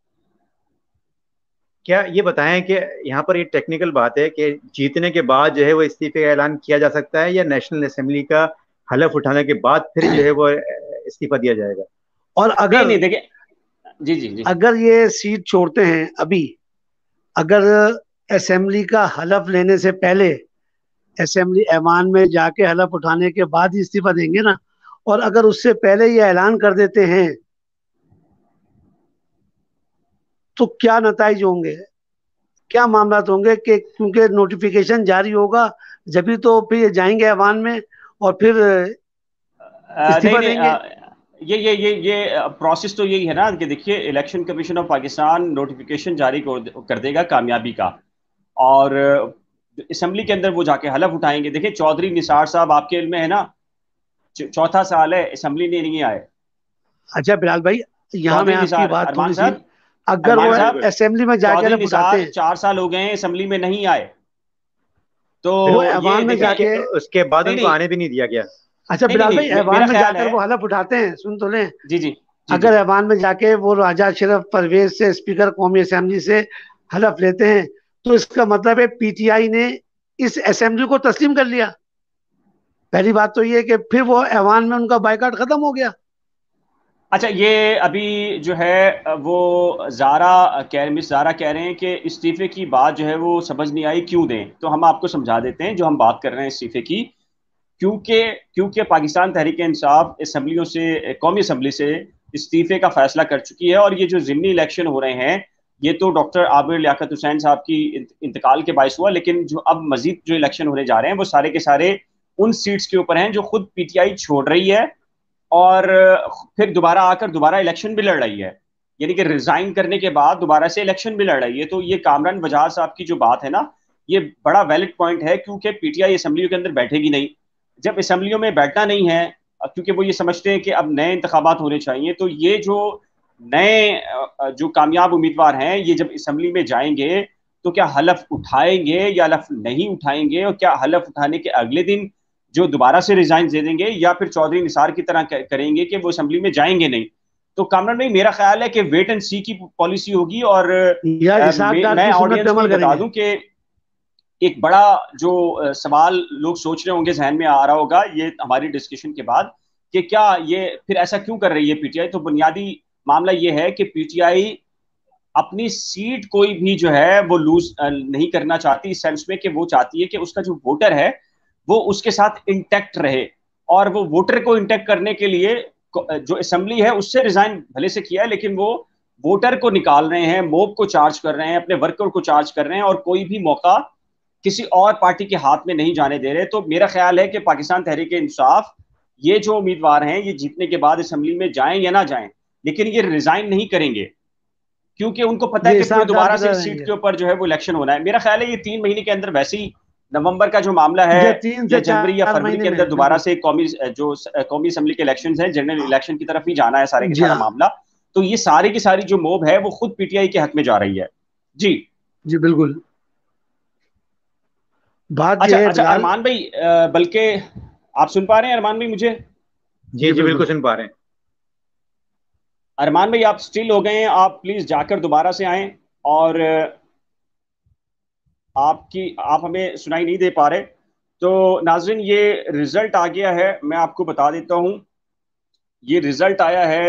B: क्या ये बताएं कि यहाँ पर ये टेक्निकल बात है कि जीतने के बाद जो है वो इस्तीफे का ऐलान किया जा सकता है, या नेशनल असेंबली का हलफ उठाने के बाद फिर जो है वो इस्तीफा दिया जाएगा?
C: और
A: नहीं
C: अगर
A: नहीं देखिए, जी जी जी।
C: अगर ये सीट छोड़ते हैं अभी, अगर असेंबली का हलफ लेने से पहले असेंबली ऐवान में जाके हलफ उठाने के बाद ही इस्तीफा देंगे ना, और अगर उससे पहले ये ऐलान कर देते हैं तो क्या नतीजे होंगे, क्या मामला होंगे कि क्योंकि नोटिफिकेशन जारी होगा जब तो फिर ये जाएंगे ऐवान में और फिर
A: नहीं
C: इस्तीफा
A: नहीं,
C: देंगे।
A: ये प्रोसेस तो यही है ना कि देखिए, Election Commission of Pakistan notification जारी कर देगा कामयाबी का, और असेंबली के अंदर वो जाके हलफ उठाएंगे। देखिए, चौधरी निसार साहब आपके इल्म में है ना, चौथा साल है असेंबली में नहीं आए।
C: अच्छा बिलाल भाई, यहाँ मैं
A: चौधरी
C: आपकी
A: निसार,
C: बात
A: अरमान
C: थोड़ी सी,
A: साहब,
C: अगर वो
A: अरमान साहब,
C: असेंबली में जाके
A: चौधरी
C: हलफ उठाते
A: निसार
C: हैं
A: 4 साल हो गए हैं असेंबली में नहीं आए।
C: फिर वो
A: तो ये
C: ऐवान में
A: देखिए
C: जाके,
B: उसके बाद
A: नहीं
B: उनको
A: नहीं
B: आने भी नहीं दिया गया।
C: अच्छा
A: नहीं नहीं
C: बिलाल भाई,
A: नहीं,
C: ऐवान
A: मेरा
C: में
A: ख्याल
C: जाकर
A: है,
C: वो हलफ उठाते हैं, सुन तो लें।
A: जी जी जी जी।
C: अगर ऐवान में जाके वो राजा अशरफ परवेज से, स्पीकर कौमी असेंबली से हलफ लेते हैं, तो इसका मतलब है पीटीआई ने इस असेंबली को तस्लीम कर लिया। पहली बात तो ये कि फिर वो ऐवान में उनका बाइकाट खत्म हो गया।
A: अच्छा, ये अभी जो है वो मिस जारा कह रहे हैं कि इस्तीफे की बात जो है वो समझ नहीं आई, क्यों दें? तो हम आपको समझा देते हैं जो हम बात कर रहे हैं इस्तीफे की। क्योंकि क्योंकि पाकिस्तान तहरीक इंसाफ असेंबलियों से, कौमी असेंबली से इस्तीफे का फैसला कर चुकी है, और ये जो ज़िमनी इलेक्शन हो रहे हैं ये तो डॉक्टर आबिर लियाकत हुसैन साहब की इंतकाल के बायस हुआ, लेकिन जो अब मजीद जो इलेक्शन होने जा रहे हैं वो सारे के सारे उन सीट्स के ऊपर हैं जो खुद पीटीआई छोड़ रही है और फिर दोबारा आकर दोबारा इलेक्शन भी लड़ रही है, यानी कि रिजाइन करने के बाद दोबारा से इलेक्शन भी लड़ रही है। तो ये कामरान वजह साहब की जो बात है ना, ये बड़ा वैलिड पॉइंट है, क्योंकि पीटीआई असम्बलियों के अंदर बैठेगी नहीं। जब असम्बलियों में बैठना नहीं है, क्योंकि वो ये समझते हैं कि अब नए इंतखाबात होने चाहिए, तो ये जो नए जो कामयाब उम्मीदवार हैं ये जब असम्बली में जाएंगे तो क्या हलफ उठाएंगे या हलफ नहीं उठाएंगे, और क्या हलफ उठाने के अगले दिन जो दोबारा से रिजाइन दे देंगे, या फिर चौधरी निसार की तरह करेंगे कि वो असम्बली में जाएंगे नहीं। तो कामरान भाई, मेरा ख्याल है कि वेट एंड सी की पॉलिसी होगी। और मैं ऑडियंस को बता दूं कि एक बड़ा जो सवाल लोग सोच रहे होंगे, जहन में आ रहा होगा ये हमारी डिस्कशन के बाद, कि क्या ये फिर ऐसा क्यों कर रही है पीटीआई। तो बुनियादी मामला ये है कि पीटीआई अपनी सीट कोई भी जो है वो लूज नहीं करना चाहती, इस सेंस में कि वो चाहती है कि उसका जो वोटर है वो उसके साथ इंटैक्ट रहे। और वो वोटर को इंटैक्ट करने के लिए जो असेंबली है उससे रिजाइन भले से किया है, लेकिन वो वोटर को निकाल रहे हैं, मोब को चार्ज कर रहे हैं, अपने वर्कर को चार्ज कर रहे हैं, और कोई भी मौका किसी और पार्टी के हाथ में नहीं जाने दे रहे। तो मेरा ख्याल है कि पाकिस्तान तहरीक इंसाफ ये जो उम्मीदवार हैं ये जीतने के बाद असेंबली में जाएं या ना जाएं, लेकिन ये रिजाइन नहीं करेंगे, क्योंकि उनको पता है कि फिर दोबारा से इस सीट के ऊपर जो है वो इलेक्शन होना है। मेरा ख्याल है ये 3 महीने के अंदर, वैसे ही नवंबर का जो मामला है या जनवरी या फरवरी के अंदर दोबारा से कौमी असेंबली के इलेक्शन है, जनरल इलेक्शन की तरफ ही जाना है सारे के सारा मामला। तो ये सारी की सारी जो मोब है वो खुद पीटीआई के हक में जा रही है। जी
C: जी बिल्कुल। बात
A: अच्छा अरमान भाई, बल्कि आप सुन पा रहे हैं अरमान भाई मुझे?
B: जी जी बिल्कुल सुन पा रहे हैं।
A: अरमान भाई आप स्टिल हो गए हैं, आप प्लीज जाकर दोबारा से आएं, और आप हमें सुनाई नहीं दे पा रहे। तो नाज़रीन, ये रिजल्ट आ गया है, मैं आपको बता देता हूं। ये रिजल्ट आया है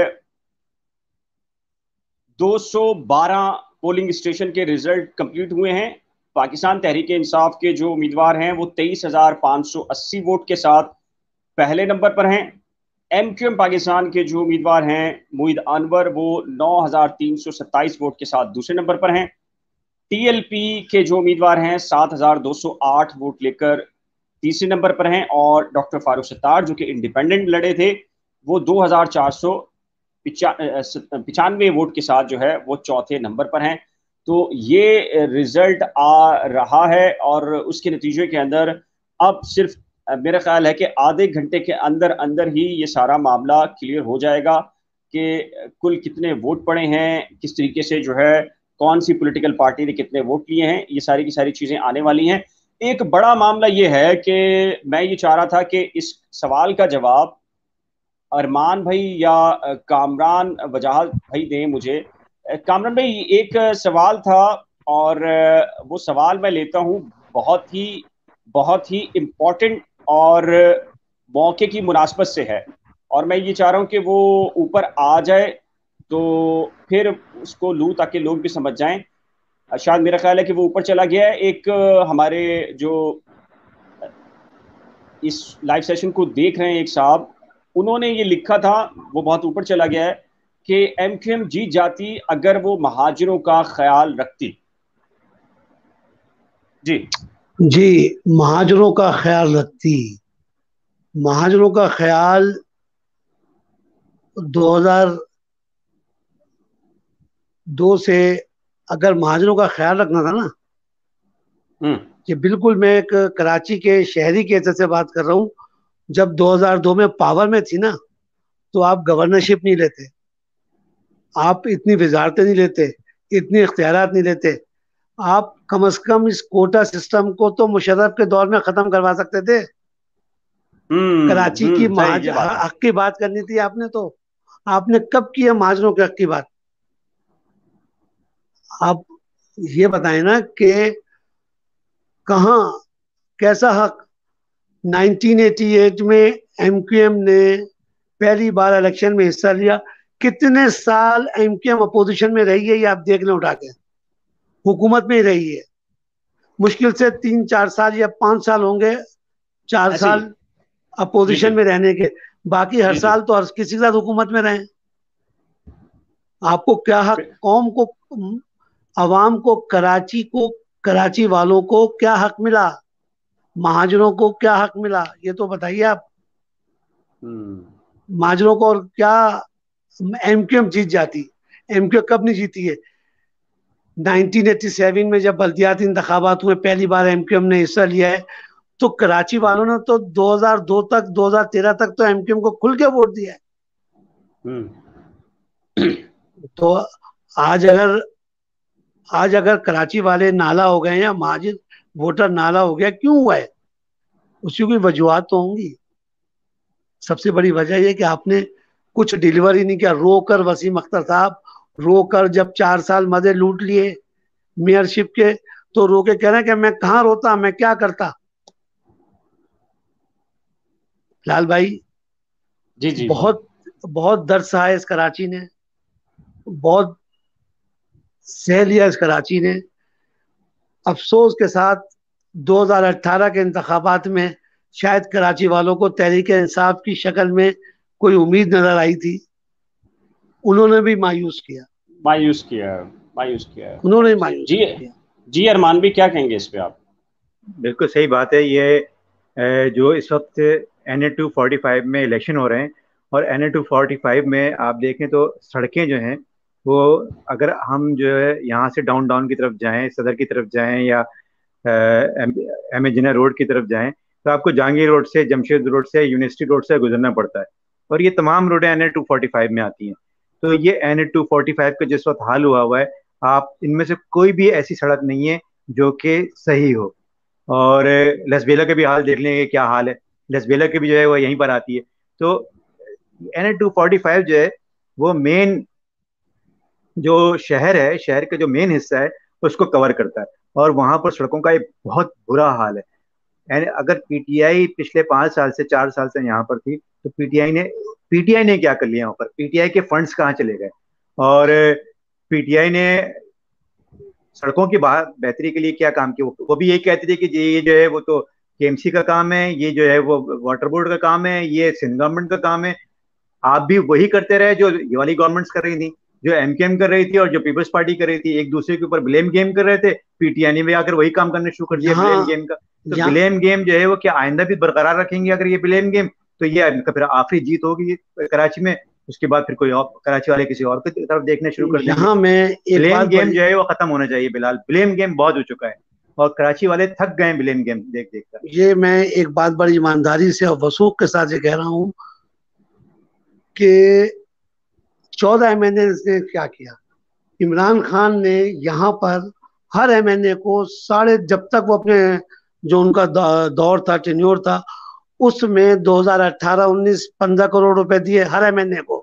A: 212 पोलिंग स्टेशन के रिजल्ट कंप्लीट हुए हैं। पाकिस्तान तहरीक इंसाफ के जो उम्मीदवार हैं वो 23,580 वोट के साथ पहले नंबर पर हैं। एमक्यूएम पाकिस्तान के जो उम्मीदवार हैं मुईद अनवर, वो 9,327 वोट के साथ दूसरे नंबर पर हैं। टीएलपी के जो उम्मीदवार हैं 7,208 वोट लेकर तीसरे नंबर पर हैं, और डॉक्टर फारूक सत्तार जो कि इंडिपेंडेंट लड़े थे वो 2,495 वोट के साथ जो है वो चौथे नंबर पर हैं। तो ये रिजल्ट आ रहा है, और उसके नतीजे के अंदर अब सिर्फ मेरा ख्याल है कि आधे घंटे के अंदर अंदर ही ये सारा मामला क्लियर हो जाएगा कि कुल कितने वोट पड़े हैं, किस तरीके से जो है कौन सी पॉलिटिकल पार्टी ने कितने वोट लिए हैं, ये सारी की सारी चीजें आने वाली हैं। एक बड़ा मामला ये है कि मैं ये चाह रहा था कि इस सवाल का जवाब अरमान भाई या कामरान वजाहत भाई दें मुझे। कामरान भाई, एक सवाल था, और वो सवाल मैं लेता हूँ, बहुत ही इम्पोर्टेंट और मौके की मुनासबत से है, और मैं ये चाह रहा हूँ कि वो ऊपर आ जाए तो फिर उसको लूँ ताकि लोग भी समझ जाएं। शायद मेरा ख्याल है कि वो ऊपर चला गया है। एक हमारे जो इस लाइव सेशन को देख रहे हैं एक साहब, उन्होंने ये लिखा था, वो बहुत ऊपर चला गया है, कि एमक्यूएम जीत जाती अगर वो महाजिरों का ख्याल रखती। जी
C: जी, महाजरों का ख्याल रखती। महाजरों का ख्याल 2002 से अगर महाजरों का ख्याल रखना था ना, कि बिल्कुल मैं एक कराची के शहरी के तरह से बात कर रहा हूँ, जब 2002 में पावर में थी ना, तो आप गवर्नरशिप नहीं लेते, आप इतनी वजारतें नहीं लेते, इतने इख्तियारात नहीं लेते। आप कम से कम इस कोटा सिस्टम को तो मुशर्रफ के दौर में खत्म करवा सकते थे। कराची की हक की बात करनी थी आपने, तो आपने कब किया महाजरों के हक की बात? आप ये बताएं ना कि कहाँ, कैसा हक? 1988 में एमक्यूएम ने पहली बार इलेक्शन में हिस्सा लिया। कितने साल एमक्यूएम अपोजिशन में रही है ये आप देख लें उठा के, हुकूमत में ही रही है। मुश्किल से 3-4 साल या 5 साल होंगे, 4 साल अपोजिशन में रहने के, बाकी हर साल तो हर किसी के साथ हुकूमत में रहे। आपको क्या हक? कौम को अवाम को कराची वालों को क्या हक मिला, महाजरों को क्या हक मिला, ये तो बताइए आप। महाजरों को और क्या, एमक्यूएम जीत जाती, एमक्यूएम कब नहीं जीती है? 1987 में जब बल्दियाती इंतखाबात हुए, पहली बार एमक्यूएम ने हिस्सा लिया है, तो कराची वालों ने तो 2002 तक 2013 तक तो एमक्यूएम को खुल के वोट दिया है। तो आज अगर कराची वाले नाला हो गए या महाजिर वोटर नाला हो गया, क्यों हुआ है? उसकी कोई वजूहत तो होंगी। सबसे बड़ी वजह यह कि आपने कुछ डिलीवरी नहीं किया। रोकर वसीम अख्तर साहब, रोकर जब 4 साल मजे लूट लिए मेयरशिप के, तो रो के कह रहे हैं कि मैं कहाँ रोता, मैं क्या करता। लाल भाई,
A: जी
C: बहुत दर्द सहा है इस कराची ने, बहुत सह लिया इस कराची ने। अफसोस के साथ 2018 के इंतखाबात में शायद कराची वालों को तहरीक इंसाफ की शक्ल में कोई उम्मीद नजर आई थी, उन्होंने भी मायूस किया। उन्होंने मायूस किया।
A: जी अरमान भी क्या कहेंगे इस पे आप?
B: बिल्कुल सही बात है। ये जो इस वक्त NA 245 में इलेक्शन हो रहे हैं, और NA 245 में आप देखें तो सड़कें जो हैं वो, अगर हम जो है यहाँ से डाउन की तरफ जाएं, सदर की तरफ जाएं, या MA जिन्ना रोड की तरफ जाएं, तो आपको जहांगीर रोड से, जमशेद रोड से, यूनिवर्सिटी रोड से गुजरना पड़ता है। और ये तमाम रोडें NA 245 में आती हैं। तो ये NA 245 का जिस वक्त हाल हुआ है, आप इनमें से कोई भी ऐसी सड़क नहीं है जो कि सही हो। और लसबेला के भी हाल देख लेंगे क्या हाल है, लसबेला की भी जो है वो यहीं पर आती है। तो NA 245 जो है वो मेन जो शहर है, शहर का जो मेन हिस्सा है उसको कवर करता है, और वहां पर सड़कों का एक बहुत बुरा हाल है। अगर PTI पिछले 5 साल से 4 साल से यहाँ पर थी, तो PTI ने क्या कर लिया वहां पर? PTI के फंड्स कहाँ चले गए? और PTI ने सड़कों की बेहतरी के लिए क्या काम किया? वो भी यही कहते थे कि ये जो है वो तो KMC का काम है, ये जो है वो वाटर बोर्ड का काम है, ये सिंध गवर्नमेंट का काम है। आप भी वही करते रहे जो ये वाली गवर्नमेंट्स कर रही थी, जो MKM कर रही थी और जो पीपल्स पार्टी कर रही थी, एक दूसरे के ऊपर ब्लेम गेम कर रहे थे। PTI ने भी आकर वही काम करना शुरू कर दिया, ब्लेम गेम का। तो ब्लेम गेम जो है वो क्या आइंदा भी बरकरार रखेंगे? अगर ये ब्लेम गेम, तो ये फिर आखिरी जीत होगी कराची में। उसके बाद फिर कोई और कराची वाले किसी और की तरफ देखना शुरू कर देंगे। ब्लेम गेम जो है वो खत्म होना चाहिए बिलाल। ब्लेम गेम बहुत हो चुका है और कराची वाले थक गए ब्लेम गेम देख देख कर।
C: ये मैं एक बात बड़ी ईमानदारी से और वसूख के साथ ये कह रहा हूँ कि 14 MNA ने क्या किया। इमरान खान ने यहाँ पर हर MNA को जब तक वो अपने जो उनका दौर था, टेन्योर था, उसमें 2018-19 15 करोड़ रुपए दिए हर MNA को।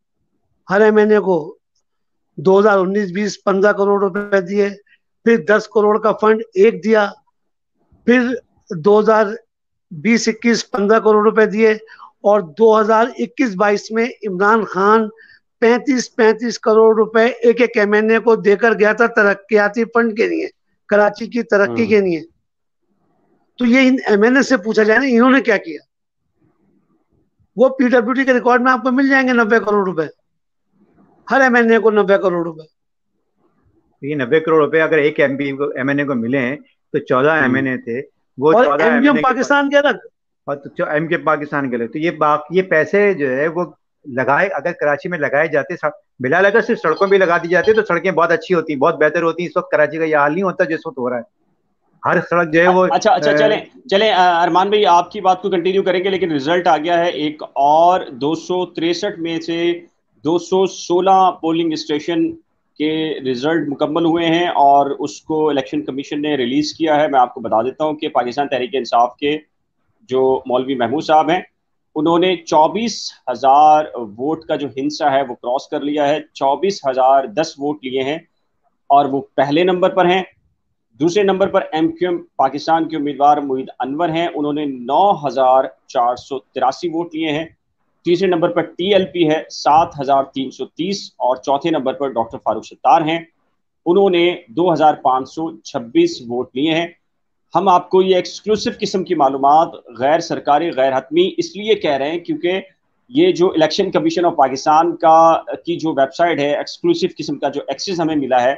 C: 2019-20 15 करोड़ रुपए दिए, फिर 10 करोड़ का फंड एक दिया, फिर 2020-21 15 करोड़ रुपए दिए, और 2021-22 में इमरान खान 35-35 करोड़ रुपए एक MNA को देकर गया था तरक्याती फंड के लिए, कराची की तरक्की के लिए। तो ये इन MNA से पूछा जाए ना इन्होंने क्या किया। वो PWD के रिकॉर्ड में आपको मिल जाएंगे 90 करोड़ रुपए, हर MNA को 90 करोड़ रुपए।
B: ये 90 करोड़ रुपए अगर एक MNA को मिले हैं तो 14 MNA थे, वो 14
C: MKM पाकिस्तान के अलग,
B: और तो MKM पाकिस्तान के अलग। तो ये पैसे जो है वो लगाए, अगर कराची में लगाए जाते, बिलाल अगर सिर्फ सड़कों भी लगा दी जाती तो सड़कें बहुत अच्छी होती, बहुत बेहतर होती। इस वक्त कराची का ये हाल नहीं होता जिस वक्त हो रहा है। हर सड़क जो है वो
A: अच्छा चले अरमान भाई आपकी बात को कंटिन्यू करेंगे, लेकिन रिजल्ट आ गया है एक और। 263 में से 216 पोलिंग स्टेशन के रिजल्ट मुकम्मल हुए हैं और उसको इलेक्शन कमीशन ने रिलीज किया है। मैं आपको बता देता हूं कि पाकिस्तान तहरीक इंसाफ के जो मौलवी महमूद साहब हैं, उन्होंने 24,000 वोट का जो हिस्सा है वो क्रॉस कर लिया है। 24,010 वोट लिए हैं और वो पहले नंबर पर हैं। दूसरे नंबर पर MQM पाकिस्तान के उम्मीदवार मोहिद अनवर हैं, उन्होंने 9,483 वोट लिए हैं। तीसरे नंबर पर TLP है 7,330 और चौथे नंबर पर डॉक्टर फारूक सत्तार हैं, उन्होंने 2,526 वोट लिए हैं। हम आपको ये एक्सक्लूसिव किस्म की मालूमात, गैर सरकारी, गैर हतमी इसलिए कह रहे हैं क्योंकि ये जो इलेक्शन कमीशन ऑफ पाकिस्तान की जो वेबसाइट है, एक्सक्लूसिव किस्म का जो एक्सेस हमें मिला है,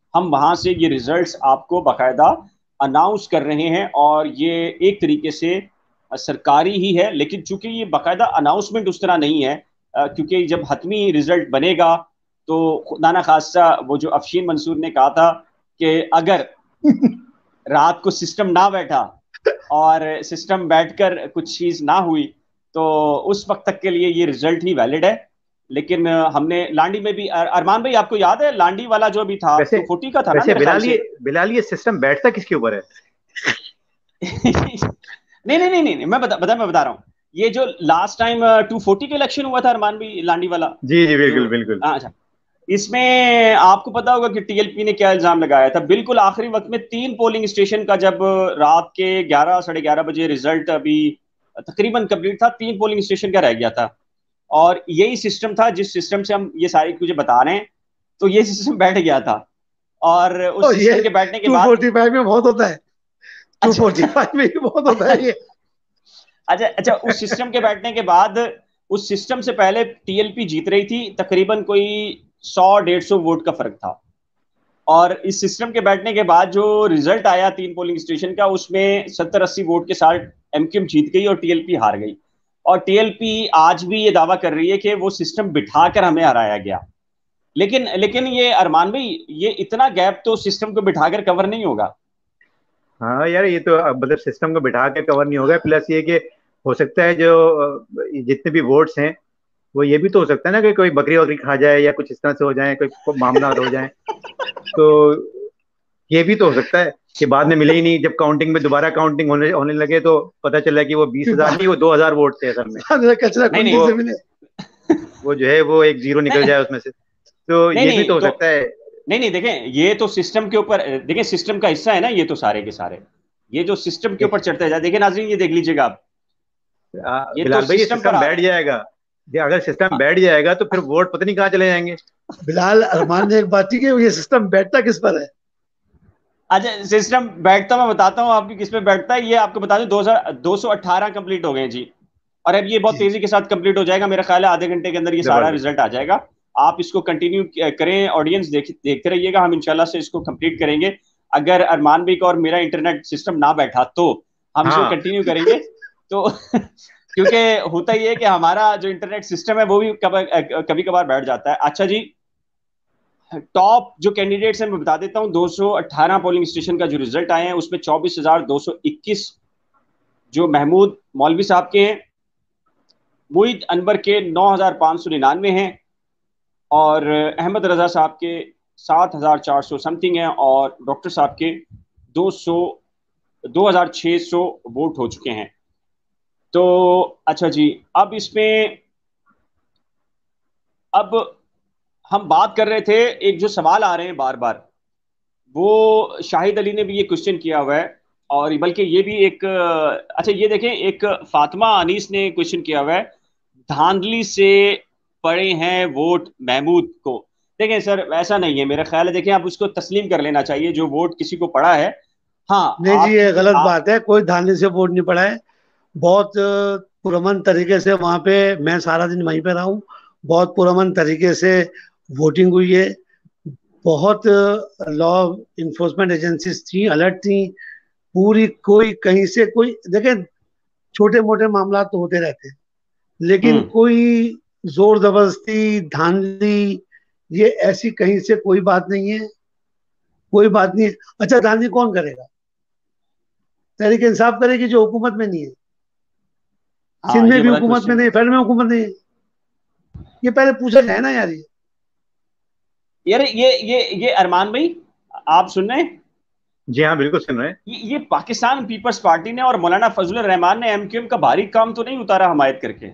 A: हम वहां से ये रिजल्ट्स आपको बाकायदा अनाउंस कर रहे हैं, और ये एक तरीके से सरकारी ही है, लेकिन चूंकि ये बाकायदा अनाउंसमेंट उस तरह नहीं है, क्योंकि जब हतमी रिजल्ट बनेगा तो खुदा ना खास्ता वो जो अफशीन मंसूर ने कहा था कि अगर रात को सिस्टम ना बैठा और सिस्टम बैठकर कुछ चीज ना हुई तो उस वक्त तक के लिए ये रिजल्ट ही वैलिड है। लेकिन हमने लांडी में भी अरमान भाई आपको याद है लांडी वाला जो भी था
B: वैसे
A: 240 का था ना
B: वैसे
A: मेरे ख्याल से।
B: बिलाल ये सिस्टम बैठता किसके ऊपर है?
A: नहीं नहीं नहीं नहीं, मैं बता रहा हूँ। ये जो लास्ट टाइम 240 के इलेक्शन हुआ था अरमान भाई लांडी वाला,
B: जी जी,
A: जो
B: बिल्कुल बिल्कुल।
A: अच्छा, इसमें आपको पता होगा कि टीएलपी ने क्या इल्जाम लगाया था बिल्कुल आखिरी वक्त में, 3 पोलिंग स्टेशन का जब रात के 11 साढ़े 11 बजे रिजल्ट अभी तकरीबन कंप्लीट था, 3 पोलिंग स्टेशन का रह गया था, और यही सिस्टम था जिस सिस्टम से हम ये सारी चीजें बता रहे हैं, तो ये सिस्टम बैठ गया था। और
C: तो
A: उस
C: ये
A: सिस्टम के बैठने के बाद
C: 245 में बहुत होता है,
A: अच्छा
C: 245 में ही बहुत होता है ये।
A: अच्छा अच्छा, उस सिस्टम के बैठने के बाद, उस सिस्टम से पहले टीएलपी जीत रही थी, तकरीबन कोई 100 150 वोट का फर्क था, और इस सिस्टम के बैठने के बाद जो रिजल्ट आया 3 पोलिंग स्टेशन का, उसमें 70 80 वोट के साथ एमक्यूएम जीत गई और टीएलपी हार गई। और टीएलपी आज भी ये दावा कर रही है कि वो सिस्टम बिठाकर हमें हराया गया, लेकिन लेकिन ये अरमान भाई, ये इतना गैप तो सिस्टम को बिठाकर कवर नहीं होगा।
B: हाँ यार, ये तो मतलब सिस्टम को बिठा के कवर नहीं होगा। प्लस ये कि हो सकता है जो जितने भी वोट्स हैं, वो ये भी तो हो सकता है ना कि कोई बकरी वकरी खा जाए या कुछ इस तरह से हो जाए, कोई मामला हो जाए। तो ये भी तो हो सकता है कि बाद में मिले ही नहीं, जब काउंटिंग में दोबारा काउंटिंग होने होने लगे तो पता चला कि वो 20,000 नहीं, वो 2,000 वोट थे असल में।
C: कचरा
A: नहीं
C: कुंडी
A: नहीं
C: से मिले।
B: वो जो है वो एक जीरो निकल
A: नहीं
B: जाए उसमें से, तो
A: नहीं
B: ये भी
A: नहीं
B: तो हो
A: तो
B: सकता है।
A: नहीं नहीं, देखें ये तो सिस्टम के ऊपर, देखें सिस्टम का हिस्सा है ना ये तो सारे के सारे, ये जो सिस्टम के ऊपर चढ़ते जाए, देखिए नाजरीन ये देख लीजिएगा आप, ये तो
B: बिलाल भाई, ये
A: सिस्टम पर
B: सिस्टम
A: आ रहा
B: बैठ
A: है।
B: जाएगा। ये अगर सिस्टम
A: हाँ,
B: बैठ जाएगा तो फिर वोट पता नहीं कहाँ चले जाएंगे।
C: बिलाल, अरमान ने एक बात की कि ये सिस्टम बैठता किस पर है।
A: अच्छा सिस्टम बैठता, मैं बताता हूँ आपकी किस पे बैठता है, ये आपको बता दूं 218 कंप्लीट हो गए जी, और अब ये बहुत
C: जी,
A: तेजी के साथ कंप्लीट हो जाएगा, मेरा ख्याल है आधे घंटे के अंदर ये सारा
B: जबरदस्त।
A: रिजल्ट आ जाएगा। आप इसको कंटिन्यू करें, ऑडियंस देखते रहिएगा, हम इंशाल्लाह से इसको कंप्लीट करेंगे। अगर अरमान भाई का और मेरा इंटरनेट सिस्टम ना बैठा तो हम इसको
B: हाँ
A: कंटिन्यू करेंगे। तो क्योंकि होता ही है कि हमारा जो इंटरनेट सिस्टम है वो भी कभी कभार बैठ जाता है। अच्छा जी, टॉप जो कैंडिडेट्स हैं मैं बता देता हूं, 218 पोलिंग स्टेशन का जो रिजल्ट आए हैं उसमें 24,221 जो महमूद मौलवी साहब के हैं, मुईद अनवर के 9,599 हैं, और अहमद रजा साहब के 7,400 समथिंग हैं, और डॉक्टर साहब के 200 2,600 वोट हो चुके हैं। तो अच्छा जी, अब इसमें, अब हम बात कर रहे थे, एक जो सवाल आ रहे हैं बार बार, वो शाहिद अली ने भी ये क्वेश्चन किया हुआ है, और बल्कि ये भी एक, अच्छा ये देखें, एक फातिमा अनीस ने क्वेश्चन किया हुआ है, धांधली से पड़े हैं वोट महमूद को। देखें सर, ऐसा नहीं है मेरा ख्याल है, देखें आप उसको तस्लीम कर लेना चाहिए जो वोट किसी को पड़ा है। हाँ
C: नहीं जी, ये
A: आपकी
C: गलत बात है, कोई धांधली से वोट नहीं पड़ा है। बहुत पुरअमन तरीके से वहां पे, मैं सारा दिन वहीं पे रहा हूँ, बहुत पुरअमन तरीके से वोटिंग हुई है। बहुत लॉ इन्फोर्समेंट एजेंसीज थी, अलर्ट थी पूरी, कोई कहीं से कोई, देखें छोटे मोटे मामला तो होते रहते हैं, लेकिन
A: हम्म
C: कोई जोर जबरदस्ती धांधली, ये ऐसी कहीं से कोई बात नहीं है, कोई बात नहीं है। अच्छा, धांधली कौन करेगा? तहरीक इंसाफ करेगी जो हुकूमत में नहीं है,
A: हाँ
C: सिंध में
A: ये
C: भी
A: बड़ा
C: हुकूमत में
A: क्वेश्चन,
C: नहीं है, फेडरल में हुकूमत नहीं है। ये पहले पूछा जाए ना यार ये।
A: यार ये अरमान भाई, आप सुन रहे हैं?
B: जी हाँ, बिल्कुल सुन रहे हैं।
A: ये पाकिस्तान पीपल्स पार्टी ने और मौलाना फजलुर रहमान ने एमक्यूएम का भारी काम तो नहीं उतारा हमायत करके?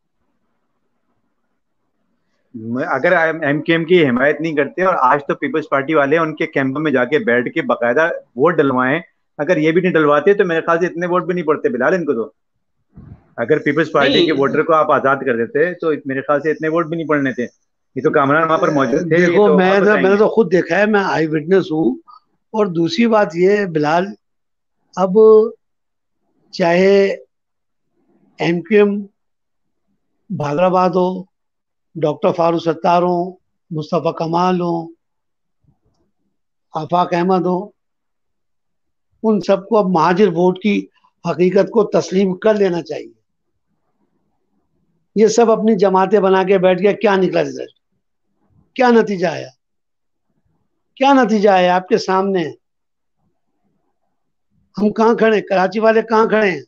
B: अगर एमकेएम की हिमायत नहीं करते और आज तो पीपल्स पार्टी वाले उनके कैंप में जाके बैठ के बाकायदा वोट डलवाएं, अगर ये भी नहीं डलवाते तो मेरे ख्याल से इतने वोट भी नहीं पड़ते बिलाल इनको तो। अगर पीपल्स पार्टी के
A: नहीं
B: वोटर को आप आजाद कर देते तो मेरे ख्याल से इतने वोट भी नहीं पड़ने थे। ये तो कामरान वहां पर मौजूद थे, ये
C: देखो,
B: तो और
C: मैंने
B: बताएंगे।
C: तो खुद देखा है, मैं आई विटनेस हूँ। और दूसरी बात ये है बिलाल, अब चाहे एमक्यूएम भादराबाद हो, डॉक्टर फारूक सत्तार हो, मुस्तफ़ा कमाल हो, आफाक अहमद हो, उन सबको अब महाजिर वोट की हकीकत को तस्लीम कर लेना चाहिए। ये सब अपनी जमातें बना के बैठ गया, क्या निकला रिजल्ट, क्या नतीजा आया, क्या नतीजा आया आपके सामने है। हम कहाँ खड़े, कराची वाले कहाँ खड़े हैं?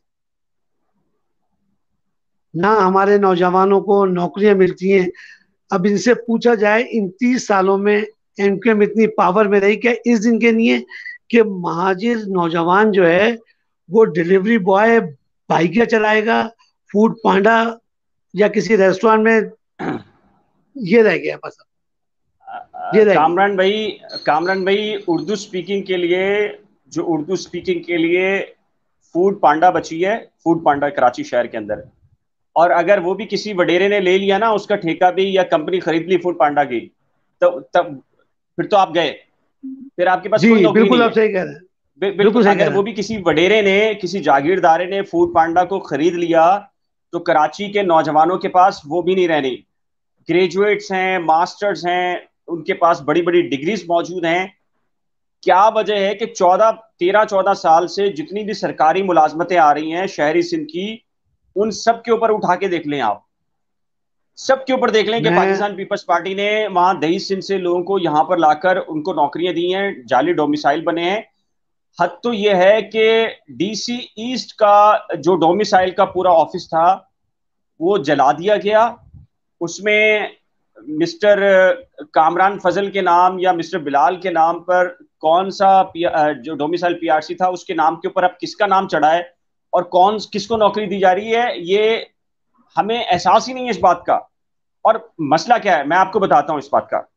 C: ना हमारे नौजवानों को नौकरियां मिलती हैं। अब इनसे पूछा जाए, इन 30 सालों में एमक्यूएम इतनी पावर में रही क्या इस दिन के लिए कि महाजिर नौजवान जो है वो डिलीवरी बॉय बाइक चलाएगा, फूड पांडा या किसी रेस्टोरेंट में, ये रह गया बस। ये रह गया।
A: कामरान भाई, उर्दू स्पीकिंग के लिए, जो उर्दू स्पीकिंग के लिए फूड पांडा बची है, फूड पांडा कराची शहर के अंदर, और अगर वो भी किसी वडेरे ने ले लिया ना उसका ठेका भी, या कंपनी खरीद ली फूड पांडा की, तो तब फिर तो आप गए, फिर आपके पास
C: जी
A: कोई नौकरी
C: बिल्कुल,
A: नहीं
C: आप
A: है।
C: सही कह रहे हैं। बिल्कुल
A: बिल्कुल,
C: सही कह
A: अगर
C: रहे
A: वो
C: हैं।
A: भी किसी वडेरे ने, किसी जागीरदारे ने फूड पांडा को खरीद लिया, तो कराची के नौजवानों के पास वो भी नहीं रहनी। ग्रेजुएट्स हैं, मास्टर्स हैं, उनके पास बड़ी बड़ी डिग्रीज मौजूद हैं। क्या वजह है कि 13-14 साल से जितनी भी सरकारी मुलाजमतें आ रही हैं शहरी सिंध की, उन सब के ऊपर उठा के देख लें आप, सब के ऊपर देख लें कि
C: मैं
A: पाकिस्तान पीपल्स पार्टी ने वहां दही सिंध से लोगों को यहां पर लाकर उनको नौकरियां दी हैं, जाली डोमिसाइल बने हैं। हद तो यह है कि डीसी ईस्ट का जो डोमिसाइल का पूरा ऑफिस था वो जला दिया गया। उसमें मिस्टर कामरान फजल के नाम या मिस्टर बिलाल के नाम पर कौन सा जो डोमिसाइल पीआरसी था उसके नाम के ऊपर अब किसका नाम चढ़ा है और कौन किसको नौकरी दी जा रही है, ये हमें एहसास ही नहीं है इस बात का। और मसला क्या है मैं आपको बताता हूं इस बात का।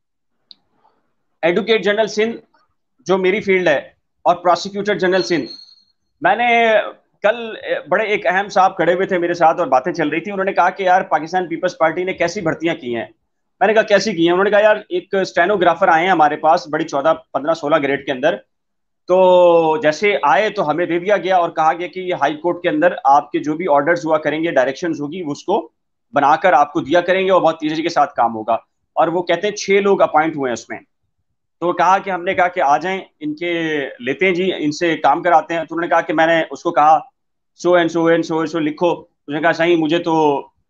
A: एडवोकेट जनरल सिंध जो मेरी फील्ड है और प्रोसिक्यूटर जनरल सिंध, मैंने कल बड़े एक अहम साहब खड़े हुए थे मेरे साथ और बातें चल रही थी। उन्होंने कहा कि यार पाकिस्तान पीपल्स पार्टी ने कैसी भर्तियां की हैं। मैंने कहा कैसी की हैं? उन्होंने कहा यार एक स्टेनोग्राफर आए हैं हमारे पास बड़ी 14-15-16 ग्रेड के अंदर, तो जैसे आए तो हमें दे दिया गया और कहा गया कि ये हाई कोर्ट के अंदर आपके जो भी ऑर्डर्स हुआ करेंगे, डायरेक्शंस होगी, उसको बनाकर आपको दिया करेंगे और बहुत तेजी के साथ काम होगा। और वो कहते हैं 6 लोग अपॉइंट हुए हैं उसमें। तो कहा कि हमने कहा कि आ जाएं, इनके लेते हैं जी, इनसे काम कराते हैं। तो उन्होंने कहा कि मैंने उसको कहा so and so and so and so लिखो। उसने कहा सही, मुझे तो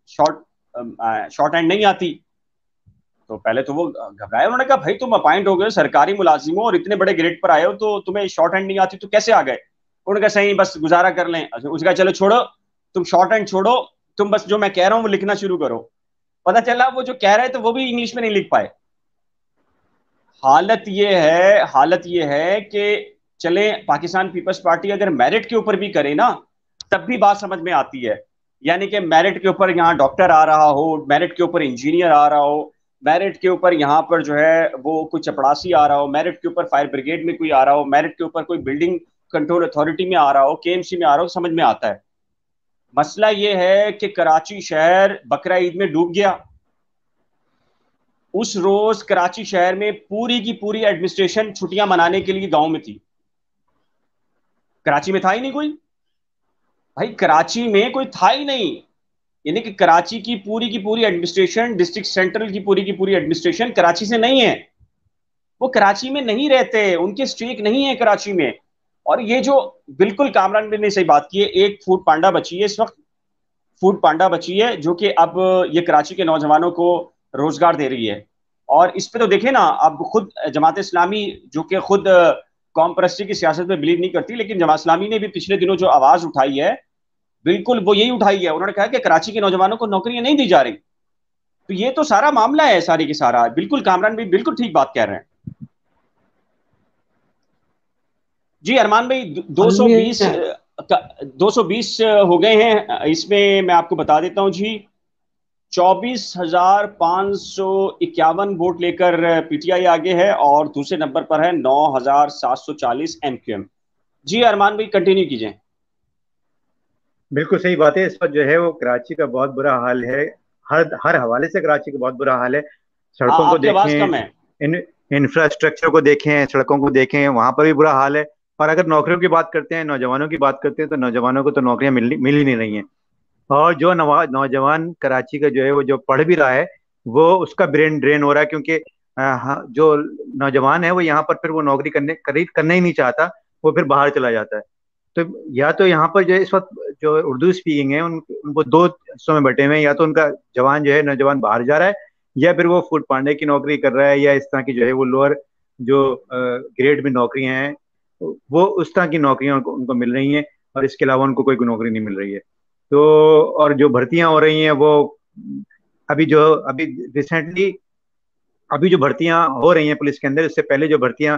A: शॉर्ट हैंड नहीं आती। तो पहले तो वो घबराए। उन्होंने कहा भाई तुम अपॉइंट हो गए, सरकारी मुलाजिम हो और इतने बड़े ग्रेड पर आए हो, तो तुम्हें शॉर्ट हैंड नहीं आती तो कैसे आ गए? उन्होंने कहा सही, बस गुजारा कर लें। अच्छा, उसने कहा चलो छोड़ो, तुम शॉर्ट हैंड छोड़ो, तुम बस जो मैं कह रहा हूँ वो लिखना शुरू करो। पता चला वो जो कह रहे थे वो भी इंग्लिश में नहीं लिख पाए। हालत ये है कि चले पाकिस्तान पीपल्स पार्टी अगर मेरिट के ऊपर भी करे ना तब भी बात समझ में आती है। यानी कि मेरिट के ऊपर यहाँ डॉक्टर आ रहा हो, मेरिट के ऊपर इंजीनियर आ रहा हो, मेरिट के ऊपर यहाँ पर जो है वो कोई चपड़ासी आ रहा हो, मेरिट के ऊपर फायर ब्रिगेड में कोई आ रहा हो, मेरिट के ऊपर कोई बिल्डिंग कंट्रोल अथॉरिटी में आ रहा हो, केएमसी में आ रहा हो, समझ में आता है। मसला ये है कि कराची शहर बकरा ईद में डूब गया। उस रोज कराची शहर में पूरी की पूरी एडमिनिस्ट्रेशन छुट्टियां मनाने के लिए गांव में थी। कराची में था ही नहीं कोई, भाई कराची में कोई था ही नहीं। यानी कि कराची की पूरी एडमिनिस्ट्रेशन, डिस्ट्रिक्ट सेंट्रल की पूरी एडमिनिस्ट्रेशन कराची से नहीं है। वो कराची में नहीं रहते, उनके स्टेक नहीं है कराची में। और ये जो बिल्कुल कामरान ने सही बात की है, एक फूड पांडा बची है इस वक्त, फूड पांडा बची है जो कि अब ये कराची के नौजवानों को रोजगार दे रही है। और इस पे तो देखें ना, अब खुद जमात इस्लामी जो कि खुद कौम परस्ती की सियासत में बिलीव नहीं करती, लेकिन जमात इस्लामी ने भी पिछले दिनों जो आवाज उठाई है बिल्कुल वो यही उठाई है। उन्होंने कहा कि कराची के नौजवानों को नौकरियां नहीं दी जा रही। तो ये तो सारा मामला है सारी की सारा। बिल्कुल कामरान भी बिल्कुल ठीक बात कह रहे हैं। जी अरमान भाई, 220 हो गए हैं। इसमें मैं आपको बता देता हूं जी, 24,551 वोट लेकर पीटीआई आगे है और दूसरे नंबर पर है 9,740 एमक्यूएम। जी अरमान भाई कंटिन्यू कीजिए।
B: बिल्कुल सही बात है। इस वक्त जो है वो कराची का बहुत बुरा हाल है। हर हर हवाले से कराची का बहुत बुरा हाल है।
A: हाँ,
B: सड़कों को
A: आपकी आवाज
B: देखें,
A: कम है।
B: इंफ्रास्ट्रक्चर को देखें, सड़कों को देखें, वहां पर भी बुरा हाल है। और अगर नौकरियों की बात करते हैं, नौजवानों की बात करते हैं, तो नौजवानों को तो नौकरियां मिल ही नहीं रही हैं। और जो नौजवान कराची का जो है वो जो पढ़ भी रहा है वो उसका ब्रेन ड्रेन हो रहा है, क्योंकि हाँ, जो नौजवान है वो यहाँ पर फिर वो नौकरी करना ही नहीं चाहता, वो फिर बाहर चला जाता है। तो या तो यहाँ पर जो है इस वक्त जो उर्दू स्पीकिंग है उनको दो हिस्सों में बटे हुए हैं, या तो उनका जवान जो है नौजवान बाहर जा रहा है, या फिर वो फूड पांडे की नौकरी कर रहा है, या इस तरह की जो है वो लोअर जो ग्रेड में नौकरियां हैं वो उस तरह की नौकरियां उनको मिल रही हैं, और इसके अलावा उनको कोई नौकरी नहीं मिल रही है। तो और जो भर्तियां हो रही हैं वो अभी रिसेंटली अभी जो भर्तियां हो रही हैं पुलिस के अंदर, इससे पहले जो भर्तियां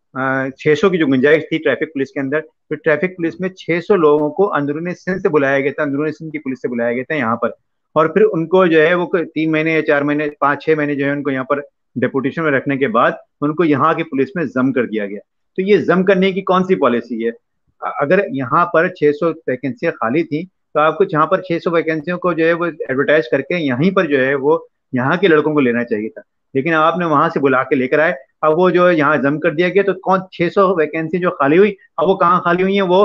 B: 600 की जो गुंजाइश थी ट्रैफिक पुलिस के अंदर, तो ट्रैफिक पुलिस में 600 लोगों को अंदरूनी सिंध से बुलाया गया था, अंदरूनी सिंध की पुलिस से बुलाया गया था यहाँ पर। और फिर उनको जो है वो 3 महीने या 4 महीने 5-6 महीने जो है उनको यहाँ पर डेपुटेशन में रखने के बाद उनको यहाँ की पुलिस में जम कर दिया गया। तो ये जम करने की कौन सी पॉलिसी है? अगर यहाँ पर 600 वैकेंसियां खाली थी, तो आपको यहाँ पर 600 वैकेंसियों को जो है वो एडवर्टाइज करके यहीं पर जो है वो यहाँ के लड़कों को लेना चाहिए था, लेकिन आपने वहां से बुला के लेकर आए। अब वो जो यहाँ जम कर दिया गया, तो कौन 600 वैकेंसी जो खाली हुई, अब वो कहाँ खाली हुई है? वो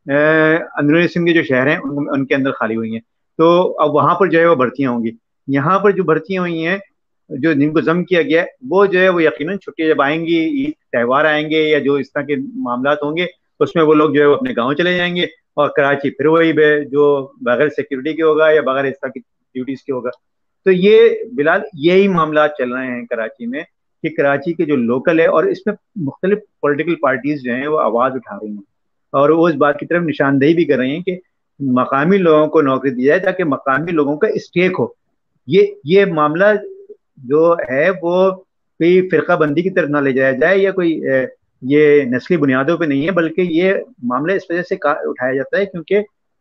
B: अंदरूनी सिंध के जो शहर हैं उनके अंदर खाली हुई हैं। तो अब वहां पर जो है वो भर्तियां होंगी। यहाँ पर जो भर्तियां हुई हैं, जो जिनको जम किया गया है, वो जो है वो यकीनन छुट्टियां जब आएंगी, ईद त्योहार आएंगे या जो इस तरह के मामला होंगे, उसमें वो लोग जो है वो अपने गाँव चले जाएंगे, और कराची फिर वही जो बगैर सिक्योरिटी के होगा या बगैर इस तरह की ड्यूटीज के होगा। तो ये बिलाल यही मामला चल रहे हैं कराची में, कि कराची के जो लोकल है, और इसमें मुख्तलिफ पॉलिटिकल पार्टीज जो हैं वो आवाज उठा रही हैं, और वो इस बात की तरफ निशानदेही भी कर रही हैं कि मकामी लोगों को नौकरी दी जाए ताकि मकामी लोगों का स्टेक हो। ये मामला जो है वो कोई फिरका बंदी की तरफ ना ले जाया जाए, या कोई ये नस्ली बुनियादों पे नहीं है, बल्कि ये मामला इस वजह से उठाया जाता है क्योंकि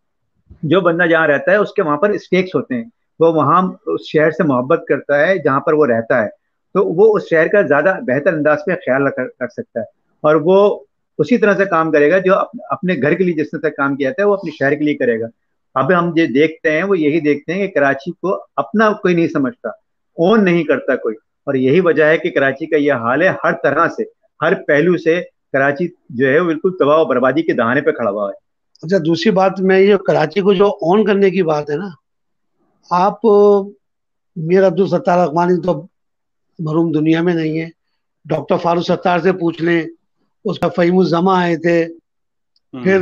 B: जो बंदा जहाँ रहता है उसके वहां पर स्टेक्स होते हैं। वो वहां उस शहर से मोहब्बत करता है जहां पर वो रहता है, तो वो उस शहर का ज्यादा बेहतर अंदाज में ख्याल रख सकता है, और वो उसी तरह से काम करेगा जो अपने घर के लिए जिस तरह से काम किया जाता है वो अपने शहर के लिए करेगा। अब हम जो देखते हैं वो यही देखते हैं कि कराची को अपना कोई नहीं समझता, ओन नहीं करता कोई, और यही वजह है कि कराची का यह हाल है। हर तरह से, हर पहलू से कराची जो है वो बिल्कुल तबाह और बर्बादी के दहाने पे खड़ा हुआ है।
C: अच्छा, दूसरी बात, मैं ये कराची को जो ऑन करने की बात है ना, आप मीर अब्दुल सत्तार अखवानी तो मरूम दुनिया में नहीं है, डॉक्टर फारूक सत्तार से पूछ लें, उसका फ़हीमुज़्ज़मा आए थे, फिर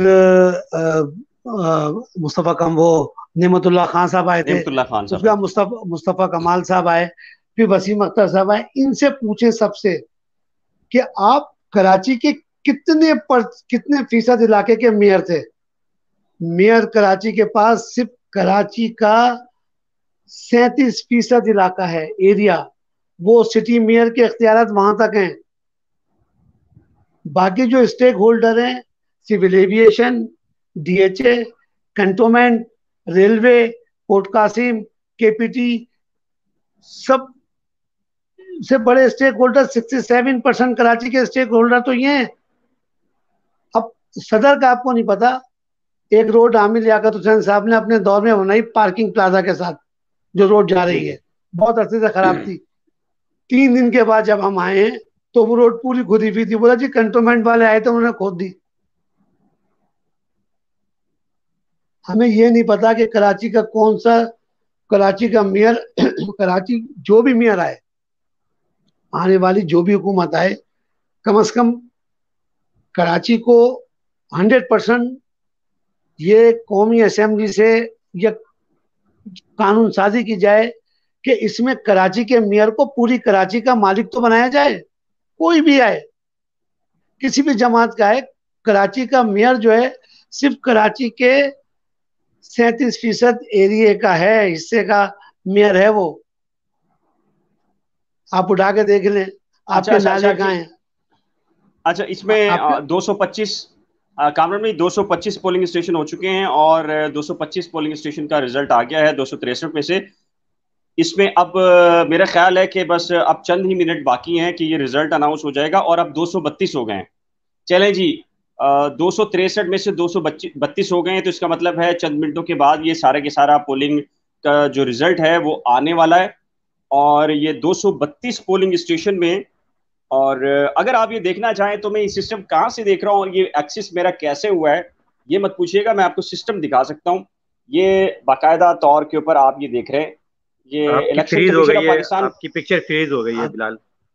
C: मुस्तफ़ा कम वो नेमतुल्लाह खान साहब आए थे, उसका मुस्तफ़ा कमाल साहब आए, फिर वसीम अख्तर साहब आए। इनसे पूछें सबसे कि आप कराची के कितने फीसद इलाके के मेयर थे? मेयर कराची के पास सिर्फ कराची का 37% इलाका है, एरिया। वो सिटी मेयर के इख्तियारात वहां तक हैं। बाकी जो स्टेक होल्डर हैं, civil aviation, DHA, cantonment, railway, Port Qasim, KPT, सब से बड़े स्टेक होल्डर 67% कराची के स्टेक होल्डर तो ये हैं। अब सदर का आपको नहीं पता, एक रोड आमिर लियाकत हुसैन साहब ने अपने दौर में बनाई पार्किंग प्लाजा के साथ, जो रोड जा रही है, बहुत अरसे से खराब थी। 3 दिन के बाद जब हम आए हैं तो वो रोड पूरी खुदी हुई थी। बोला जी कंटोनमेंट वाले आए थे, उन्होंने खोद दी। हमें ये नहीं पता कि कराची का कौन सा, कराची का मेयर कराची जो भी मेयर आए, आने वाली जो भी हुकूमत आए, कम से कम कराची को 100% ये कौमी असेंबली से या कानून साजी की जाए कि इसमें कराची के मेयर को पूरी कराची का मालिक तो बनाया जाए। कोई भी आए, किसी भी जमात का है, कराची का मेयर जो है सिर्फ कराची के 37% एरिया का है, हिस्से का मेयर है वो। आप उठा के देख लें, आपके नाले कहाँ हैं।
A: अच्छा, इसमें 225 कामरान में 225 पोलिंग स्टेशन हो चुके हैं, और 225 पोलिंग स्टेशन का रिजल्ट आ गया है 263 में से। इसमें अब मेरा ख्याल है कि बस अब चंद ही मिनट बाकी हैं कि ये रिजल्ट अनाउंस हो जाएगा, और अब 232 हो गए हैं। चलें जी, 263 में से 232 हो गए हैं, तो इसका मतलब है चंद मिनटों के बाद ये सारा के सारा पोलिंग का जो रिजल्ट है वो आने वाला है। और ये 232 पोलिंग स्टेशन में, और अगर आप ये देखना चाहें तो मैं ये सिस्टम कहाँ से देख रहा हूँ और ये एक्सेस मेरा कैसे हुआ है, ये मत पूछिएगा, मैं आपको सिस्टम दिखा सकता हूँ। ये बाकायदा तौर के ऊपर आप ये देख रहे हैं, ये इलेक्शन कमीशन ऑफ पाकिस्तान।
B: आपकी पिक्चर फ्रीज हो गई है बिलाल।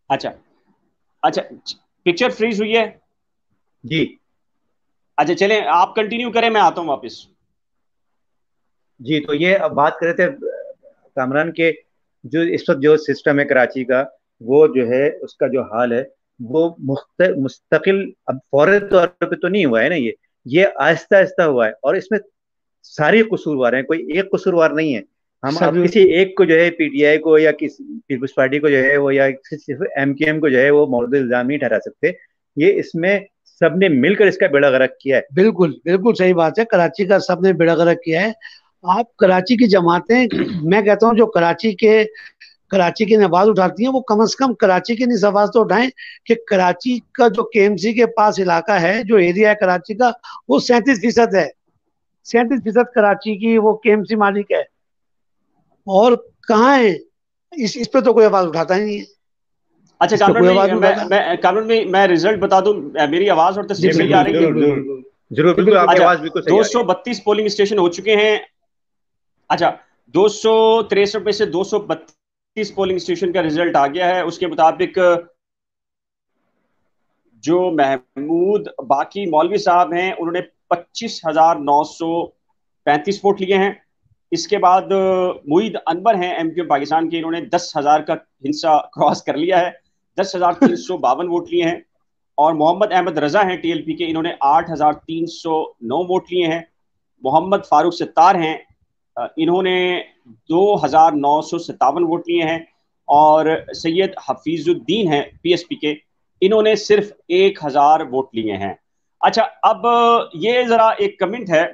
A: अच्छा अच्छा, पिक्चर फ्रीज हुई है
B: जी।
A: अच्छा चलें, आप कंटिन्यू करें, मैं आता हूं वापस।
B: जी, तो ये अब बात कर रहे थे कामरान के, जो इस वक्त जो सिस्टम है कराची का, वो जो है उसका जो हाल है, वो मुस्तकिल, अब फौरी तौर पे तो नहीं हुआ है ना, ये आहिस्ता आहिस्ता हुआ है, और इसमें सारे कसूरवार हैं, कोई एक कसूरवार नहीं है। हम अब
C: सभी।
B: किसी एक को जो है, पीटीआई को या किसी पीपल्स पार्टी को जो है वो, या सिर्फ एमक्यूएम को जो है वो मौजूद इल्जाम नहीं ठहरा सकते। ये इसमें सबने मिलकर इसका बेड़ा गर्क किया है।
C: बिल्कुल बिल्कुल सही बात है, कराची का सबने बेड़ा गर्क किया है। आप कराची की जमातें, मैं कहता हूँ जो कराची की आवाज उठाती हैं, वो कम से कम कराची की नहीं आवाज तो उठाएं कि कराची का जो केएमसी के पास इलाका है, जो एरिया है कराची का, वो 37% है। 37% कराची की वो केएमसी मालिक है। और कहाँ है, इस पे तो कोई आवाज उठाता ही नहीं है।
A: अच्छा
C: इस पे
A: कामरान
C: कोई
A: भाई,
C: आवाज नहीं उठाता।
A: कामरान भाई मैं रिजल्ट बता दूं, मेरी आवाज और
C: जी
A: तस्वीर सही आ
C: बिल्कुल
A: रही है?
B: जरूर
C: बिल्कुल
B: जरूर
C: बिल्कुल
B: जरूर, बिल्कुल
C: बिल्कुल।
B: आपकी
A: अच्छा,
B: आवाज बिल्कुल सही आ रही है।
A: 232 पोलिंग स्टेशन हो चुके हैं। अच्छा, 263 में से 232 पोलिंग स्टेशन का रिजल्ट आ गया है। उसके मुताबिक जो महमूद बाकी मौलवी साहब हैं, उन्होंने 25,935 वोट लिए हैं। इसके बाद मुईद अनवर हैं एमक्यू पाकिस्तान के, इन्होंने 10,000 का हिस्सा क्रॉस कर लिया है, 10,352 वोट लिए हैं। और मोहम्मद अहमद रजा हैं टीएलपी के, इन्होंने 8,309 वोट लिए हैं। मोहम्मद फारूक सत्तार हैं, इन्होंने 2,957 वोट लिए हैं। और सैयद हफीजुद्दीन हैं पीएसपी के, इन्होंने सिर्फ 1,000 वोट लिए हैं। अच्छा, अब ये जरा एक कमेंट है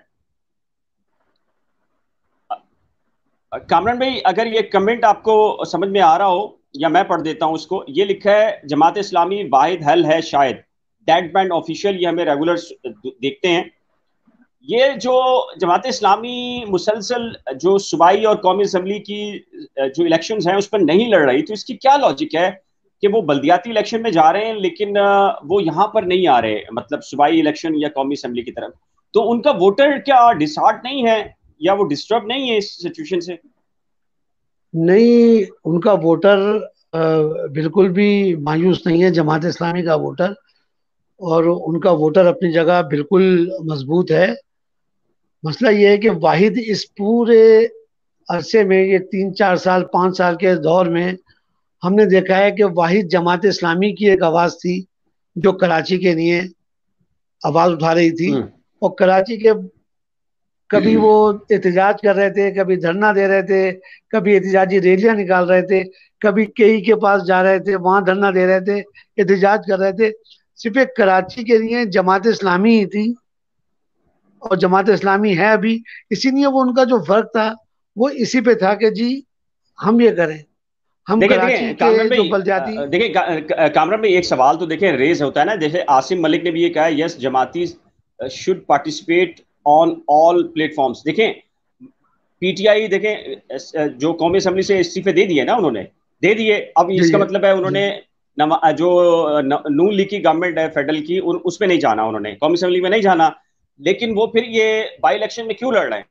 A: कामरान भाई, अगर ये कमेंट आपको समझ में आ रहा हो या मैं पढ़ देता हूं उसको। ये लिखा है, जमात इस्लामी वाहिद हल है शायद, डेट बैंड ऑफिशियल, ये हमें रेगुलर देखते हैं। ये जो जमात इस्लामी मुसलसल जो सूबाई और कौमी असम्बली की जो इलेक्शंस हैं उस पर नहीं लड़ रही, तो इसकी क्या लॉजिक है कि वो बल्दियाती इलेक्शन में जा रहे हैं लेकिन वो यहाँ पर नहीं आ रहे, मतलब सूबाई इलेक्शन या कौमी असम्बली की तरफ? तो उनका वोटर क्या डिसहार्ट नहीं है, या वो डिस्टर्ब नहीं है इस सिचुएशन से?
C: नहीं, उनका वोटर बिल्कुल भी मायूस नहीं है, जमात इस्लामी का वोटर। और उनका वोटर अपनी जगह बिल्कुल मजबूत है। मसला ये है कि वाहिद इस पूरे अरसे में, ये 3 4 साल 5 साल के दौर में, हमने देखा है कि वाहिद जमात इस्लामी की एक आवाज़ थी जो कराची के लिए आवाज़ उठा रही थी।
A: हम्म।
C: और कराची के कभी वो एहतजाज कर रहे थे, कभी धरना दे रहे थे, कभी एहतजाजी रैलियां निकाल रहे थे, कभी केई के पास जा रहे थे, वहां धरना दे रहे थे, एहतजाज कर रहे थे। सिर्फ एक कराची के लिए जमात इस्लामी ही थी, और जमात इस्लामी है अभी। इसीलिए वो उनका जो फर्क था, वो इसी पे था कि जी हम ये करें, हम
A: देखिए
C: कराची
A: देखिए
C: के
A: कामरान
C: जो
A: भाई,
C: बलदियाती।
A: देखिए कामरान भाई, एक सवाल तो देखें रेज होता है ना, जैसे आसिम मलिक ने भी ये कहा है, यस जमाती should participate on all platforms. देखें पीटीआई, देखें जो कौमी असम्बली से इस्तीफे दे दिए ना उन्होंने, दे दिए। अब
C: जी
A: इसका मतलब है
C: जी।
A: उन्होंने जो नून लीग की गवर्नमेंट है फेडरल की, उसमें नहीं जाना, उन्होंने कौमी असम्बली में नहीं जाना। लेकिन वो फिर ये बाई इलेक्शन में क्यों लड़ रहे हैं?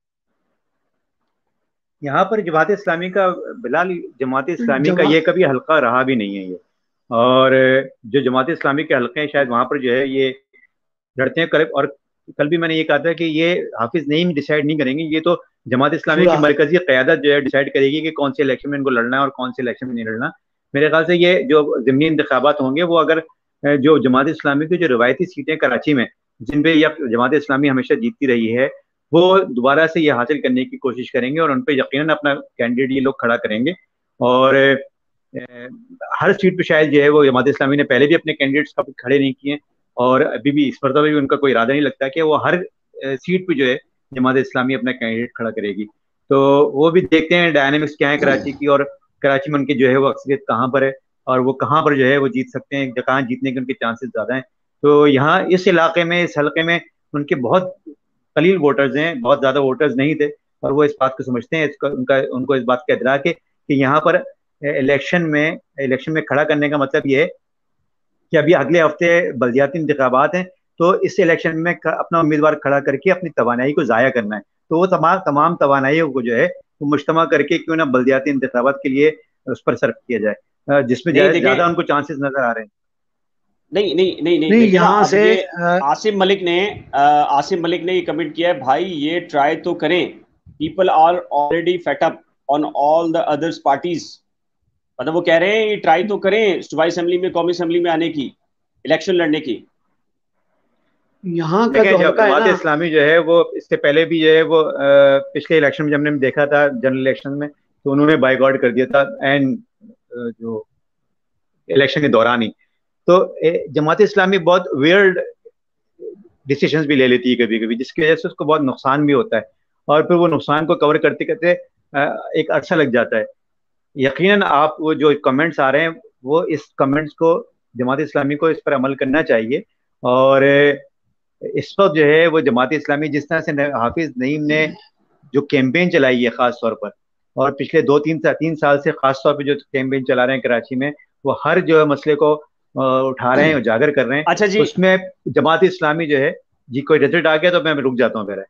B: यहाँ पर जमात इस्लामी का, बिलाल, जमात इस्लामी का
C: जमा
B: ये कभी हल्का रहा भी नहीं है ये। और जो जमात इस्लामी के हल्के हैं, शायद वहां पर जो है ये लड़ते हैं। और कल भी मैंने ये कहा था कि ये हाफिज नईम डिसाइड नहीं करेंगे, ये तो जमात इस्लामी की
C: शुरा।
B: मरकजी क़यादत जो है डिसाइड करेगी कि कौन से इलेक्शन में इनको लड़ना है और कौन से इलेक्शन में नहीं लड़ना। मेरे ख्याल से ये जो ज़िमनी इंतखाबात होंगे, वो अगर जो जमात इस्लामी की जो रवायती सीटें कराची में, जिन पे यह जमात इस्लामी हमेशा जीतती रही है, वो दोबारा से ये हासिल करने की कोशिश करेंगे और उन पर यकीनन अपना कैंडिडेट ये लोग खड़ा करेंगे। और हर सीट पे शायद जो है वो जमात इस्लामी ने पहले भी अपने कैंडिडेट्स कभी खड़े नहीं किए, और अभी भी इस मरतबा भी उनका कोई इरादा नहीं लगता कि वो हर सीट पे जो है जमात इस्लामी अपना कैंडिडेट खड़ा करेगी। तो वो भी देखते हैं डायनेमिक्स क्या है कराची की, और कराची में उनकी जो है वो अक्सरियत कहाँ पर है, और वो कहाँ पर जो है वो जीत सकते हैं, कहाँ जीतने के उनके चांसेस ज़्यादा हैं। तो यहाँ इस इलाके में, इस हल्के में उनके बहुत कलील वोटर्स हैं, बहुत ज़्यादा वोटर्स नहीं थे, और वो इस बात को समझते हैं, इसका उनका उनको इस बात का इदराक है कि यहाँ पर इलेक्शन में खड़ा करने का मतलब ये है कि अभी अगले हफ्ते बल्दियाती इंतखाबात हैं, तो इस इलेक्शन में अपना उम्मीदवार खड़ा करके अपनी तवानाई को ज़ाया करना है। तो वो तमाम तमाम तवानाइयों को जो है वो मुज्तमा करके क्यों ना बल्दियाती इंतखाबात के लिए उस पर सर्फ किया जाए। जिसमें
A: नहीं
B: ज्यादा उनको चांसेस नजर आ रहे हैं।
A: नहीं नहीं नहीं नहीं,
C: नहीं
A: देखिए ना,
C: यहाँ
A: अब
C: से
A: ये आसिम मलिक ने ये कमेंट किया है, भाई ये ट्राई तो करें, people are already fed up on all the others parties. मतलब वो कह रहे हैं ये ट्राई तो करें सूबाई असेंबली में, कौमी असेंबली में आने की, इलेक्शन लड़ने की।
C: यहाँ का
B: देखिए,
C: जो
B: जब
C: हल्का है
B: जमात
C: ना,
B: इस्लामी जो है वो इससे पहले भी जो है वो पिछले इलेक्शन में जब हमने देखा था जनरल इलेक्शन में, तो उन्होंने बाइकआउट कर दिया था एंड जो इलेक्शन के दौरान ही। तो जमात इस्लामी बहुत वियर्ड डिसीजंस भी ले लेती है कभी कभी, जिसकी वजह से उसको बहुत नुकसान भी होता है, और फिर वो नुकसान को कवर करते करते एक अरसा लग जाता है। यकीनन आप वो जो कमेंट्स आ रहे हैं, वो इस कमेंट्स को जमात इस्लामी को इस पर अमल करना चाहिए। और इस वक्त जो है वो जमात इस्लामी जिस तरह से हाफिज नईम ने जो कैंपेन चलाई है खास तौर पर, और पिछले 2-3 साल से खास तौर पर जो कैंपेन चला रहे हैं कराची में, वो हर जो है मसले को उठा रहे हैं, उजागर कर रहे हैं।
A: अच्छा जी,
B: उसमें जमात इस्लामी जो है, जी कोई रिजल्ट आ गया तो मैं रुक जाता हूँ फिर।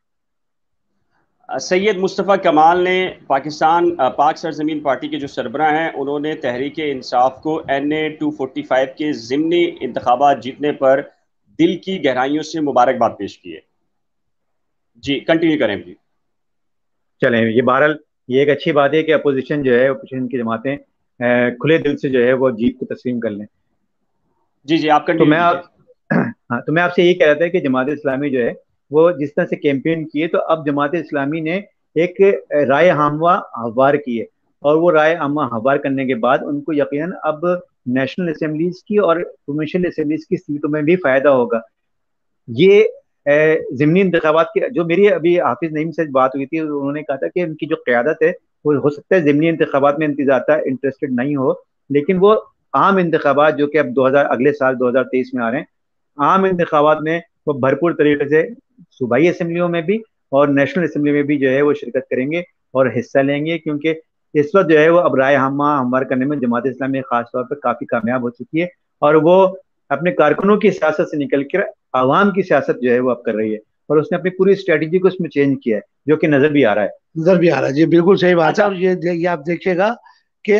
A: सैयद मुस्तफ़ा कमाल ने पाकिस्तान पाक सरजमीन पार्टी के जो सरबराह हैं, उन्होंने तहरीक इंसाफ को NA 245 के ज़िमनी इंतखाबात जीतने पर दिल की गहराइयों से मुबारकबाद पेश की है। जी कंटिन्यू करें जी।
B: चलें, ये बहरहाल ये एक अच्छी बात है कि अपोजिशन जो है, अपोजिशन की जमातें खुले दिल से जो है वो जीत को तस्लीम कर लें।
A: जी जी आप
B: तो
A: कंटिन्यू
B: मैं
A: कीजिए।
B: आप हाँ, तो मैं आपसे यही कह रहा था कि जमात इस्लामी जो है वो जिस तरह से कैंपेन किए, तो अब जमात इस्लामी ने एक राय हमवा हमवार की है, और वो राय हमवा हमवार करने के बाद उनको यकीनन अब नेशनल असेंबलीज की और प्रोविंशियल असेंबलीज की सीटों में भी फायदा होगा। ये ज़िमनी इंतखाबात की जो मेरी अभी हाफिज नईम से बात हुई थी, उन्होंने कहा था कि उनकी जो क़यादत है वो हो सकता है ज़िमनी इंतखाबात में ज़्यादा इंटरेस्टेड नहीं हो, लेकिन वो आम इंतखाबात जो कि अब 2000 अगले साल 2023 में आ रहे हैं, आम इंतखाबात में वो भरपूर तरीके से सूबाई असम्बलियों में भी और नेशनल असम्बली में भी जो है वो शिरकत करेंगे और हिस्सा लेंगे, क्योंकि इस वक्त जो है वो अब राय हमवार करने में जमात इस्लामी खास तौर पर काफ़ी कामयाब हो चुकी है, और वो अपने कारकुनों की सियासत से निकल कर आवाम की सियासत जो है वो अब कर रही है, और उसने अपनी पूरी स्ट्रेटजी को उसमें चेंज किया है, जो कि नजर भी आ रहा है।
C: नजर भी आ रहा है जी, बिल्कुल सही बात है।
A: अच्छा,
C: और ये आप देखिएगा कि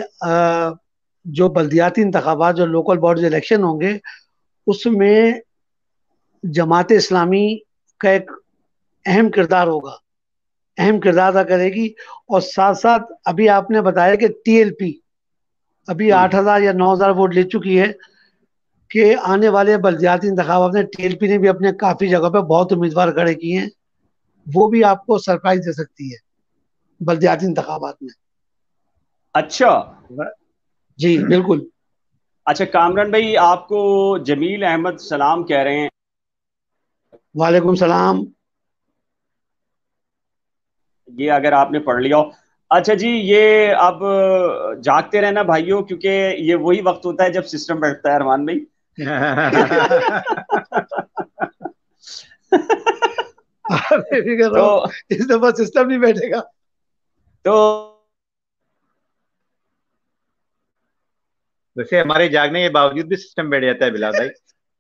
C: जो बल्दियाती इंतखाबात, जो लोकल बॉडीज इलेक्शन होंगे, उसमें जमात इस्लामी का एक अहम किरदार होगा, अहम किरदार अदा करेगी। और साथ साथ अभी आपने बताया कि TLP अभी 8,000 या 9,000 वोट ले चुकी है, कि आने वाले बल्दियाती इंतखाबात में TLP ने भी अपने काफी जगह पे बहुत उम्मीदवार खड़े किए हैं, वो भी आपको सरप्राइज दे सकती है बल्दियाती इंतखाबात में।
A: अच्छा,
C: जी बिल्कुल।
A: अच्छा कामरान भाई, आपको जमील अहमद सलाम कह रहे हैं।
C: वालेकुम सलाम।
A: ये अगर आपने पढ़ लिया हो। अच्छा जी, ये अब जागते रहना भाइयों, क्योंकि ये वही वक्त होता है जब सिस्टम बैठता है अरमान भाई।
C: आप बेफिक्र
A: तो
C: रहो, इस दफा सिस्टम नहीं बैठेगा।
A: तो
B: वैसे हमारे जागने के बावजूद भी सिस्टम बैठ जाता है बिलाल भाई।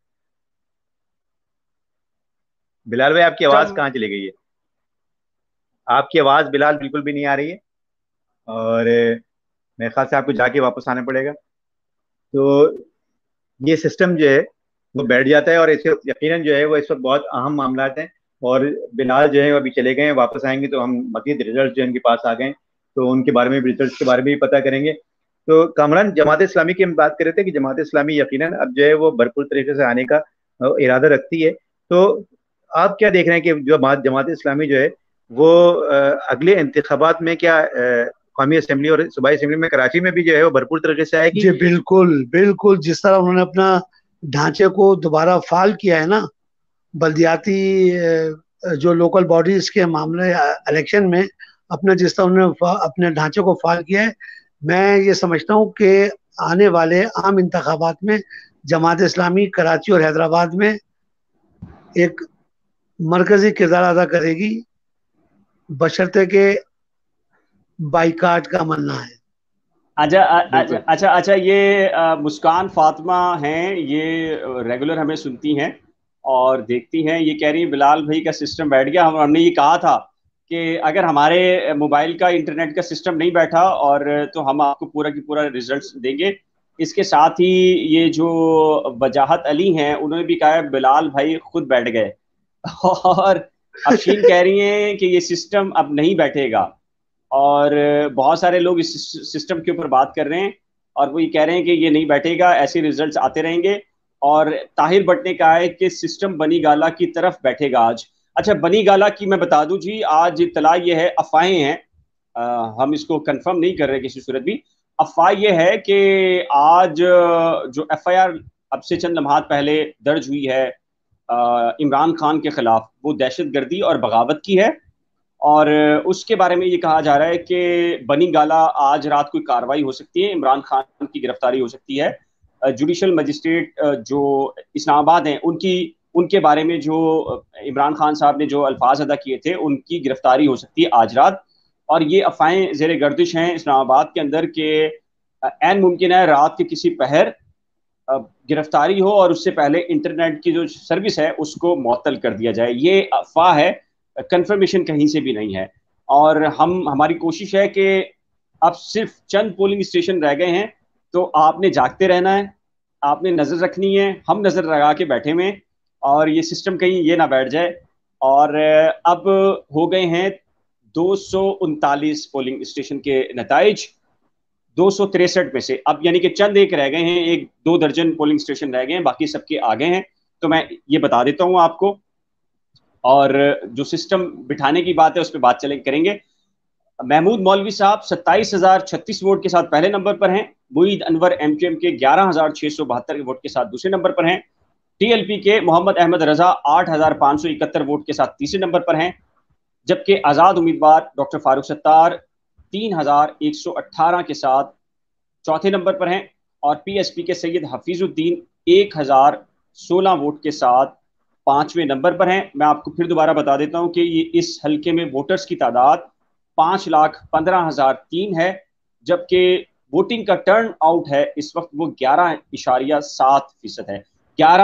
B: बिलाल भाई, आपकी आवाज
A: सिस्टम,
B: कहाँ चली गई है? आपकी आवाज बिलाल बिल्कुल भी नहीं आ रही है, और मेरे ख्याल से आपको जाके वापस आना पड़ेगा। तो ये सिस्टम जो है वो बैठ जाता है, और इसे यकीनन जो है वो इस वक्त बहुत अहम मामला हैं। और बिलाल जो है वो अभी चले गए हैं, वापस आएंगे तो हम मजीद रिजल्ट जो इनके पास आ गए तो उनके बारे में, रिजल्ट के बारे में भी पता करेंगे। तो कामरान, जमात इस्लामी की हम बात कर रहे थे कि जमात इस्लामी यकीनन अब जो है वो भरपूर तरीके से आने का इरादा रखती है। तो आप क्या देख रहे हैं कि जो जमात इस्लामी जो है वो अगले इंतखाबात में क्या कौमी असम्बली और सूबाई असम्बली में कराची में भी जो है वो भरपूर तरीके से आएगी?
C: जी बिल्कुल बिल्कुल, जिस तरह उन्होंने अपना ढांचे को दोबारा फाल किया है ना, बल्दियाती जो लोकल बॉडीज के मामले इलेक्शन में, अपने जिस तरह उन्होंने अपने ढांचे को फाल किया है, मैं ये समझता हूँ कि आने वाले आम इंतखाबात में जमात इस्लामी कराची और हैदराबाद में एक मरकजी किरदार अदा करेगी, बशर्ते के बाइकाट का मानना है।
A: अच्छा अच्छा
B: बिल्कुल।
A: अच्छा अच्छा, ये मुस्कान फातिमा हैं, ये रेगुलर हमें सुनती हैं और देखती हैं। ये कह रही हैं बिलाल भाई का सिस्टम बैठ गया। हमने ये कहा था कि अगर हमारे मोबाइल का इंटरनेट का सिस्टम नहीं बैठा और तो हम आपको पूरा की पूरा रिजल्ट्स देंगे। इसके साथ ही ये जो वजाहत अली हैं उन्होंने भी कहा है बिलाल भाई खुद बैठ गए और अफशीन कह रही हैं कि ये सिस्टम अब नहीं बैठेगा। और बहुत सारे लोग इस सिस्टम के ऊपर बात कर रहे हैं और वो ये कह रहे हैं कि ये नहीं बैठेगा, ऐसे रिजल्ट्स आते रहेंगे। और ताहिर भट्ट ने कहा है कि सिस्टम बनी गाला की तरफ बैठेगा आज। अच्छा, बनी गाला की मैं बता दूं जी, आज इतला ये है, अफवाहें हैं, हम इसको कंफर्म नहीं कर रहे किसी सूरत भी। अफवाह ये है कि आज जो एफआईआर अब से चंद लम्हात पहले दर्ज हुई है इमरान खान के खिलाफ, वो दहशतगर्दी और बगावत की है। और उसके बारे में ये कहा जा रहा है कि बनी गाला आज रात कोई कार्रवाई हो सकती है, इमरान खान की गिरफ्तारी हो सकती है। जुडिशल मजिस्ट्रेट जो इस्लामाबाद हैं उनके बारे में जो इमरान खान साहब ने जो अल्फाज अदा किए थे उनकी गिरफ्तारी हो सकती है आज रात। और ये अफवाहें जेर गर्दिश हैं इस्लामाबाद के अंदर के ऐन मुमकिन है रात के किसी पहर गिरफ्तारी हो और उससे पहले इंटरनेट की जो सर्विस है उसको मुअत्तल कर दिया जाए। ये अफवाह है, कंफर्मेशन कहीं से भी नहीं है। और हमारी कोशिश है कि अब सिर्फ चंद पोलिंग स्टेशन रह गए हैं, तो आपने जागते रहना है, आपने नजर रखनी है, हम नजर लगा के बैठे हुए हैं और ये सिस्टम कहीं ये ना बैठ जाए। और अब हो गए हैं 239 पोलिंग स्टेशन के नताइज 263 में से, अब यानी कि चंद एक रह गए हैं, 1-2 दर्जन पोलिंग स्टेशन रह गए हैं, बाकी सबके आ गए हैं। तो मैं ये बता देता हूं आपको। और जो सिस्टम बिठाने की बात है उस पर बात करेंगे। महमूद मौलवी साहब 27,036 वोट के साथ पहले नंबर पर हैं। मुईद अनवर एमक्यूएम के 11,672 वोट के साथ दूसरे नंबर पर हैं। टीएलपी के मोहम्मद अहमद रजा 8,571 वोट के साथ तीसरे नंबर पर हैं। जबकि आज़ाद उम्मीदवार डॉक्टर फारूक सत्तार 3,118 के साथ चौथे नंबर पर हैं। और पीएसपी के सैयद हफीजुद्दीन 1,016 वोट के साथ पांचवें नंबर पर हैं। मैं आपको फिर दोबारा बता देता हूं कि ये इस हल्के में वोटर्स की तादाद 5,15,003 है, जबकि वोटिंग का टर्न आउट है इस वक्त वो 11.7% है,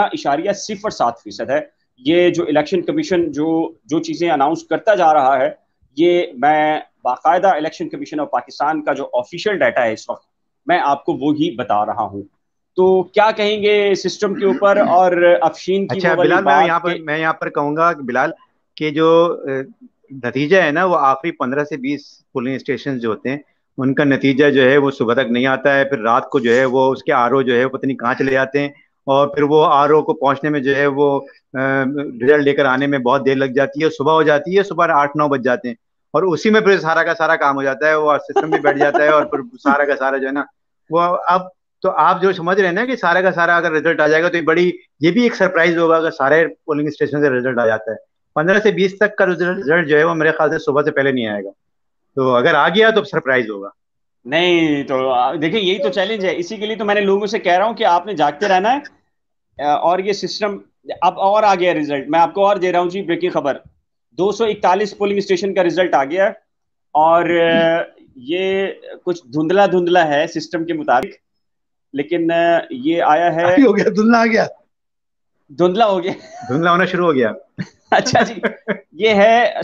A: 11.07% है। ये जो इलेक्शन कमीशन जो चीजें अनाउंस करता जा रहा है, ये मैं बाकायदा इलेक्शन कमीशन ऑफ पाकिस्तान का जो ऑफिशियल डाटा है इस वक्त मैं आपको वो ही बता रहा हूँ। तो क्या कहेंगे सिस्टम के ऊपर और अफशीन की?
B: अच्छा बिलाल, मैं यहाँ पर कहूँगा कि बिलाल के जो नतीजा है ना, वो आखिरी 15 से 20 पोलिंग स्टेशन जो होते हैं उनका नतीजा जो है वो सुबह तक नहीं आता है। फिर रात को जो है वो उसके आरओ जो है वो पता नहीं कहाँ चले जाते हैं, और फिर वो आरओ को पहुंचने में जो है वो रिजल्ट लेकर आने में बहुत देर लग जाती है। सुबह हो जाती है, सुबह 8-9 बज जाते हैं, और उसी में फिर सारा का सारा काम हो जाता है, वो सिस्टम भी बैठ जाता है, और फिर सारा का सारा जो है ना वो अब तो आप जो समझ रहे हैं ना कि सारा का सारा अगर रिजल्ट आ जाएगा तो ये भी एक सरप्राइज होगा अगर सारे पोलिंग स्टेशन से रिजल्ट आ जाता है। 15 से 20 तक का रिजल्ट जो है वो मेरे ख्याल से सुबह से पहले नहीं आएगा, तो अगर आ गया तो सरप्राइज होगा।
A: नहीं तो देखिए, यही तो चैलेंज है, इसी के लिए तो मैंने लोगों से कह रहा हूं कि आपने जागते रहना है। और ये सिस्टम अब और आ गया रिजल्ट, मैं आपको और दे रहा हूं जी ब्रेकिंग खबर। 241 पोलिंग स्टेशन का रिजल्ट आ गया और ये कुछ धुंधला धुंधला है सिस्टम के मुताबिक, लेकिन ये आया है,
C: हो गया धुंधला, आ गया
A: धुंधला हो गया,
B: धुंधला होना शुरू हो गया।
A: अच्छा जी, ये है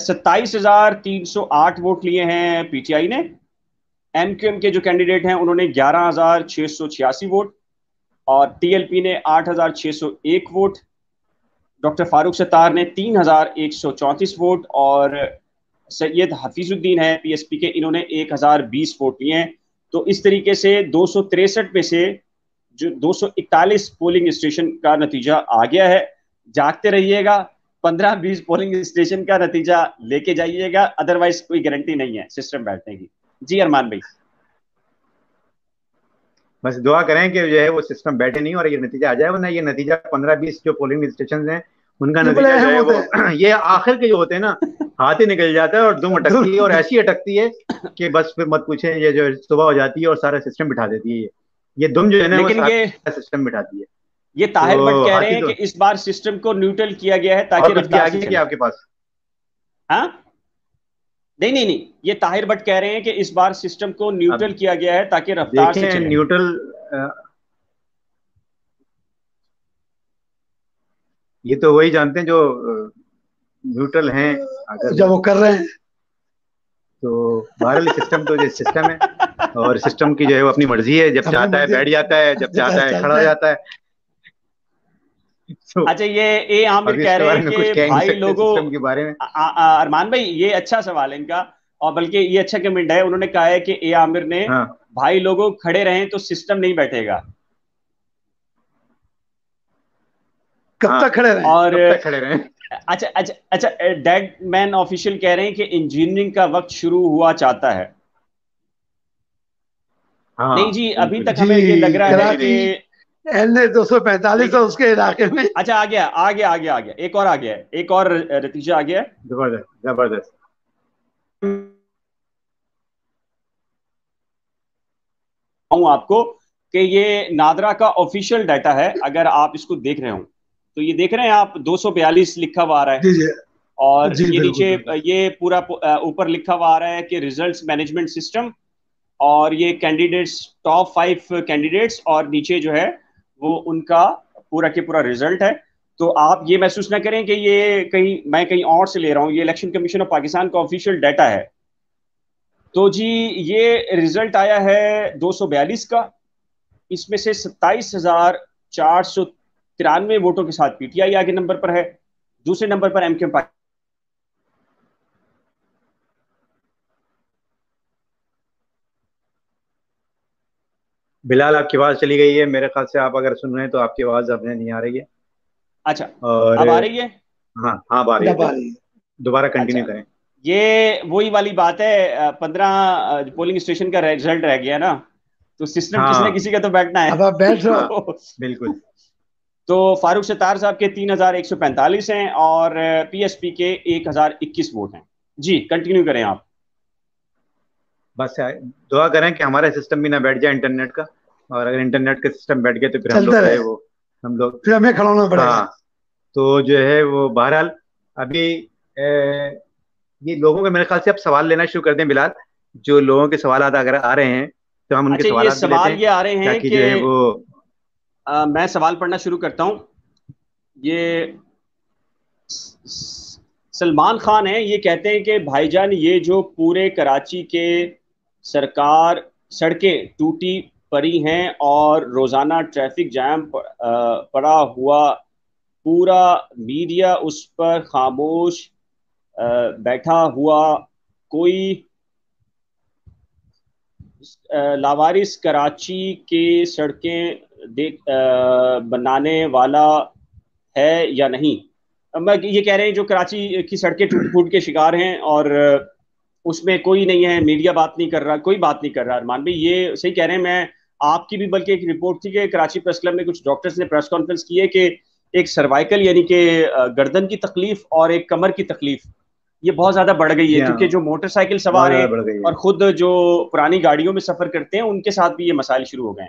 A: 27,308 वोट लिए हैं पीटीआई ने। एमक्यूएम के जो कैंडिडेट हैं उन्होंने 11,686 वोट, और टीएलपी ने 8,601 वोट, डॉक्टर फारूक सत्तार ने 3,134 वोट, और सैयद हफीजुद्दीन है पीएसपी के, इन्होंने 1,020 वोट लिए हैं। तो इस तरीके से 263 में से जो 241 पोलिंग स्टेशन का नतीजा आ गया है। जागते रहिएगा, 15-20 पोलिंग स्टेशन का नतीजा लेके जाइएगा, अदरवाइज कोई गारंटी नहीं है सिस्टम बैठने की। जी अरमान भाई,
B: बस दुआ करें कि जो है वो सिस्टम बैठे नहीं और ये नतीजा आ जाए, वरना ये नतीजा 15-20 जो पोलिंग स्टेशन हैं उनका नतीजा जो है वो ये आखिर के जो होते हैं ना, हाथ ही निकल जाता है और दुम अटकती है, और ऐसी अटकती है कि बस फिर मत पूछे, ये जो सुबह हो जाती है और सारा सिस्टम बिठा देती है। ये दुम जो है ना वो सारा सिस्टम बिठाती है।
A: ये ताहिर भट्ट कह रहे हैं कि इस बार सिस्टम को न्यूट्रल किया गया है ताकि
B: रफ्तार से चले। आपके पास
A: हाँ नहीं, ये ताहिर भट्ट कह रहे हैं कि इस बार सिस्टम को न्यूट्रल किया गया है ताकि रफ्तार से चले।
B: न्यूट्रल ये तो वही जानते हैं जो न्यूट्रल हैं, अगर
C: जब वो कर रहे हैं
B: तो बहरहाल सिस्टम तो सिस्टम है। और सिस्टम की जो है वो अपनी मर्जी है, जब चाहता है बैठ जाता है, जब चाहता है खड़ा हो जाता है। तो
A: अच्छा, ये आमिर
B: अभी
A: कह
B: इसके
A: रहे
B: बारे
A: हैं
B: में कुछ
A: कि
B: कह ही नहीं
A: भाई
B: सकते
A: लोगों,
B: सिस्टम के बारे में।
A: अरमान भाई ये अच्छा सवाल है इनका, और बल्कि ये अच्छा कमेंट है। उन्होंने कहा है कि ए आमिर ने,
B: हाँ
A: भाई लोगों खड़े रहें तो सिस्टम नहीं बैठेगा।
C: कब
B: हाँ,
C: तक खड़े रहे?
A: और
B: कब तक खड़े रहे?
A: अच्छा अच्छा अच्छा, डेड मैन ऑफिशियल कह रहे हैं कि इंजीनियरिंग का वक्त शुरू हुआ चाहता है। नहीं
B: हाँ
A: जी, अभी
B: बिल्कुल।
A: तक हमें ये लग
C: जी,
A: रहा है कि
C: कराची एन 245
A: लेकिन,
C: और उसके इलाके में।
A: अच्छा आ गया आ गया आ गया आ गया, एक और आ गया, एक और नतीजा आ गया।
B: जबरदस्त जबरदस्त।
A: हूं आपको कि ये नादरा का ऑफिशियल डाटा है। अगर आप इसको देख रहे हो तो ये देख रहे हैं आप, 242 लिखा हुआ आ रहा है,
C: जी जी
A: और
C: जी,
A: ये
C: बिल्कुल
A: नीचे
C: बिल्कुल।
A: ये पूरा ऊपर लिखा हुआ आ रहा है कि रिजल्ट्स मैनेजमेंट सिस्टम, और ये कैंडिडेट्स, टॉप 5 कैंडिडेट्स, और नीचे जो है वो उनका पूरा के पूरा रिजल्ट है। तो आप ये महसूस ना करें कि ये कहीं मैं कहीं और से ले रहा हूँ, ये इलेक्शन कमीशन ऑफ पाकिस्तान का ऑफिशियल डाटा है। तो जी ये रिजल्ट आया है 242 का। इसमें से 27,493 वोटों के साथ पीटीआई आगे नंबर पर है। दूसरे नंबर पर एमके।
B: बिलाल, आपकी आवाज चली गई है मेरे ख्याल से। आप अगर सुन रहे हैं तो आपकी आवाज अपने नहीं आ रही है।
A: अच्छा,
B: और
A: अब आ रही है।
B: हाँ हाँ, अब आ रही है।
C: दबा रही है।
B: दोबारा कंटिन्यू
A: अच्छा,
B: करें।
A: ये वही वाली बात है, 15 पोलिंग स्टेशन का रिजल्ट रह गया ना, तो सिस्टम किसी ना
B: हाँ
A: किसी का तो बैठना है।
C: अब आप बैठ रहे हो।
B: हाँ
A: तो,
B: बिल्कुल।
A: तो फारूक सत्तार साहब के 3,145 हैं, और पीएसपी के 1,021 वोट हैं। जी कंटिन्यू करें आप।
B: बस दुआ करें कि हमारा सिस्टम भी ना बैठ जाए इंटरनेट का। और अगर इंटरनेट का सिस्टम बैठ गया तो फिर हम
C: चलता
B: लोग जो है
C: रहे,
B: वो, हम लोग,
C: फिर हमें खड़ा होना पड़ेगा।
B: हाँ, तो जो है वो बहरहाल अभी ये लोगों के मेरे ख्याल से अब सवाल लेना शुरू कर दें बिलाल। जो लोगों के सवाल अगर आ रहे हैं तो हम उनके
A: अच्छा, ये
B: सवाल भी लेते
A: सवाल
B: हैं,
A: ये आ रहे हैं
B: ताकि
A: कि
B: जो है वो।
A: मैं सवाल पढ़ना शुरू करता हूं। ये सलमान खान है, ये कहते हैं कि भाईजान ये जो पूरे कराची के सरकार सड़कें टूटी पड़ी हैं और रोजाना ट्रैफिक जैम पड़ा हुआ, पूरा मीडिया उस पर खामोश बैठा हुआ, कोई लावारिस कराची के सड़कें बनाने वाला है या नहीं। मैं ये कह रहे हैं जो कराची की सड़कें टूट फूट के शिकार हैं, और उसमें कोई नहीं है, मीडिया बात नहीं कर रहा, कोई बात नहीं कर रहा। अरमान भाई ये सही कह रहे हैं। मैं आपकी भी बल्कि एक रिपोर्ट थी कि कराची प्रेस क्लब में कुछ डॉक्टर्स ने प्रेस कॉन्फ्रेंस की है कि एक सर्वाइकल यानी कि गर्दन की तकलीफ और एक कमर की तकलीफ ये बहुत ज्यादा बढ़ गई
B: जी
A: है,
B: हाँ,
A: क्योंकि जो मोटरसाइकिल
B: बहुत
A: सवार
B: ज्यादा
A: हैं
B: बढ़ गई है।
A: और खुद जो पुरानी गाड़ियों में सफर करते हैं उनके साथ भी ये मसाइल शुरू हो गए हैं।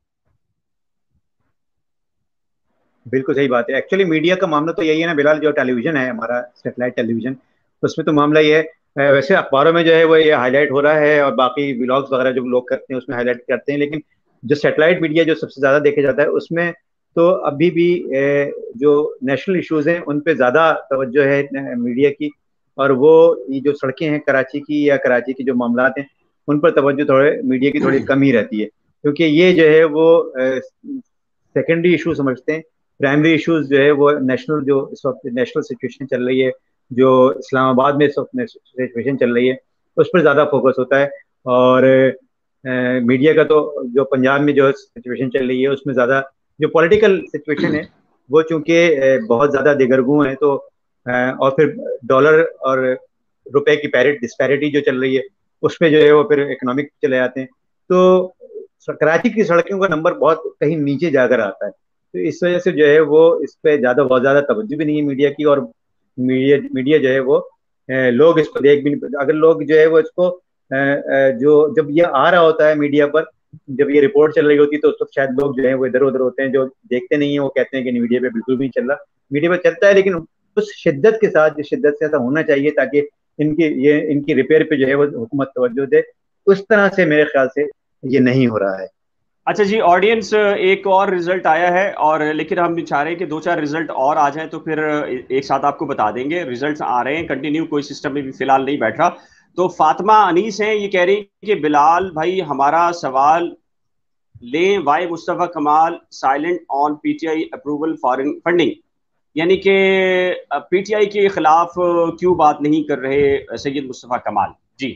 B: बिल्कुल सही बात है। एक्चुअली मीडिया का मामला तो यही है ना बिलाल, जो टेलीविजन है हमारा, सेटेलाइट टेलीविजन, उसमें तो मामला ये है। वैसे अखबारों में जो है वो ये हाईलाइट हो रहा है, और बाकी व्लॉग्स वगैरह जो लोग करते हैं उसमें हाईलाइट करते हैं, लेकिन जो सेटेलाइट मीडिया जो सबसे ज्यादा देखा जाता है उसमें तो अभी भी जो नेशनल इश्यूज हैं उन पे ज्यादा तवज्जो है मीडिया की। और वो ये जो सड़कें हैं कराची की, या कराची के जो मामला हैं, उन पर तवज्जो थोड़े मीडिया की थोड़ी कम ही रहती है, क्योंकि ये जो है वो सेकेंडरी इशू समझते हैं। प्राइमरी इश्यूज जो है वो नेशनल, जो इस वक्त नेशनल सिचुएशन चल रही है, जो इस्लामाबाद में इस वक्त सिचुएशन चल रही है, उस पर ज़्यादा फोकस होता है। और मीडिया का तो जो पंजाब में जो सिचुएशन चल रही है उसमें ज़्यादा जो पॉलिटिकल सिचुएशन है वो चूंकि बहुत ज़्यादा दिगरगू है, तो और फिर डॉलर और रुपए की पैरिट डिस्पैरिटी जो चल रही है उसमें जो है वो फिर इकोनॉमिक चले जाते हैं। तो कराची की सड़कों का नंबर बहुत कहीं नीचे जाकर आता है। तो इस वजह से जो है वो इस पे ज्यादा, बहुत ज्यादा तवज्जो भी नहीं है मीडिया की। और मीडिया मीडिया जो है वो लोग इसको देख भी नहीं, अगर लोग जो है वो इसको जो जब ये आ रहा होता है मीडिया पर, जब ये रिपोर्ट चल रही होती है तो उस वक्त शायद लोग जो है वो इधर उधर होते हैं, जो देखते नहीं है वो कहते हैं कि मीडिया पे बिल्कुल भी नहीं चल रहा। मीडिया पे चलता है लेकिन उस शिद्दत के साथ, जिस शिद्दत से ऐसा होना चाहिए ताकि इनकी रिपेयर पे जो है वो हुकूमत तवज्जो दे, उस तरह से मेरे ख्याल से ये नहीं हो रहा है।
A: अच्छा जी ऑडियंस, एक और रिजल्ट आया है, और लेकिन हम चाह रहे हैं कि दो चार रिजल्ट और आ जाएं तो फिर एक साथ आपको बता देंगे। रिजल्ट्स आ रहे हैं कंटिन्यू, कोई सिस्टम में भी फिलहाल नहीं बैठ रहा। तो फातिमा अनीस हैं, ये कह रही कि बिलाल भाई हमारा सवाल लें, why Mustafa Kamal silent on PTI approval foreign funding, यानी कि पीटीआई के खिलाफ क्यों बात नहीं कर रहे सैयद मुस्तफ़ा कमाल जी।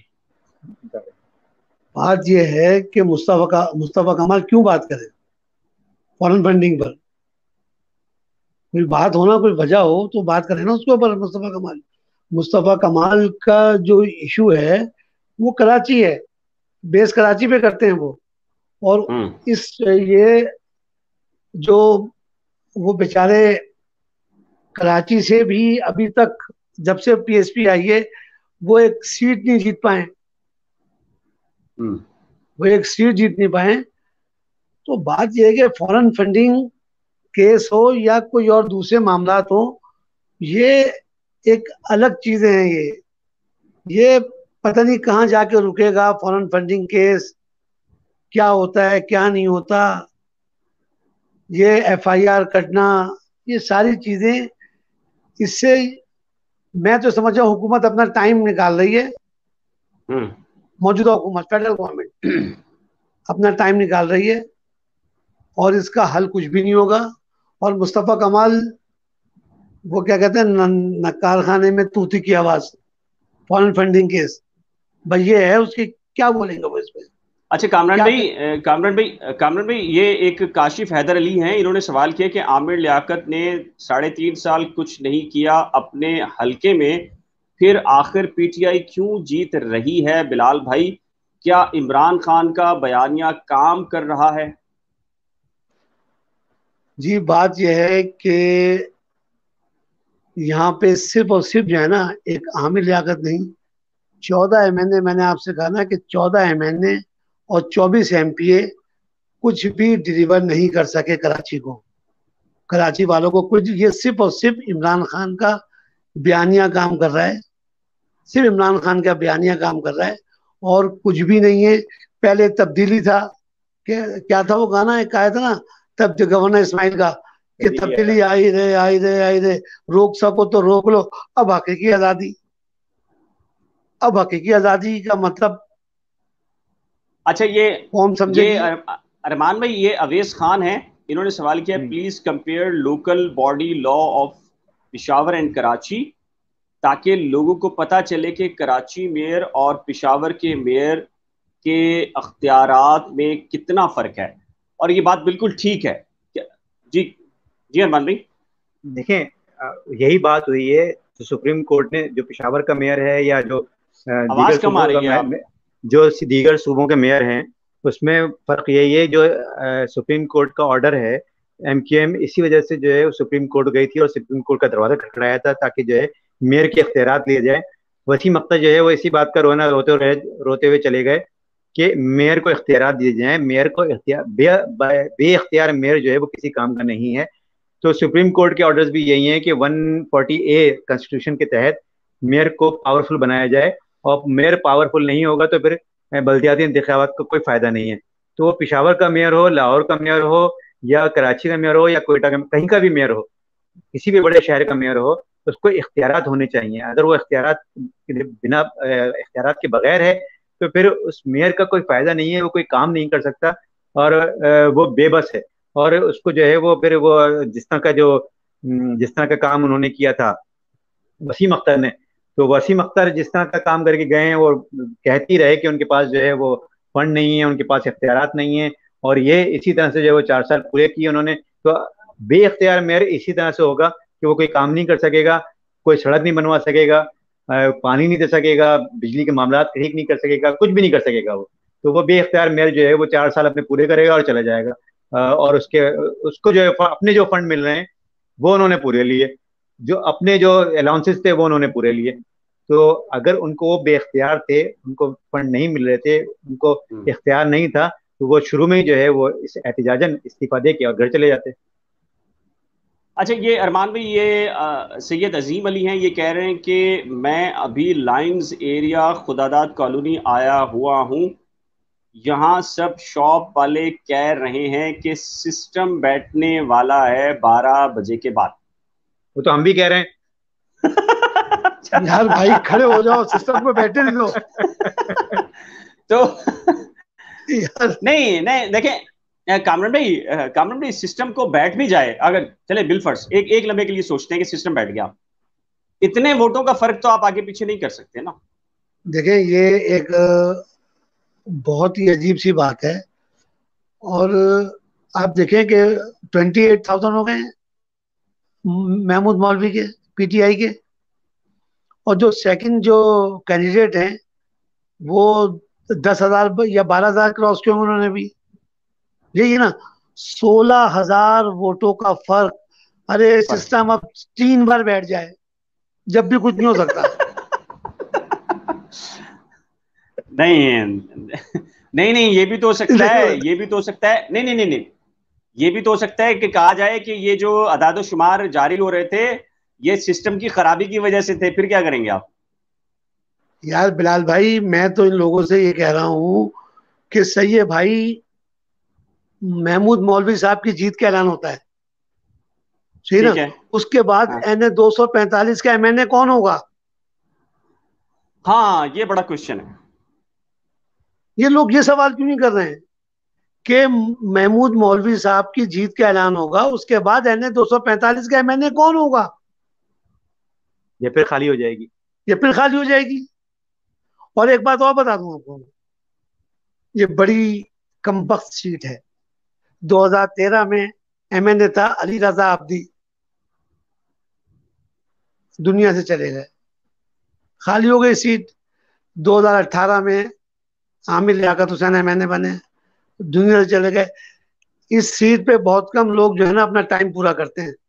C: बात यह है कि मुस्तफ़ा कमाल क्यों बात करे फॉरेन फंडिंग पर? कोई बात हो ना, कोई वजह हो तो बात करें ना उसके ऊपर। मुस्तफ़ा कमाल का जो इशू है वो कराची है, बेस कराची पे करते हैं वो। और इस ये जो वो बेचारे कराची से भी अभी तक जब से पीएसपी आई है वो एक सीट नहीं जीत पाए, वो एक सीट जीत नहीं पाए। तो बात यह है कि फॉरेन फंडिंग केस हो या कोई और दूसरे मामला हो, ये एक अलग चीजें हैं। ये पता नहीं कहाँ जाके रुकेगा फॉरेन फंडिंग केस, क्या होता है क्या नहीं होता, ये एफआईआर कटना, ये सारी चीजें, इससे मैं तो समझ रहा हूँ हुकूमत अपना टाइम निकाल रही है, मौजूदा हुकूमत फेडरल गवर्नमेंट अपना टाइम निकाल रही है और इसका हल कुछ भी नहीं होगा। और मुस्तफ़ा कमाल वो क्या कहते हैं, कारखाने में तूती की आवाज, फॉरेन फंडिंग केस भाई ये है उसकी, क्या बोलेंगे वो इस पे?
A: अच्छा कामरान भाई ये एक काशिफ हैदर अली हैं, इन्होंने सवाल किया कि आमिर लियाकत ने 3.5 साल कुछ नहीं किया अपने हलके में, फिर आखिर पीटीआई क्यों जीत रही है? बिलाल भाई, क्या इमरान खान का बयानिया काम कर रहा है?
C: जी बात यह है कि यहाँ पे सिर्फ और सिर्फ जो है ना, एक आमिर लियाकत नहीं, 14 MNA, मैंने आपसे कहा ना कि 14 MNA और 24 MPA कुछ भी डिलीवर नहीं कर सके कराची को, कराची वालों को कुछ। ये सिर्फ और सिर्फ इमरान खान का बयानिया काम कर रहा है, सिर्फ इमरान खान का बयानिया काम कर रहा है और कुछ भी नहीं है। पहले तब्दीली था, क्या था वो गाना एक आया था ना, तब गवर्नर इस्माइल का, कि तब्दीली आई रे आई रे आई रे, रोक सको तो रोक लो। अब हकीकी आजादी, अब हकीकी आजादी का मतलब
A: अच्छा
C: कौन समझेगी?
A: अरमान भाई, ये अवेश खान है, इन्होंने सवाल किया, please compare local body law of Peshawar and Karachi, ताकि लोगों को पता चले कि कराची मेयर और पेशावर के मेयर के अख्तियारात में कितना फर्क है। और ये बात बिल्कुल ठीक है। जी जी अरमान भाई,
B: देखें, यही बात हुई है तो सुप्रीम कोर्ट ने जो पेशावर का मेयर है या जो
A: आवाज कम आ रही है,
B: जो दीगर सूबों के मेयर हैं, उसमें फर्क यही है जो सुप्रीम कोर्ट का ऑर्डर है। एमक्यूएम इसी वजह से जो है वो सुप्रीम कोर्ट गई थी और सुप्रीम कोर्ट का दरवाजा खटखटाया था ताकि जो है मेयर के इख्तियारात लिए जाए। वसीम अख्तर जो है वो इसी बात का रोते हुए चले गए कि मेयर को इख्तियारात दिए जाएं। मेयर को इख्तियार बे इख्तियार मेयर जो है वो किसी काम का नहीं है। तो सुप्रीम कोर्ट के ऑर्डर्स भी यही हैं कि 140A कॉन्स्टिट्यूशन के तहत मेयर को पावरफुल बनाया जाए, और मेयर पावरफुल नहीं होगा तो फिर बल्दियाती इंतखाबात का कोई फायदा नहीं है। तो वो पेशावर का मेयर हो, लाहौर का मेयर हो, या कराची का मेयर हो, या कोयटा का, कहीं का भी मेयर हो, किसी भी बड़े शहर का मेयर हो, उसको इख्तियारात होने चाहिए। अगर वो इख्तियारात बिना इख्तियारात के बगैर है तो फिर उस मेयर का कोई फायदा नहीं है, वो कोई काम नहीं कर सकता और वो बेबस है। और उसको जो है वो फिर वो जिस तरह का काम उन्होंने किया था वसीम अख्तर ने, तो वसीम अख्तर जिस तरह का काम करके गए हैं वो कहती रहे कि उनके पास जो है वो फंड नहीं है, उनके पास इख्तियारात नहीं है, और ये इसी तरह से जो है वो 4 साल पूरे किए उन्होंने। तो बे इख्तियार मेयर इसी तरह से होगा कि वो कोई काम नहीं कर सकेगा, कोई सड़क नहीं बनवा सकेगा, पानी नहीं दे सकेगा, बिजली के मामला ठीक नहीं कर सकेगा, कुछ भी नहीं कर सकेगा वो। तो वो बे इख्तियार मेयर जो है वो 4 साल अपने पूरे करेगा और चला जाएगा। और उसको जो है अपने जो फंड मिल रहे हैं वो उन्होंने पूरे लिए, जो अपने जो अलाउंसेस थे वो उन्होंने पूरे लिए। तो अगर उनको वो बेख्तियार थे, उनको फंड नहीं मिल रहे थे, उनको इख्तियार नहीं था, तो वो शुरू में ही जो है वो इस एहतिजाजन इस्तीफा दे के और घर चले जाते।
A: अच्छा ये अरमान भाई, ये सैयद अजीम अली हैं, ये कह रहे हैं कि मैं अभी लाइंस एरिया खुदादाद कॉलोनी आया हुआ हूँ, यहाँ सब शॉप वाले कह रहे हैं कि सिस्टम बैठने वाला है 12 बजे के बाद।
B: वो तो हम भी कह रहे हैं।
C: यार भाई खड़े हो जाओ, सिस्टम पे बैठे नहीं दो।
A: तो
C: यार
A: नहीं नहीं देखें कामरान भाई सिस्टम को बैठ भी जाए, अगर चले बिलफर्स एक लम्हे के लिए सोचते हैं कि सिस्टम बैठ गया, इतने वोटों का फर्क तो आप आगे पीछे नहीं कर सकते ना।
C: देखें, ये एक बहुत ही अजीब सी बात है। और आप देखें कि 28,000 हो गए हैं महमूद मौलवी के, पीटीआई के। और जो सेकंड जो कैंडिडेट हैं वो 10,000 या 12,000 क्रॉस किए उन्होंने भी। यही है ना, 16,000 वोटों का फर्क। अरे
A: फर्क
C: सिस्टम अब 3 बार बैठ जाए जब भी कुछ नहीं हो सकता।
A: नहीं नहीं नहीं, ये भी तो हो सकता है, ये भी तो हो सकता है, नहीं नहीं नहीं नहीं, ये भी तो हो सकता है कि कहा जाए कि ये जो अदाद शुमार जारी हो रहे थे ये सिस्टम की खराबी की वजह से थे, फिर क्या करेंगे आप?
C: यार बिलाल भाई, मैं तो इन लोगों से ये कह रहा हूँ कि सही है भाई, महमूद मौलवी साहब की जीत का ऐलान होता है, सही ना।
A: ठीक है।
C: उसके बाद
A: हाँ
C: एन ए 245 का एमएनए कौन होगा?
A: हाँ, ये बड़ा क्वेश्चन है।
C: ये लोग ये सवाल क्यों नहीं कर रहे हैं कि महमूद मौलवी साहब की जीत का ऐलान होगा, उसके बाद एन ए 245 का एमएनए कौन होगा?
B: ये फिर खाली हो जाएगी।
C: ये फिर खाली हो जाएगी। और एक बात और बता दूं आपको, ये बड़ी कमबख्त सीट है। 2013 में एमएनए था अली रजा अब्दी, दुनिया से चले गए, खाली हो गई सीट। 2018 में आमिर लियाकत हुसैन एमएनए बने, दुनिया से चले गए। इस सीट पे बहुत कम लोग जो है ना अपना टाइम पूरा करते हैं।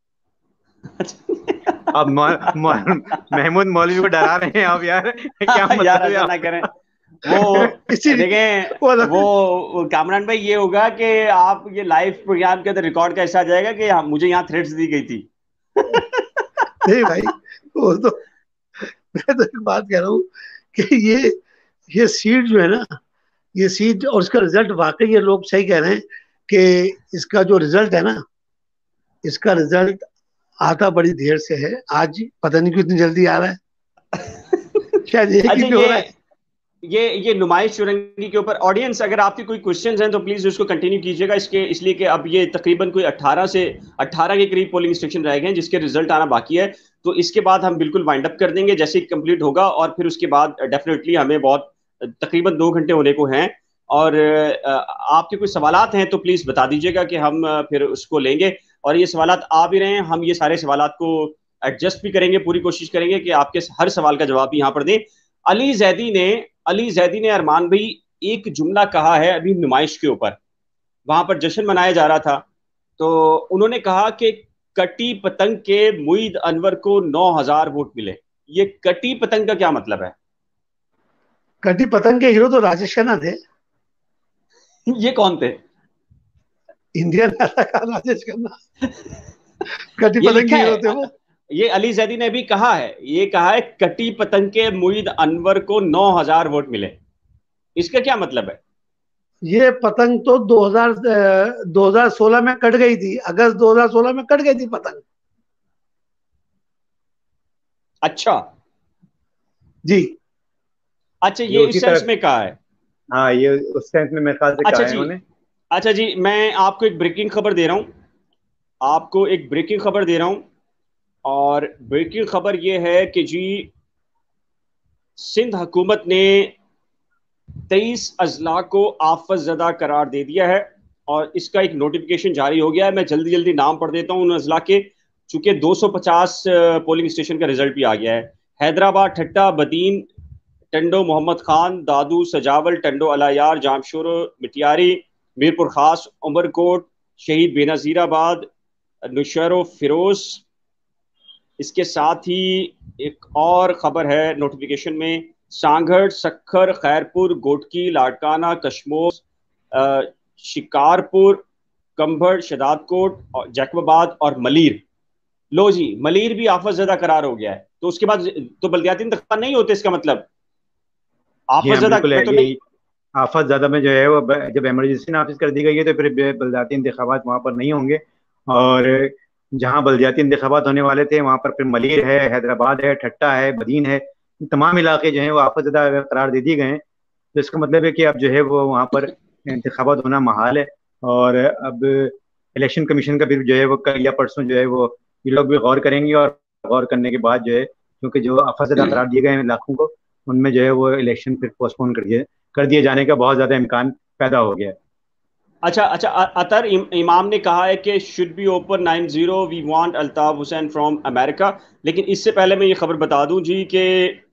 B: अब महमूद मौलवी को डरा रहे हैं आप यार, क्या
A: यार
B: मतलब है
A: ऐसा ना
B: आप?
A: करें। वो
C: इसीलिए
A: देखें, वो कामरान भाई ये होगा कि आप ये लाइव प्रोग्राम के अंदर रिकॉर्ड कैसा आ जाएगा कि मुझे यहाँ थ्रेट्स दी गई थी।
C: नहीं भाई, वो तो मैं तो एक बात कह रहा हूँ कि ये सीट जो है ना, ये सीट और इसका रिजल्ट, वाकई ये लोग सही कह रहे हैं कि इसका जो रिजल्ट है ना, इसका रिजल्ट आता बड़ी देर से है। आज पता नहीं क्यों इतनी जल्दी आ रहा है, शायद एक ही
A: अच्छा,
C: पे हो रहा है।
A: ये नुमाइश चुरंगी के ऊपर ऑडियंस, अगर आपके कोई क्वेश्चंस हैं तो प्लीज उसको कंटिन्यू कीजिएगा, इसके इसलिए कि अब ये तकरीबन कोई 18 के करीब पोलिंग स्टेशन रह गए हैं जिसके रिजल्ट आना बाकी है। तो इसके बाद हम बिल्कुल वाइंड अप कर देंगे जैसे ही कंप्लीट होगा, और फिर उसके बाद डेफिनेटली हमें बहुत तकरीबन 2 घंटे होने को हैं। और आपके कोई सवालात हैं तो प्लीज बता दीजिएगा कि हम फिर उसको लेंगे। और ये सवालात आ भी रहे हैं, हम ये सारे सवालात को एडजस्ट भी करेंगे, पूरी कोशिश करेंगे कि आपके हर सवाल का जवाब भी यहाँ पर दें। अली जैदी ने अली जैदी ने अरमान भाई एक जुमला कहा है अभी नुमाइश के ऊपर, वहां पर जश्न मनाया जा रहा था, तो उन्होंने कहा कि कटी पतंग के मुईद अनवर को 9,000 वोट मिले। ये कटी पतंग का क्या मतलब है?
C: कटी पतंग के हीरो तो राजेश खन्ना थे।
A: ये कौन थे?
C: इंडियन अदाकार राजेश खन्ना कटी
A: ये
C: पतंग के
A: लिखा
C: हीरो थे
A: है,
C: वो।
A: ये अली जैदी ने भी कहा है, ये कहा है कटी पतंग के मुईद अनवर को 9,000 वोट मिले। इसका क्या मतलब है?
C: ये पतंग तो 2016 में कट गई थी, अगस्त 2016 में कट गई थी पतंग।
A: अच्छा
C: जी।
A: अच्छा,
B: ये
A: ये
B: उसी
A: इस सेंस
B: तरह।
A: में कहा है।
B: हाँ, ये उस सेंस में मेरे ख्याल से
A: अच्छा
B: कहा है
A: जी,
B: उन्होंने।
A: अच्छा जी, मैं आपको एक ब्रेकिंग खबर दे रहा हूं, आपको एक ब्रेकिंग खबर दे रहा हूं। और ब्रेकिंग खबर यह है कि जी सिंध हुकूमत ने 23 अजला को आफत ज़दा करार दे दिया है, और इसका एक नोटिफिकेशन जारी हो गया है। मैं जल्दी जल्दी नाम पढ़ देता हूँ उन अजला के, चूंकि 250 पोलिंग स्टेशन का रिजल्ट भी आ गया है। हैदराबाद, ठट्टा, बदीन, टंडो मोहम्मद खान, दादू, सजावल, टंडो अलायार, जामशोर, मिटियारी, मीरपुर खास, उमरकोट, शहीद बेनज़ीराबाद, नुशरो फिरोज। इसके साथ ही एक और खबर है नोटिफिकेशन में, सांगड़, सक्खर, खैरपुर, गोटकी, लाड़काना, कशमोर, शिकारपुर, कंभर, शदादकोट, जैकबाबाद और मलीर। लो जी, मलीर भी आफत ज़दा करार हो गया है। तो उसके बाद तो बल्दियाती इंतखाब नहीं होते, इसका मतलब
B: जी
A: आफत
B: हाँ,
A: ज़दा
B: बिल्कुल है
A: तो
B: ये।
A: नहीं।
B: आफत ज़्यादा में जो है वो जब इमरजेंसी नाफिज कर दी गई है तो फिर बलदाती इंतखाबात वहाँ पर नहीं होंगे। और जहाँ बलदियाती इंतखाबात होने वाले थे वहाँ पर फिर मलीर है, हैदराबाद है, ठट्टा है, बदीन है, तमाम इलाके जो हैं वो आफतज़दा करार दे दिए गए हैं। तो इसका मतलब है कि अब जो है वो वहाँ पर इंतखाबात होना महाल है। और अब इलेक्शन कमीशन का भी जो है वो कल या परसों जो है वो ये लोग भी गौर करेंगे, और गौर करने के बाद जो है, क्योंकि जो आफतज़दा करार दिए गए हैं इलाकों को, उनमें जो है वो इलेक्शन फिर पोस्टपोन कर दिए जाने का बहुत ज़्यादा इम्कान पैदा हो गया है।
A: अच्छा अच्छा, अतर इमाम ने कहा है कि should be open 9-0, we want Altaf Hussain from America. लेकिन इससे पहले मैं ये खबर बता दूं जी कि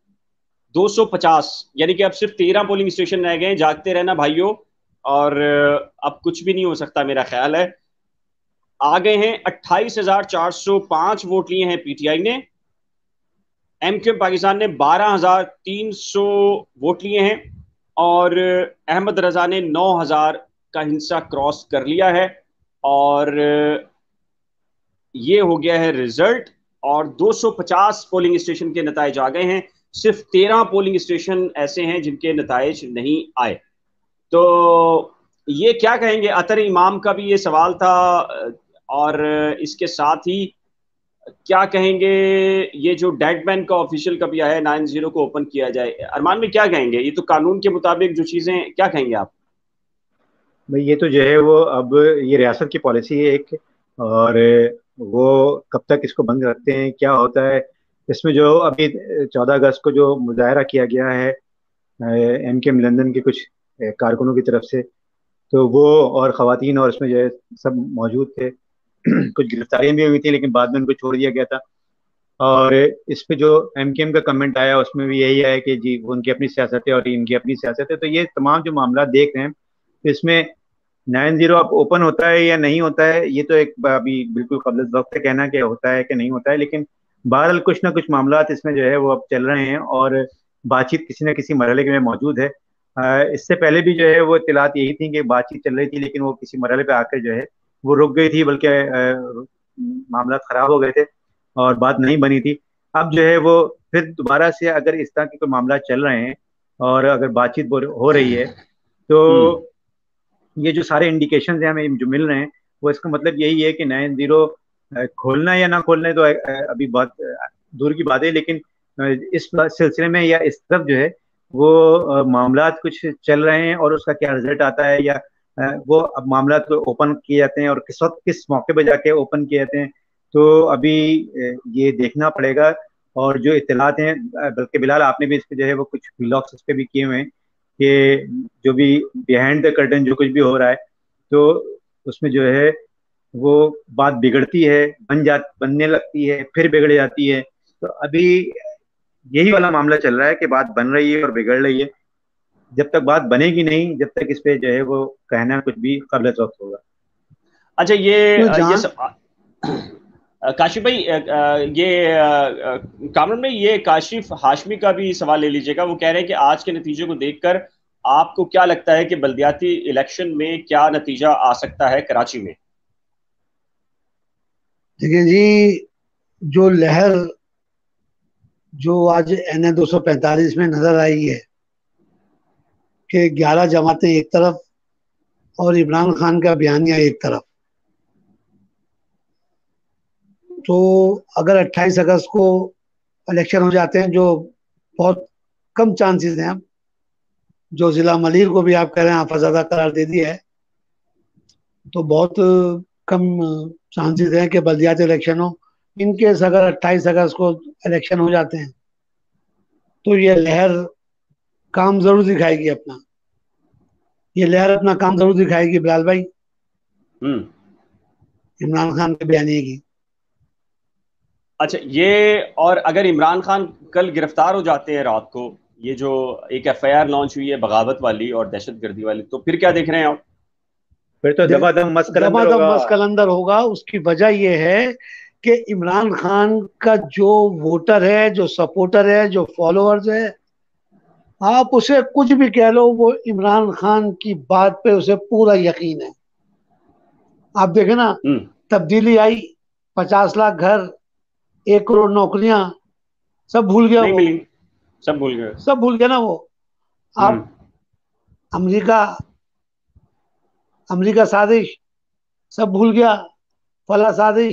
A: 250, यानी कि अब सिर्फ 13 पोलिंग स्टेशन रह गए हैं। जागते रहना भाइयों, और अब कुछ भी नहीं हो सकता मेरा ख्याल है। आ गए हैं 28,405 वोट लिए हैं पीटीआई ने। एमक्यूएम पाकिस्तान ने 12,300 वोट लिए हैं, और अहमद रजा ने 9,000 का हिस्सा क्रॉस कर लिया है। और ये हो गया है रिजल्ट। और 250 पोलिंग स्टेशन के नताइज आ गए हैं। सिर्फ 13 पोलिंग स्टेशन ऐसे हैं जिनके नताइज नहीं आए। तो ये क्या कहेंगे? अतर इमाम का भी ये सवाल था, और इसके साथ ही क्या कहेंगे, ये जो डेड मैन का ऑफिशियल कभी आया है 9-0 को ओपन किया जाए, अरमान में क्या कहेंगे? ये तो कानून के मुताबिक जो चीजें, क्या कहेंगे आप?
B: भाई ये तो जो है वो अब ये रियासत की पॉलिसी है एक, और वो कब तक इसको बंद रखते हैं क्या होता है। इसमें जो अभी 14 अगस्त को जो मुजाहरा किया गया है MKM लंदन के कुछ कारकुनों की तरफ से, तो वो और ख़वातीन और इसमें जो है सब मौजूद थे। कुछ गिरफ्तारियां भी हुई थी लेकिन बाद में उनको छोड़ दिया गया था। और इस पे जो MKM का कमेंट आया उसमें भी यही है कि जी वो उनकी अपनी सियासत है और इनकी अपनी सियासत है। तो ये तमाम जो मामला देख रहे हैं, तो इसमें 9-0 अब ओपन होता है या नहीं होता है, ये तो एक अभी बिल्कुल कबल वक्त है कहना कि होता है कि नहीं होता है। लेकिन बहरहाल कुछ ना कुछ मामला इसमें जो है वो अब चल रहे हैं, और बातचीत किसी न किसी मरहले में मौजूद है। इससे पहले भी जो है वो इत्तलात यही थी कि बातचीत चल रही थी, लेकिन वो किसी मरहले पे आकर जो है वो रुक गई थी, बल्कि मामला खराब हो गए थे और बात नहीं बनी थी। अब जो है वो फिर दोबारा से अगर इस तरह के कोई मामला चल रहे हैं और अगर बातचीत हो रही है, तो
A: हम्म।
B: ये जो सारे इंडिकेशन हैं हमें जो मिल रहे हैं, वो इसका मतलब यही है कि 9-0 खोलना या ना खोलना है तो अभी बहुत दूर की बात है। लेकिन इस सिलसिले में या इस तरफ जो है वो मामलात कुछ चल रहे हैं, और उसका क्या रिजल्ट आता है, या वो अब मामलात को ओपन किए जाते हैं और किस वक्त किस मौके पर जाके ओपन किए जाते हैं, तो अभी ये देखना पड़ेगा। और जो इत्तलात हैं, बल्कि बिलाल आपने भी इस पे जो है वो कुछ व्लॉग्स इस पे भी किए हुए हैं कि जो भी बिहाइंड द कर्टन जो कुछ भी हो रहा है, तो उसमें जो है वो बात बिगड़ती है, बनने लगती है, फिर बिगड़ जाती है। तो अभी यही वाला मामला चल रहा है कि बात बन रही है और बिगड़ रही है। जब तक बात बनेगी नहीं, जब तक इस पे जो है वो कहना कुछ भी कबल वक्त होगा।
A: अच्छा,
C: तो
A: ये
C: जहाँ
A: सब, काशिफ भाई, कामरान भाई, ये काशिफ हाशमी का भी सवाल ले लीजिएगा। वो कह रहे हैं कि आज के नतीजे को देखकर आपको क्या लगता है कि बल्दियाती इलेक्शन में क्या नतीजा आ सकता है कराची में?
C: देखिए जी, जो लहर जो आज NA 245 में नजर आई है कि 11 जमातें एक तरफ और इमरान खान का बयानिया एक तरफ, तो अगर 28 अगस्त को इलेक्शन हो जाते हैं, जो बहुत कम चांसेस हैं, अब जो जिला मलिर को भी आप कह रहे हैं आफाजदा करार दे दिया है, तो बहुत कम चांसेस हैं कि बल्दियाती इलेक्शन हो। इनकेस अगर 28 अगस्त को इलेक्शन हो जाते हैं तो ये लहर काम जरूर दिखाएगी अपना, ये लहर अपना काम जरूर दिखाएगी बिलाल भाई,
A: हम्म।
C: इमरान खान के बयानी की।
A: अच्छा, ये और अगर इमरान खान कल गिरफ्तार हो जाते हैं रात को, ये जो एक एफआईआर लॉन्च हुई है बगावत वाली और दहशतगर्दी वाली, तो फिर क्या देख रहे हैं आप?
B: फिर तो दबादम मस्त कलंदर
C: दमादम
B: होगा।
C: मस्त कलंदर होगा। उसकी वजह यह है कि इमरान खान का जो वोटर है, जो सपोर्टर है, जो फॉलोअर्स है, आप उसे कुछ भी कह लो, वो इमरान खान की बात पे उसे पूरा यकीन है। आप देखें ना,
A: हम्म।
C: तब्दीली आई, 50 लाख घर, 1 करोड़ नौकरियां, सब भूल गया
A: नहीं
C: वो,
A: मिली, सब भूल गए।
C: सब भूल गया ना वो।
A: हम्म।
C: आप अमेरिका, अमेरिका साजिश सब भूल गया, फला साजिश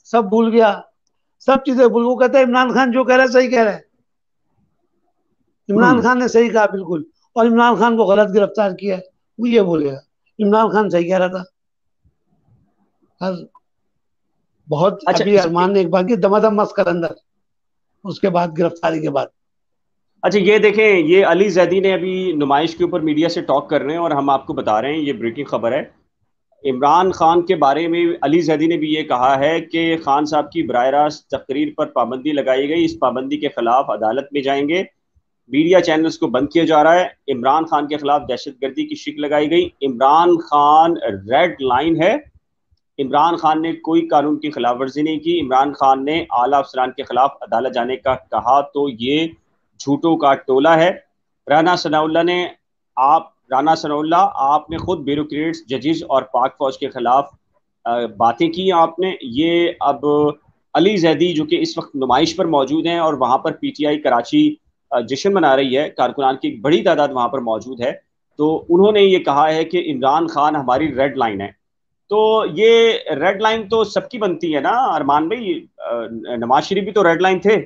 C: सब भूल गया, सब चीजें भूल। वो कहता है इमरान खान जो कह रहा है सही कह रहा है, इमरान खान ने सही कहा बिल्कुल, और इमरान खान को गलत गिरफ्तार किया है, वो ये बोलेगा इमरान खान सही कह रहा था। हर बहुत
A: अच्छा
C: अभी अरमान ने एक बार की दमादम मस्त कर अंदर, उसके बाद गिरफ्तारी के बाद।
A: अच्छा ये देखें, ये अली जैदी ने अभी नुमाइश के ऊपर मीडिया से टॉक कर रहे हैं और हम आपको बता रहे हैं, ये ब्रेकिंग खबर है। इमरान खान के बारे में अली जैदी ने भी ये कहा है कि खान साहब की बराह रास्त तकरीर पर पाबंदी लगाई गई, इस पाबंदी के खिलाफ अदालत में जाएंगे। मीडिया चैनल्स को बंद किया जा रहा है। इमरान खान के खिलाफ दहशतगर्दी की शिक लगाई गई। इमरान खान रेड लाइन है। इमरान खान ने कोई कानून की खिलाफ वर्जी नहीं की। इमरान खान ने आला अफसरान के खिलाफ अदालत जाने का कहा तो ये झूठों का टोला है। राना सनाउल्लाह ने राना सनाउल्लाह आपने खुद ब्यूरोक्रेट्स, जजेस और पाक फौज के खिलाफ बातें की आपने। ये अब अली जैदी जो कि इस वक्त नुमाइश पर मौजूद हैं और वहाँ पर पीटीआई कराची जश्न मना रही है, कारकुनान की एक बड़ी तादाद वहाँ पर मौजूद है, तो उन्होंने ये कहा है कि इमरान खान हमारी रेड लाइन है। तो ये रेड लाइन तो सबकी बनती है ना अरमान भाई, नवाज शरीफ भी तो रेड लाइन थे।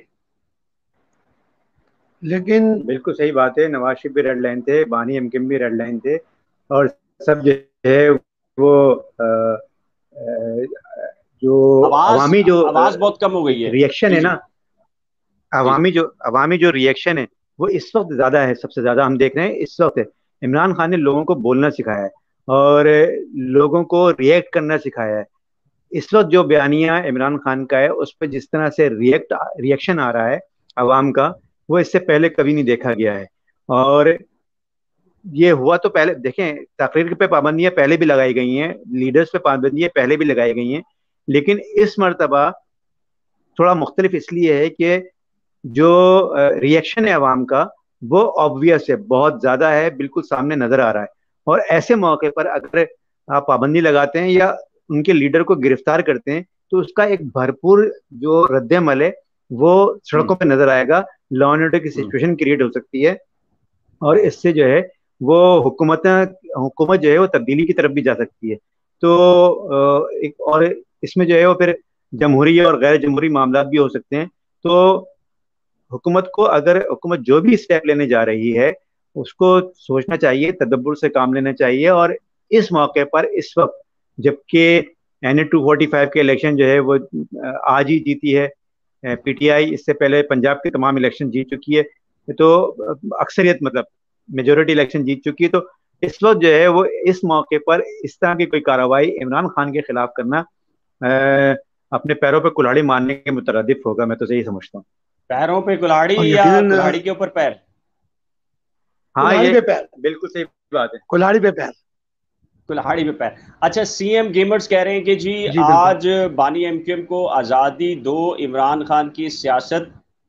C: लेकिन
B: बिल्कुल सही बात है, नवाज शरीफ भी रेड लाइन थे, बानी एमकेएम भी रेड लाइन थे, और सब जो है वो जो
A: आवाज
B: अवामी जो
A: आवाज बहुत कम हो गई है।
B: रिएक्शन
A: जी
B: है
A: जी
B: ना,
A: जी।
B: अवामी जो रिएक्शन है वो इस वक्त ज्यादा है, सबसे ज्यादा हम देख रहे हैं इस वक्त है। इमरान खान ने लोगों को बोलना सिखाया है और लोगों को रिएक्ट करना सिखाया है। इस वक्त जो बयानिया इमरान खान का है उस पर जिस तरह से रिएक्शन आ रहा है अवाम का, वो इससे पहले कभी नहीं देखा गया है। और ये हुआ तो पहले देखें, तकरीर पे पाबंदियां पहले भी लगाई गई हैं, लीडर्स पे पाबंदियां पहले भी लगाई गई हैं, लेकिन इस मर्तबा थोड़ा मुख्तलिफ इसलिए है कि जो रिएक्शन है अवाम का वो ऑब्वियस है, बहुत ज्यादा है, बिल्कुल सामने नजर आ रहा है। और ऐसे मौके पर अगर आप पाबंदी लगाते हैं या उनके लीडर को गिरफ्तार करते हैं तो उसका एक भरपूर जो रद्द-ए-अमल है वो सड़कों पर नजर आएगा, लॉ एंड ऑर्डर की
A: हम्म
B: सिचुएशन क्रिएट हो सकती है, और इससे जो है वो हुकूमत जो है वो तब्दीली की तरफ भी जा सकती है। तो एक और इसमें जो है वो फिर जमहूरी और गैर जमहूरी मामला भी हो सकते हैं। तो हुकूमत जो भी स्टेप लेने जा रही है उसको सोचना चाहिए, तदब्बुर से काम लेना चाहिए। और इस मौके पर इस वक्त जबकि NA 245 के इलेक्शन जो है वो आज ही जीती है पीटीआई, इससे पहले पंजाब के तमाम इलेक्शन जीत चुकी है, तो अक्सरियत मतलब मेजोरिटी इलेक्शन जीत चुकी है। तो इस वक्त जो है वो इस मौके पर इस तरह की कोई कार्रवाई इमरान खान के खिलाफ करना अपने पैरों पर कुल्हाड़ी मारने के मुतरदिफ होगा, मैं तो यही समझता हूँ।
A: पैरों पे कुल्हाड़ी
C: और
A: या
C: यकीनन
A: कुल्हाड़ी के ऊपर पैर?
B: हाँ,
C: कुल्हाड़ी
B: ये
C: पे पैर,
B: बिल्कुल सही बात है।
C: कुल्हाड़ी पे पैर।
A: कुल्हाड़ी पे पैर। अच्छा, सीएम गेमर्स कह रहे हैं कि जी
C: जी बिल्कुल।
A: आज बानी एमकेएम को आजादी दो, इमरान खान की सियासत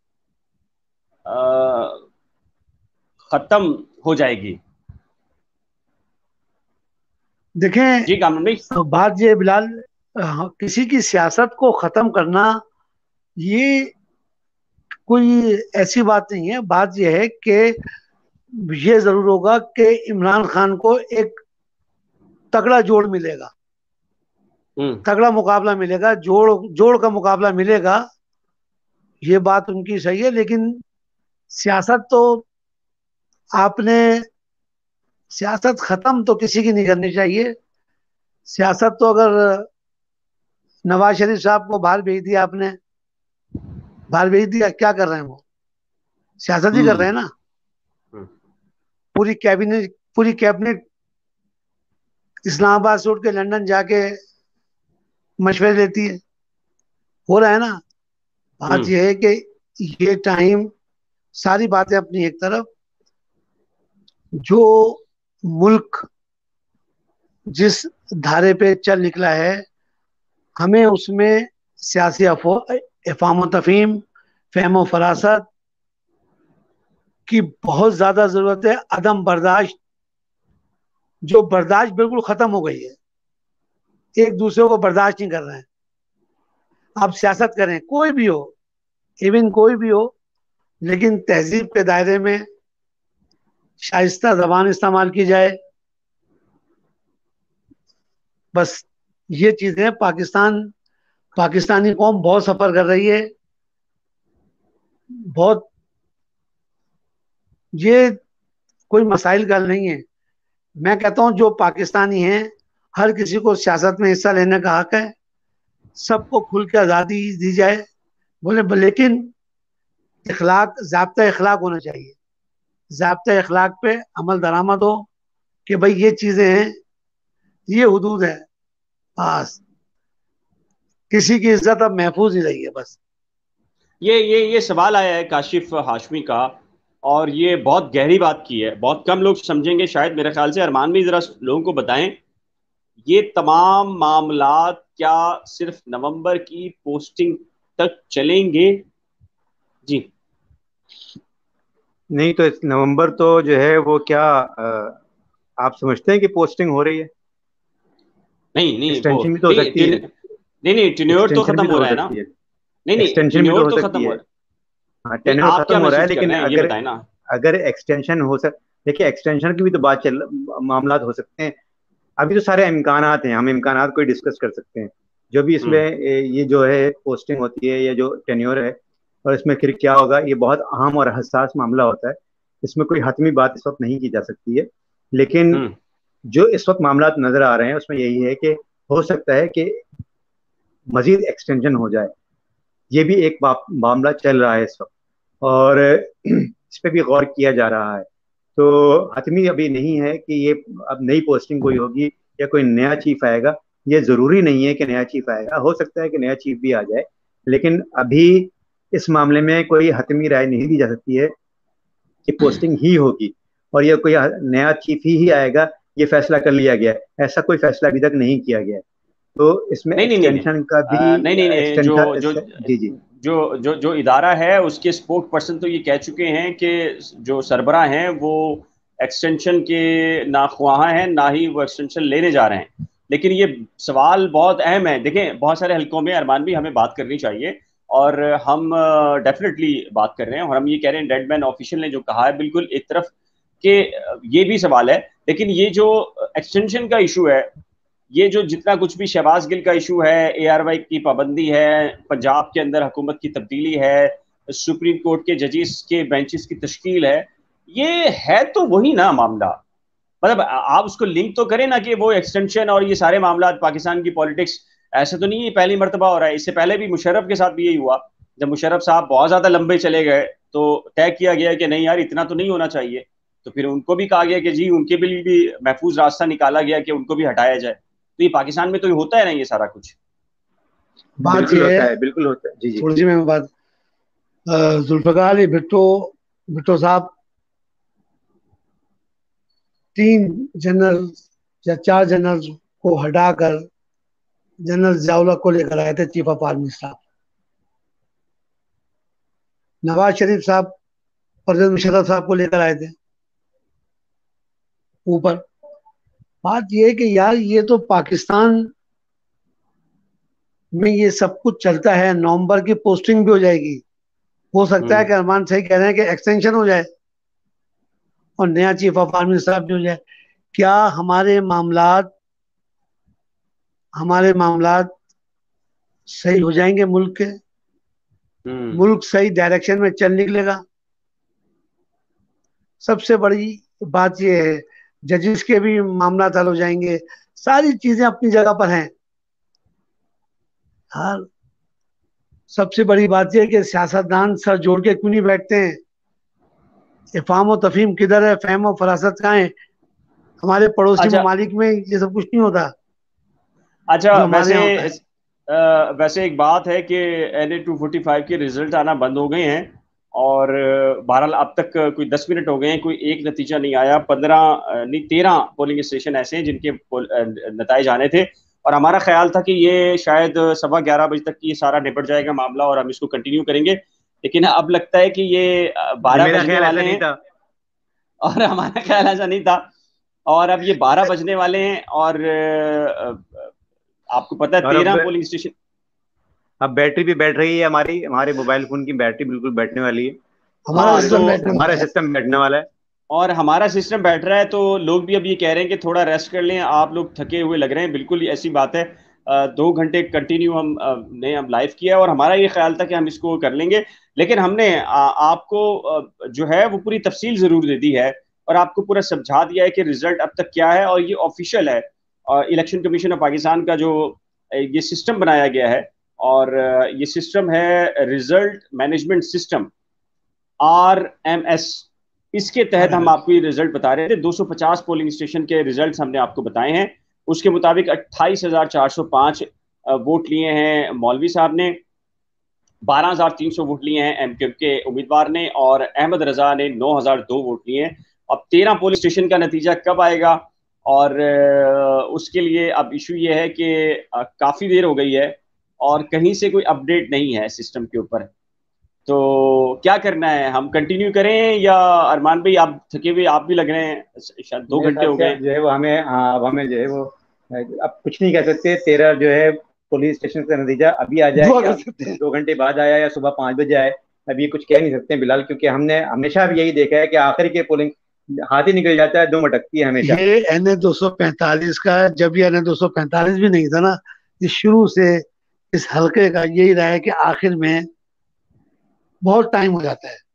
A: खत्म हो जाएगी।
C: देखें,
A: जी कामरान भाई।
C: बात ये बिलाल, किसी की सियासत को खत्म करना ये कोई ऐसी बात नहीं है। बात यह है कि ये जरूर होगा कि इमरान खान को एक तगड़ा जोड़ मिलेगा,
A: हम्म
C: तगड़ा मुकाबला मिलेगा, जोड़ जोड़ का मुकाबला मिलेगा। ये बात उनकी सही है, लेकिन सियासत तो आपने सियासत खत्म तो किसी की नहीं करनी चाहिए। सियासत तो अगर नवाज शरीफ साहब को बाहर भेज दिया आपने, बाहर भेज दिया, क्या कर रहे हैं वो? सियासत ही कर रहे
A: हम्म
C: हैं ना।
A: हम्म
C: पूरी कैबिनेट इस्लामाबाद से उठ के लंदन जाके मशवरे लेती है। हो रहा है ना। बात
A: हम्म
C: यह है कि ये टाइम, सारी बातें अपनी एक तरफ, जो मुल्क जिस धारे पे चल निकला है, हमें उसमें सियासी अफवाह तफहीम, फहम फरासत की बहुत ज्यादा जरूरत है। अदम बर्दाश्त, जो बर्दाश्त बिल्कुल खत्म हो गई है, एक दूसरे को बर्दाश्त नहीं कर रहे हैं। आप सियासत करें, कोई भी हो, इवन कोई भी हो, लेकिन तहजीब के दायरे में शाइस्ता जबान इस्तेमाल की जाए। बस ये चीजें पाकिस्तान पाकिस्तानी कौम बहुत सफर कर रही है, बहुत। ये कोई मसाइल का नहीं है। मैं कहता हूं जो पाकिस्तानी हैं, हर किसी को सियासत में हिस्सा लेने का हक है, सबको खुल के आज़ादी दी जाए। बोले लेकिन इखलाक, ज़ाब्ता इखलाक होना चाहिए। ज़ाब्ता इखलाक पे अमल दरामद हो कि भाई ये चीज़ें हैं, ये हुदूद है, बस। किसी की इज्जत अब महफूज ही रही है, बस।
A: ये सवाल आया है काशिफ हाशमी का, और ये बहुत गहरी बात की है, बहुत कम लोग समझेंगे शायद, मेरे ख्याल से। अरमान भी जरा लोगों को बताएं, ये तमाम मामलात क्या सिर्फ नवंबर की पोस्टिंग तक चलेंगे? जी।
B: नहीं तो इस नवंबर तो जो है वो क्या आप समझते हैं कि पोस्टिंग हो रही है?
A: नहीं नहीं, वो
B: एक्सटेंशन भी तो हो
A: नहीं
B: सकती है।
A: नहीं नहीं, टेन्योर तो
B: एक्सटेंशन
A: खत्म
B: भी
A: हो
B: तो हो
A: रहा है ना।
B: सकती है।
A: नहीं नहीं,
B: एक्सटेंशन भी तो
A: टेन्योर
B: हो
A: तो खत्म
B: सकती
A: हो
B: है।
A: रहा है।
B: हाँ,
A: नहीं,
B: टेन्योर
A: आप
B: खत्म
A: क्या
B: हो रहा है,
A: महसूस कर
B: लेकिन
A: रहे हैं ये
B: अगर
A: बताएं ना।
B: अगर एक्सटेंशन हो सक देखिए, एक्सटेंशन की भी तो बात चल मामला हो सकते हैं। अभी तो सारे इम्कानात हैं, हम इम्कानात को डिस्कस कर सकते हैं। जो भी इसमें
A: हम्म
B: ये जो है पोस्टिंग होती है या जो टेन्योर है, और इसमें फिर क्या होगा, ये बहुत अहम और हसास मामला होता है। इसमें कोई हतमी बात इस वक्त नहीं की जा सकती है। लेकिन
A: हम्म
B: जो इस वक्त मामला नजर आ रहे हैं उसमें यही है कि हो सकता है कि मजीद एक्सटेंशन हो जाए। ये भी एक मामला चल रहा है इस वक्त, और इस पे भी गौर किया जा रहा है। तो हतमी अभी नहीं है कि ये अब नई पोस्टिंग कोई होगी या कोई नया चीफ आएगा। ये जरूरी नहीं है कि नया चीफ आएगा, हो सकता है कि नया चीफ भी आ जाए। लेकिन अभी इस मामले में कोई हतमी राय नहीं दी जा सकती है कि पोस्टिंग ही होगी और ये कोई नया चीफ ही आएगा, ये फैसला कर लिया गया है। ऐसा कोई फैसला अभी तक नहीं किया गया है। तो इसमें
A: नहीं नहीं नहीं नहीं,
B: एक्सटेंशन का भी
A: नहीं नहीं नहीं,
B: एक्सटेंशन जी जी।
A: जो इदारा है उसके स्पोक्स पर्सन तो ये कह चुके हैं कि जो सरबरा हैं वो एक्सटेंशन के ना ख्वाह हैं, ना ही वो एक्सटेंशन लेने जा रहे हैं। लेकिन ये सवाल बहुत अहम है। देखें, बहुत सारे हलकों में अरमान भी हमें बात करनी चाहिए, और हम डेफिनेटली बात कर रहे हैं, और हम ये कह रहे हैं डेड मैन ऑफिशियल ने जो कहा है बिल्कुल एक तरफ कि ये भी सवाल है। लेकिन ये जो एक्सटेंशन का इशू है, ये जो जितना कुछ भी शहबाज गिल का इशू है, ARY की पाबंदी है, पंजाब के अंदर हुकूमत की तब्दीली है, सुप्रीम कोर्ट के जजेस के बेंचेस की तश्कील है, ये है तो वही ना मामला। मतलब आप उसको लिंक तो करें ना कि वो एक्सटेंशन और ये सारे मामला पाकिस्तान की पॉलिटिक्स। ऐसा तो नहीं है पहली मरतबा हो रहा है, इससे पहले भी मुशर्रफ के साथ भी यही हुआ। जब मुशर्रफ साहब बहुत ज्यादा लंबे चले गए तो तय किया गया कि नहीं यार, इतना तो नहीं होना चाहिए। तो फिर उनको भी कहा गया कि जी, उनके लिए भी महफूज रास्ता निकाला गया कि उनको भी हटाया जाए। तो ये पाकिस्तान में तो ये होता है ना, ये सारा कुछ।
C: बात
B: बिल्कुल
C: यह
B: होता
C: है,
B: है, बिल्कुल होता है। जी जी।
C: थोड़ी सी मैं बात, जुल्फकार अली भुट्टो भुट्टो साहब 3 जनरल या 4 जनरल को हटाकर जनरल जावला को लेकर आए थे chief of army staff. Nawaz Sharif sahab Parvez Musharraf साहब को लेकर आए थे ऊपर। बात यह है कि यार, ये तो पाकिस्तान में ये सब कुछ चलता है। नवंबर की पोस्टिंग भी हो जाएगी। हो सकता है कि अरमान सही कह रहे हैं कि एक्सटेंशन हो जाए और नया चीफ ऑफ आर्मी स्टाफ भी हो जाए। क्या हमारे मामलात सही हो जाएंगे? मुल्क सही डायरेक्शन में चल निकलेगा? सबसे बड़ी बात यह है, जजेस के भी मामला हल हो जाएंगे। सारी चीजें अपनी जगह पर हैं। हर सबसे बड़ी बात यह है कि सियासतदान सर जोड़ के क्यों नहीं बैठते हैं? इफाम और तफहीम किधर है? फहम और फरासत कहाँ है? हमारे पड़ोसी
A: अच्छा
C: ममालिक में ये सब कुछ नहीं होता
A: अच्छा,
C: जो हमारे यहाँ होता है।
A: वैसे एक बात है कि NA-245 के रिजल्ट आना बंद हो गए हैं, और बहरहाल अब तक कोई 10 मिनट हो गए हैं, कोई एक नतीजा नहीं आया। 15 नहीं, 13 पोलिंग स्टेशन ऐसे हैं जिनके नतीजे आने थे, और हमारा ख्याल था कि ये शायद 11:15 बजे तक ये सारा निपट जाएगा मामला और हम इसको कंटिन्यू करेंगे। लेकिन अब लगता है कि ये
B: जी,
A: 12
B: मेरा
A: बजने
B: ख्याल ऐसा
A: वाले
B: नहीं
A: हैं,
B: था।
A: और हमारा ख्याल ऐसा नहीं था। और अब ये 12 बजने वाले हैं, और आपको पता है
B: और
A: 13 पोलिंग स्टेशन।
B: अब बैटरी भी बैठ रही है, हमारे मोबाइल फोन की बैटरी बिल्कुल बैठने वाली है।
C: हमारा
A: हाँ,
B: और
C: सिस्टम बैठने
B: हमारा
C: वाला है।
B: सिस्टम बैठने वाला है।
A: और हमारा सिस्टम बैठ रहा है, तो लोग भी अब ये कह रहे हैं कि थोड़ा रेस्ट कर लें, आप लोग थके हुए लग रहे हैं। बिल्कुल ऐसी बात है। 2 घंटे कंटिन्यू ने हम लाइव किया और हमारा ये ख्याल था कि हम इसको कर लेंगे, लेकिन हमने आपको जो है वो पूरी तफसील जरूर दे दी है और आपको पूरा समझा दिया है कि रिजल्ट अब तक क्या है, और ये ऑफिशियल है। इलेक्शन कमीशन ऑफ पाकिस्तान का जो ये सिस्टम बनाया गया है, और ये सिस्टम है रिजल्ट मैनेजमेंट सिस्टम, RMS। इसके तहत हम आपको ये रिजल्ट बता रहे थे। 250 पोलिंग स्टेशन के रिजल्ट हमने आपको बताए हैं। उसके मुताबिक 28,405 वोट लिए हैं मौलवी साहब ने, 12,300 वोट लिए हैं एमक्यूएम के उम्मीदवार ने, और अहमद रजा ने 9,002 वोट लिए हैं। अब 13 पोलिंग स्टेशन का नतीजा कब आएगा, और उसके लिए अब इशू ये है कि काफ़ी देर हो गई है और कहीं से कोई अपडेट नहीं है सिस्टम के ऊपर। तो क्या करना है, हम कंटिन्यू करें या अरमान भाई आप थके हुए आप भी लग रहे हैं, शायद 2 घंटे हो गए
B: जो है वो हमें, हाँ अब हमें जो है वो अब कुछ नहीं कह सकते। 13 जो है पुलिस स्टेशन का नतीजा अभी आ जाए या 2 घंटे बाद आया या सुबह 5 बजे आए, अभी कुछ कह नहीं सकते बिलाल, क्योंकि हमने हमेशा भी यही देखा है कि आखिर के पोलिंग हाथ ही निकल जाता है, 2 अटकती है हमेशा।
C: ये NA 245 का, जब ये NA 245 भी नहीं था ना, ये शुरू से इस हल्के का यही रहा है कि आखिर में बहुत टाइम हो जाता है।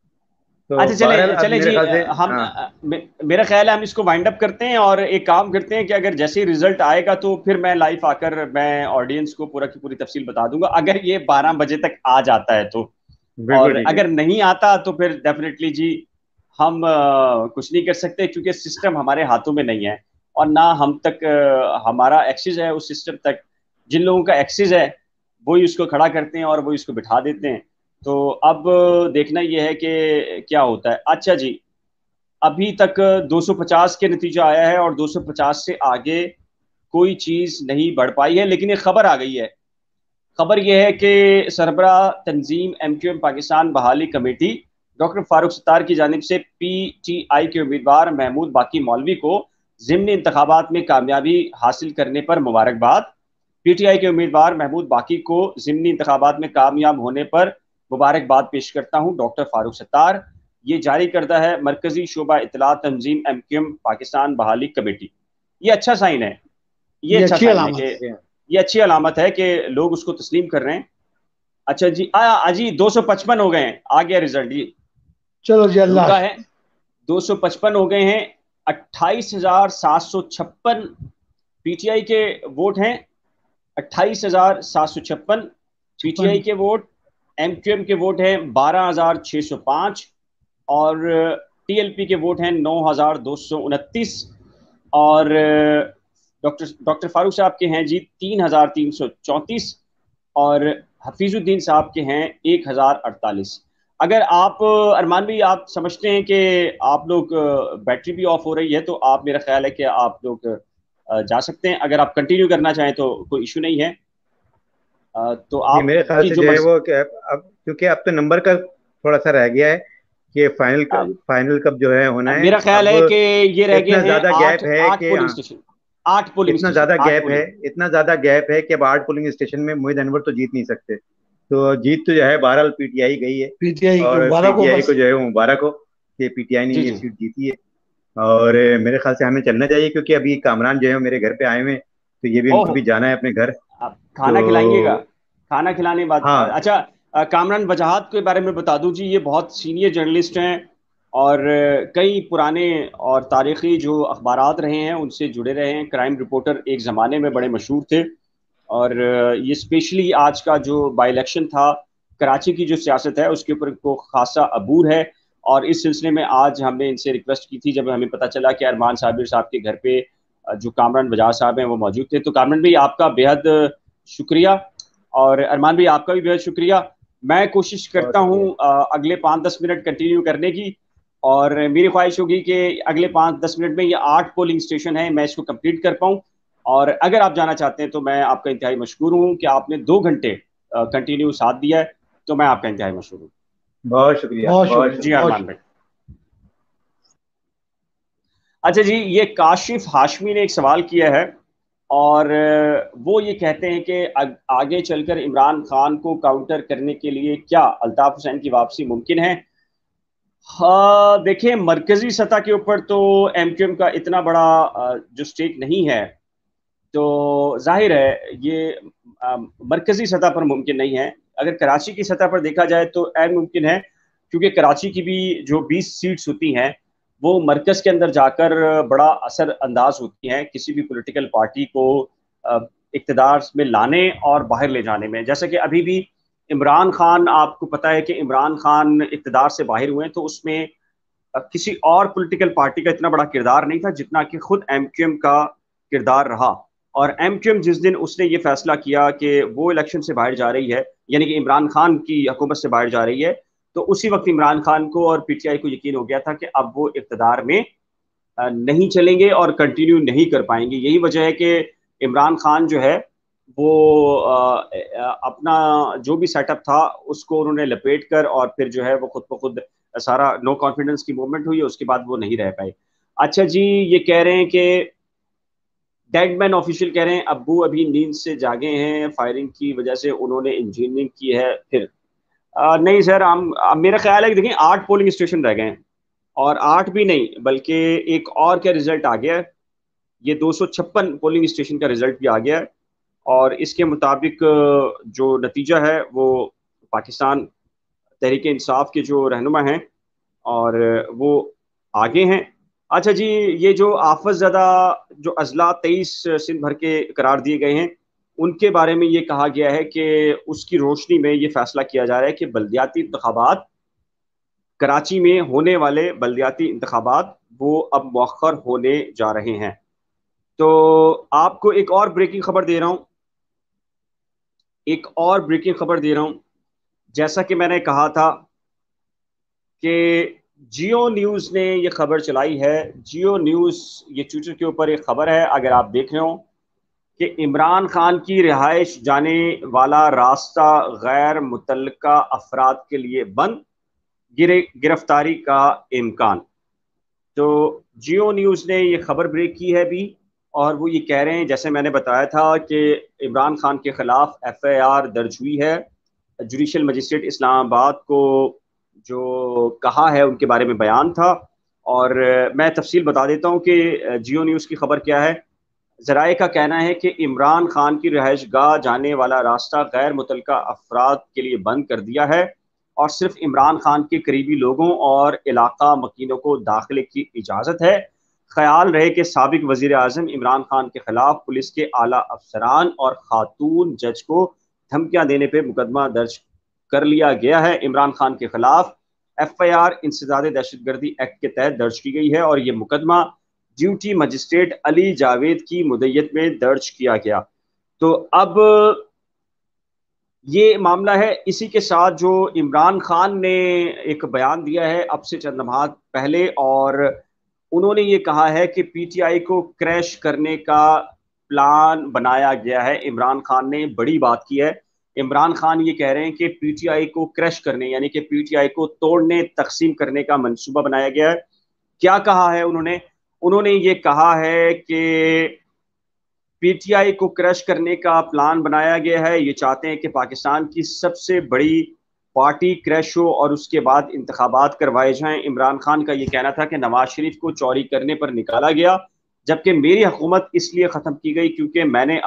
A: तो अच्छा चले जी, हम मेरा ख्याल है हम इसको वाइंड अप करते हैं और एक काम करते हैं कि अगर जैसे ही रिजल्ट आएगा तो फिर मैं लाइव आकर मैं ऑडियंस को पूरा की पूरी तफसील बता दूंगा, अगर ये 12 बजे तक आ जाता है तो। और अगर नहीं आता तो फिर डेफिनेटली जी हम कुछ नहीं कर सकते, क्योंकि सिस्टम हमारे हाथों में नहीं है और ना हम तक हमारा एक्सेस है उस सिस्टम तक। जिन लोगों का एक्सेस है वही उसको खड़ा करते हैं और वही उसको बिठा देते हैं। तो अब देखना यह है कि क्या होता है। अच्छा जी, अभी तक 250 के नतीजा आया है और 250 से आगे कोई चीज नहीं बढ़ पाई है, लेकिन एक खबर आ गई है। खबर यह है कि सरबराह तंजीम एमक्यूएम पाकिस्तान बहाली कमेटी डॉक्टर फारूक सत्तार की जानिब से PTI के उम्मीदवार महमूद बाकी मौलवी को ज़िमनी इंतखाबात में कामयाबी हासिल करने पर मुबारकबाद। PTI के उम्मीदवार महमूद बाकी को ज़िमनी इंतखाबात में कामयाब होने पर मुबारकबाद पेश करता हूँ डॉक्टर फारूक सत्तार। ये जारी करता है मरकजी शोबा इतला तंजीम एमक्यूएम पाकिस्तान बहाली कमेटी। ये अच्छा साइन है, ये अच्छा साइन है कि ये अच्छी अलामत है कि लोग उसको तस्लीम कर रहे हैं। अच्छा जी, जी 255 हो गए हैं, आ गया रिजल्ट जी।
C: चलो जी, अल्लाह
A: है 255 हो गए हैं। 28,756 PTI के वोट हैं, 28,756 PTI के वोट। एमक्यूएम के वोट हैं 12,605 और TLP के वोट हैं 9,229 और डॉक्टर फारूक साहब के हैं जी 3,334 और हफीजुद्दीन साहब के हैं 1,048। अगर आप अरमान भाई आप समझते हैं कि आप लोग बैटरी भी ऑफ हो रही है, तो आप, मेरा ख्याल है कि आप लोग जा सकते हैं। अगर आप कंटिन्यू करना चाहें तो कोई इशू नहीं है। तो आप
B: मेरे ख्याल से जो है वो अब क्योंकि अब तो नंबर का थोड़ा सा रह गया है कि फाइनल कब जो है होना है।
A: मेरा ख्याल है कि ये रह गए हैं
B: ज्यादा गैप है कि
A: 8 पोलिंग
B: इतना ज्यादा गैप है कि अब 8 पोलिंग स्टेशन में मोहित अनवर तो जीत नहीं सकते। तो जीत तो जो है बहरहाल PTI गई है,
C: PTI
B: और PTI को जो है मुबारक हो कि PTI ने ये सीट जीती है। और मेरे ख्याल से हमें चलना चाहिए, क्योंकि अभी कामरान जो है मेरे घर पे आए हुए हैं, तो ये भी उनको भी जाना है अपने घर।
A: खाना खिलाएंगेगा, खाना खिलाने बाद।
B: हाँ।
A: अच्छा, कामरान वजाहत के बारे में बता दूं जी, ये बहुत सीनियर जर्नलिस्ट हैं और कई पुराने और तारीखी जो अखबारात रहे हैं उनसे जुड़े रहे हैं। क्राइम रिपोर्टर एक ज़माने में बड़े मशहूर थे, और ये स्पेशली आज का जो बाई इलेक्शन था, कराची की जो सियासत है उसके ऊपर को खासा अबूर है। और इस सिलसिले में आज हमने इनसे रिक्वेस्ट की थी, जब हमें पता चला कि अरमान साबिर साहब के घर पे जो कामरान वजाहत साहब हैं वो मौजूद थे। तो कामरान भाई आपका बेहद शुक्रिया, और अरमान भाई आपका भी बेहद शुक्रिया। मैं कोशिश करता हूँ अगले 5-10 मिनट कंटिन्यू करने की, और मेरी ख्वाहिश होगी कि अगले 5-10 मिनट में ये 8 पोलिंग स्टेशन है मैं इसको कंप्लीट कर पाऊँ। और अगर आप जाना चाहते हैं तो मैं आपका इंतहाई मशकूर हूँ कि आपने 2 घंटे कंटिन्यू साथ दिया है, तो मैं आपका इंतहाई मशकूर हूँ।
B: बहुत शुक्रिया
A: जी अरमान भाई। अच्छा जी, ये काशिफ हाशमी ने एक सवाल किया है और वो ये कहते हैं कि आगे चलकर इमरान खान को काउंटर करने के लिए क्या अल्ताफ हुसैन की वापसी मुमकिन है? हाँ देखिए, मरकजी सतह के ऊपर तो एमक्यूएम का इतना बड़ा जो स्टेक नहीं है, तो जाहिर है ये मरकजी सतह पर मुमकिन नहीं है। अगर कराची की सतह पर देखा जाए तो ऐन मुमकिन है, क्योंकि कराची की भी जो 20 सीट्स होती हैं वो मरकज के अंदर जाकर बड़ा असर अंदाज होती हैं किसी भी पॉलिटिकल पार्टी को इक़्तिदार में लाने और बाहर ले जाने में। जैसे कि अभी भी इमरान खान, आपको पता है कि इमरान खान इक़्तिदार से बाहर हुए तो उसमें किसी और पॉलिटिकल पार्टी का इतना बड़ा किरदार नहीं था जितना कि खुद एमक्यूएम का किरदार रहा। और एमक्यूएम जिस दिन उसने ये फैसला किया कि वो इलेक्शन से बाहर जा रही है, यानी कि इमरान खान की हुकूमत से बाहर जा रही है, तो उसी वक्त इमरान खान को और पीटीआई को यकीन हो गया था कि अब वो इक़्तिदार में नहीं चलेंगे और कंटिन्यू नहीं कर पाएंगे। यही वजह है कि इमरान खान जो है वो अपना जो भी सेटअप था उसको उन्होंने लपेट कर और फिर जो है वो खुद ब खुद सारा नो कॉन्फिडेंस की मूवमेंट हुई, उसके बाद वो नहीं रह पाए। अच्छा जी, ये कह रहे हैं कि डेडमैन ऑफिशियल कह रहे हैं अब्बू अभी नींद से जागे हैं, फायरिंग की वजह से उन्होंने इंजीनियरिंग की है। फिर नहीं सर, हम मेरा ख्याल है कि देखिए 8 पोलिंग स्टेशन रह गए हैं, और 8 भी नहीं बल्कि एक और क्या रिजल्ट आ गया है, ये 256 पोलिंग स्टेशन का रिजल्ट भी आ गया है। और इसके मुताबिक जो नतीजा है वो पाकिस्तान तहरीक इंसाफ के जो रहनुमा हैं और वो आगे हैं। अच्छा जी, ये जो आफत ज़दा जो अजला 23 सिंध भर के करार दिए गए हैं उनके बारे में ये कहा गया है कि उसकी रोशनी में ये फैसला किया जा रहा है कि बल्दियाती इंतखाबात, कराची में होने वाले बल्दियाती इंतखाबात वो अब मौखर होने जा रहे हैं। तो आपको एक और ब्रेकिंग खबर दे रहा हूँ, जैसा कि मैंने कहा था कि जियो न्यूज़ ने ये खबर चलाई है। जियो न्यूज़ ये ट्विटर के ऊपर एक खबर है, अगर आप देख रहे हो, कि इमरान खान की रिहाइश जाने वाला रास्ता गैर मुतल्लका अफराद के लिए बंद, गिरफ्तारी का इम्कान। तो जियो न्यूज़ ने ये खबर ब्रेक की है अभी, और वो ये कह रहे हैं, जैसे मैंने बताया था कि इमरान खान के खिलाफ एफआईआर दर्ज हुई है। जुडिशल मजिस्ट्रेट इस्लामाबाद को जो कहा है उनके बारे में बयान था, और मैं तफसील बता देता हूँ कि जियो न्यूज़ की खबर क्या है। ज़राए का कहना है कि इमरान खान की रिहाइश गाह जाने वाला रास्ता गैर मुतल्लका अफराद के लिए बंद कर दिया है, और सिर्फ इमरान खान के करीबी लोगों और इलाका मकीनों को दाखिले की इजाज़त है। ख्याल रहे कि साबिक वज़ीर आज़म इमरान खान के खिलाफ पुलिस के आला अफसरान और खातून जज को धमकियां देने पर मुकदमा दर्ज कर लिया गया है। इमरान खान के खिलाफ एफआईआर इंसदाद दहशतगर्दी एक्ट के तहत दर्ज की गई है, और ये मुकदमा ड्यूटी मजिस्ट्रेट अली जावेद की मुद्दत में दर्ज किया गया। तो अब ये मामला है। इसी के साथ जो इमरान खान ने एक बयान दिया है अब से चंद लम्हा पहले, और उन्होंने ये कहा है कि पीटीआई को क्रैश करने का प्लान बनाया गया है। इमरान खान ने बड़ी बात की है। इमरान खान ये कह रहे हैं कि पीटीआई को क्रैश करने, यानी कि पीटीआई को तोड़ने, तकसीम करने का मंसूबा बनाया गया है। क्या कहा है उन्होंने ये कहा है कि पीटीआई को क्रश करने का प्लान बनाया गया है। ये चाहते हैं कि पाकिस्तान की सबसे बड़ी पार्टी क्रैश हो और उसके बाद इंतखाबात करवाए जाएं। इमरान खान का ये कहना था कि नवाज शरीफ को चोरी करने पर निकाला गया, जबकि मेरी हुकूमत इसलिए ख़त्म की गई क्योंकि मैं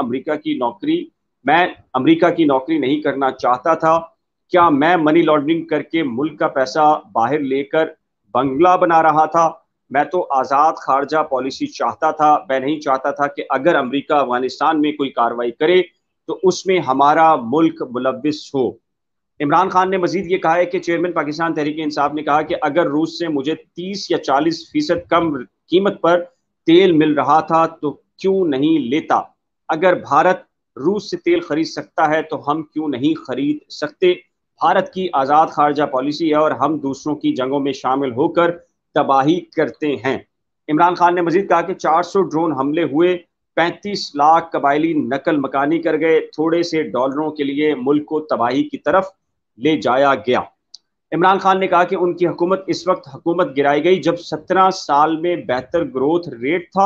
A: अमरीका की नौकरी नहीं करना चाहता था। क्या मैं मनी लॉन्ड्रिंग करके मुल्क का पैसा बाहर लेकर बंगला बना रहा था? मैं तो आज़ाद खारजा पॉलिसी चाहता था। मैं नहीं चाहता था कि अगर अमेरिका अफगानिस्तान में कोई कार्रवाई करे तो उसमें हमारा मुल्क मुलव्विस हो। इमरान खान ने मजीद ये कहा है कि चेयरमैन पाकिस्तान तहरीक इंसाफ ने कहा कि अगर रूस से मुझे 30 या 40% कम कीमत पर तेल मिल रहा था तो क्यों नहीं लेता? अगर भारत रूस से तेल खरीद सकता है तो हम क्यों नहीं खरीद सकते? भारत की आज़ाद खारजा पॉलिसी है और हम दूसरों की जंगों में शामिल होकर तबाही करते हैं। इमरान खान ने मजीद कहा कि 400 ड्रोन हमले हुए, 35 लाख कबायली नकल मकानी कर गए, थोड़े से डॉलरों के लिए मुल्क को तबाही की तरफ ले जाया गया। इमरान खान ने कहा कि उनकी हुकूमत इस वक्त हुकूमत गिराई गई जब 17 साल में बेहतर ग्रोथ रेट था,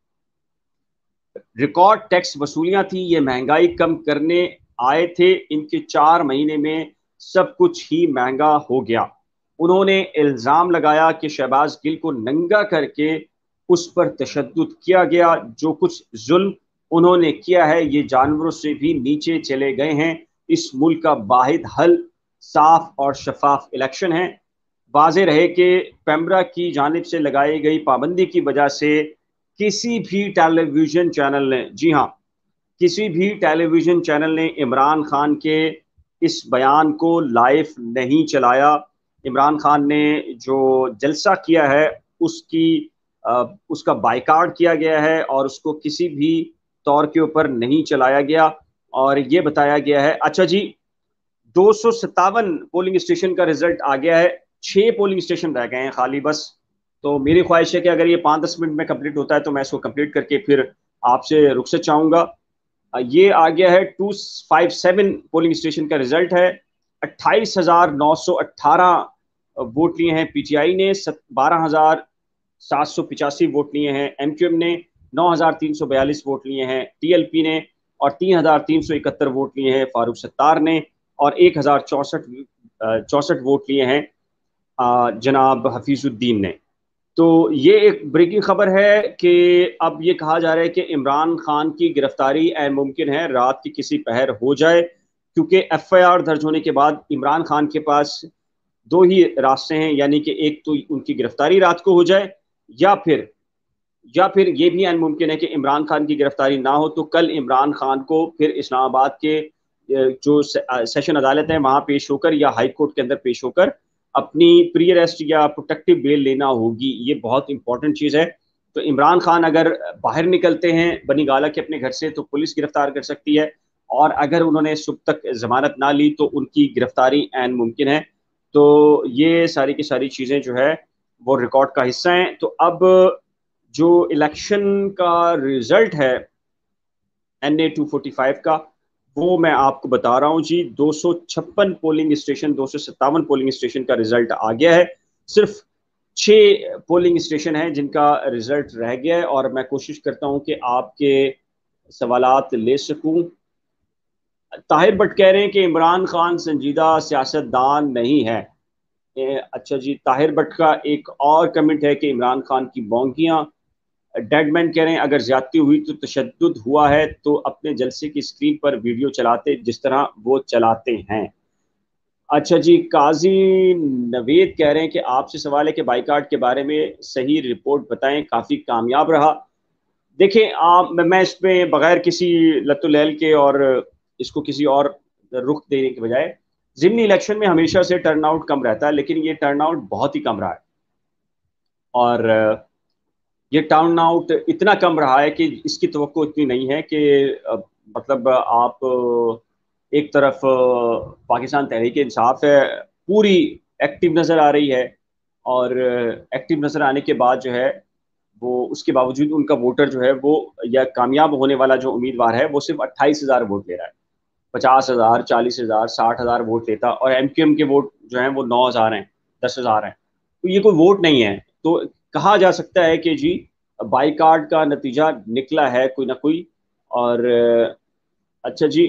A: रिकॉर्ड टैक्स वसूलियां थी, ये महंगाई कम करने आए थे, इनके 4 महीने में सब कुछ ही महंगा हो गया। उन्होंने इल्ज़ाम लगाया कि शहबाज गिल को नंगा करके उस पर तशद्दुद किया गया, जो कुछ जुल्म उन्होंने किया है, ये जानवरों से भी नीचे चले गए हैं। इस मुल्क का वाहिद हल साफ और शफाफ इलेक्शन है। वाज़ेह रहे कि पेम्ब्रा की जानिब से लगाई गई पाबंदी की वजह से किसी भी टेलीविजन चैनल ने, जी हाँ, किसी भी टेलीविजन चैनल ने इमरान खान के इस बयान को लाइव नहीं चलाया। इमरान खान ने जो जलसा किया है उसकी उसका बाइकाट किया गया है और उसको किसी भी तौर के ऊपर नहीं चलाया गया। और ये बताया गया है, अच्छा जी, 257 पोलिंग स्टेशन का रिजल्ट आ गया है, 6 पोलिंग स्टेशन रह गए हैं खाली बस। तो मेरी ख्वाहिश है कि अगर ये 5-10 मिनट में कंप्लीट होता है तो मैं इसको कंप्लीट करके फिर आपसे रुखसत चाहूंगा। ये आ गया है 257 पोलिंग स्टेशन का रिजल्ट है। 28,918 वोट लिए हैं पीटीआई ने, 12,785 वोट लिए हैं एमक्यूएम ने, 9,342 वोट लिए हैं टीएलपी ने, और 3,371 वोट लिए हैं फारूक सत्तार ने, और 1,064 वोट लिए हैं जनाब हफीजुद्दीन ने। तो ये एक ब्रेकिंग खबर है कि अब ये कहा जा रहा है कि इमरान खान की गिरफ्तारी ऐन मुमकिन है रात की किसी पहर हो जाए, क्योंकि एफआईआर दर्ज होने के बाद इमरान खान के पास दो ही रास्ते हैं, यानी कि एक तो उनकी गिरफ्तारी रात को हो जाए, या फिर ये भी ऐन मुमकिन है कि इमरान खान की गिरफ्तारी ना हो तो कल इमरान खान को फिर इस्लामाबाद के जो सेशन अदालत है वहां पेश होकर या हाई कोर्ट के अंदर पेश होकर अपनी प्री अरेस्ट या प्रोटेक्टिव बेल लेना होगी। ये बहुत इंपॉर्टेंट चीज़ है। तो इमरान खान अगर बाहर निकलते हैं बनी गाला के अपने घर से तो पुलिस गिरफ्तार कर सकती है, और अगर उन्होंने सुबह तक जमानत ना ली तो उनकी गिरफ्तारी ऐन मुमकिन है। तो ये सारी की सारी चीज़ें जो है वो रिकॉर्ड का हिस्सा हैं। तो अब जो इलेक्शन का रिजल्ट है NA 245 का, वो मैं आपको बता रहा हूँ जी। 256 पोलिंग स्टेशन, 257 पोलिंग स्टेशन का रिजल्ट आ गया है। सिर्फ 6 पोलिंग स्टेशन हैं जिनका रिजल्ट रह गया है, और मैं कोशिश करता हूँ कि आपके सवालात ले सकूं। ताहिर भट्ट कह रहे हैं कि इमरान खान संजीदा सियासतदान नहीं है। अच्छा जी, ताहिर भट्ट का एक और कमेंट है कि इमरान खान की बोंकियां। डेडमैन कह रहे हैं अगर ज्यादती हुई तो तशद्दुद हुआ है तो अपने जलसे की स्क्रीन पर वीडियो चलाते जिस तरह वो चलाते हैं। अच्छा जी, काजी नवेद कह रहे हैं कि आपसे सवाल है कि बाइकाट के बारे में सही रिपोर्ट बताएं, काफ़ी कामयाब रहा। देखें, मैं इसमें बगैर किसी लत्तुलैल के और इसको किसी और रुख देने के बजाय, ज़िमनी इलेक्शन में हमेशा से टर्नआउट कम रहता है, लेकिन ये टर्नआउट बहुत ही कम रहा है। और ये टर्नआउट इतना कम रहा है कि इसकी तवक्को इतनी नहीं है कि मतलब आप एक तरफ पाकिस्तान तहरीक इंसाफ है पूरी एक्टिव नज़र आ रही है, और एक्टिव नज़र आने के बाद जो है वो उसके बावजूद उनका वोटर जो है वो, या कामयाब होने वाला जो उम्मीदवार है वो सिर्फ 28,000 वोट ले रहा है। 50,000, 40,000, 60,000 वोट लेता, और एमक्यूएम के वोट जो हैं वो 9,000 हैं, 10,000 हैं। तो ये कोई वोट नहीं है। तो कहा जा सकता है कि जी बाईकाट का नतीजा निकला है कोई ना कोई। और अच्छा जी,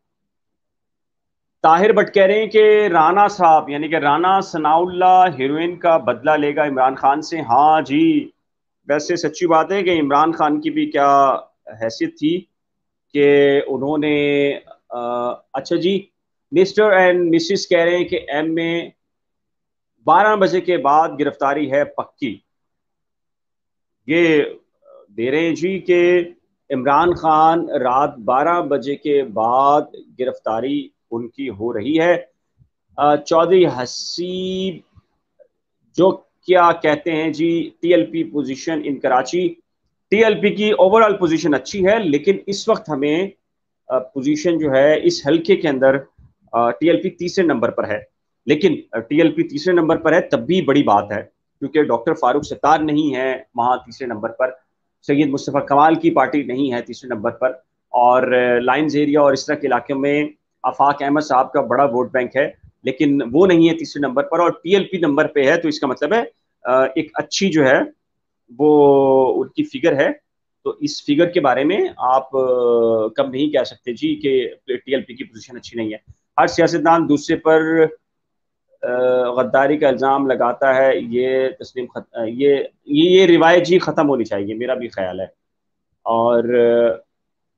A: ताहिर भट्ट कह रहे हैं कि राना साहब यानी कि राना सनाउल्ला हीरोइन का बदला लेगा इमरान खान से। हाँ जी, वैसे सच्ची बात है कि इमरान खान की भी क्या हैसियत थी कि उन्होंने अच्छा जी, मिस्टर एंड मिसिस कह रहे हैं कि एम में 12 बजे के बाद गिरफ्तारी है पक्की। ये दे रहे हैं जी कि इमरान खान रात 12 बजे के बाद गिरफ्तारी उनकी हो रही है। चौधरी हसीब जो क्या कहते हैं जी, TLP position in Karachi. TLP की ओवरऑल पोजीशन अच्छी है, लेकिन इस वक्त हमें पोजीशन जो है इस हल्के के अंदर टीएलपी तीसरे नंबर पर है। लेकिन टीएलपी तीसरे नंबर पर है तब भी बड़ी बात है, क्योंकि डॉक्टर फारूक सत्तार नहीं है वहाँ तीसरे नंबर पर, सैयद मुस्तफ़ा कमाल की पार्टी नहीं है तीसरे नंबर पर, और लाइन्स एरिया और इस तरह के इलाके में आफाक अहमद साहब का बड़ा वोट बैंक है, लेकिन वो नहीं है तीसरे नंबर पर, और टीएलपी नंबर पे है। तो इसका मतलब है एक अच्छी जो है वो उनकी फिगर है। तो इस फिगर के बारे में आप कम नहीं कह सकते जी कि टीएलपी की पोजीशन अच्छी नहीं है। हर सियासतदान दूसरे पर गद्दारी का इल्ज़ाम लगाता है, ये तस्लीम ये रिवायत जी ख़त्म होनी चाहिए, मेरा भी ख्याल है। और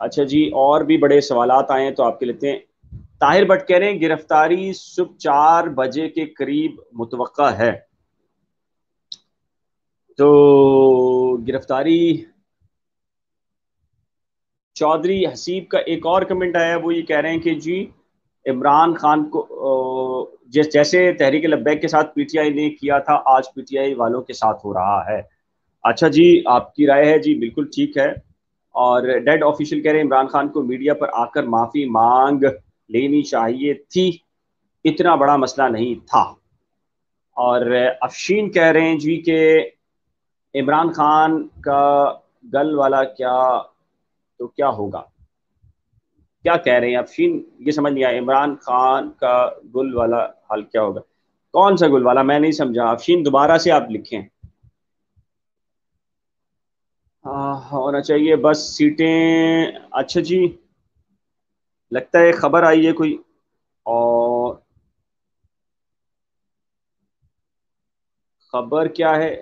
A: अच्छा जी, और भी बड़े सवालात आए हैं तो आपके लेते हैं। ताहिर भट्ट कह रहे हैं गिरफ्तारी सुबह 4 बजे के करीब मुतवक्का है। तो गिरफ्तारी, चौधरी हसीब का एक और कमेंट आया, वो ये कह रहे हैं कि जी इमरान खान को जैसे तहरीक लब्बैक के साथ पीटीआई ने किया था, आज पीटीआई वालों के साथ हो रहा है। अच्छा जी, आपकी राय है जी, बिल्कुल ठीक है। और डेड ऑफिशियल कह रहे हैं इमरान खान को मीडिया पर आकर माफी मांग लेनी चाहिए थी, इतना बड़ा मसला नहीं था। और अफशीन कह रहे हैं जी कि इमरान खान का गल वाला क्या, तो क्या होगा, क्या कह रहे हैं अफशीन, ये समझ नहीं आया। इमरान खान का गुल वाला हाल क्या होगा, कौन सा गुल वाला, मैं नहीं समझा अफशीन, दोबारा से आप लिखें। होना चाहिए बस सीटें। अच्छा जी, लगता है खबर आई है कोई, और खबर क्या है।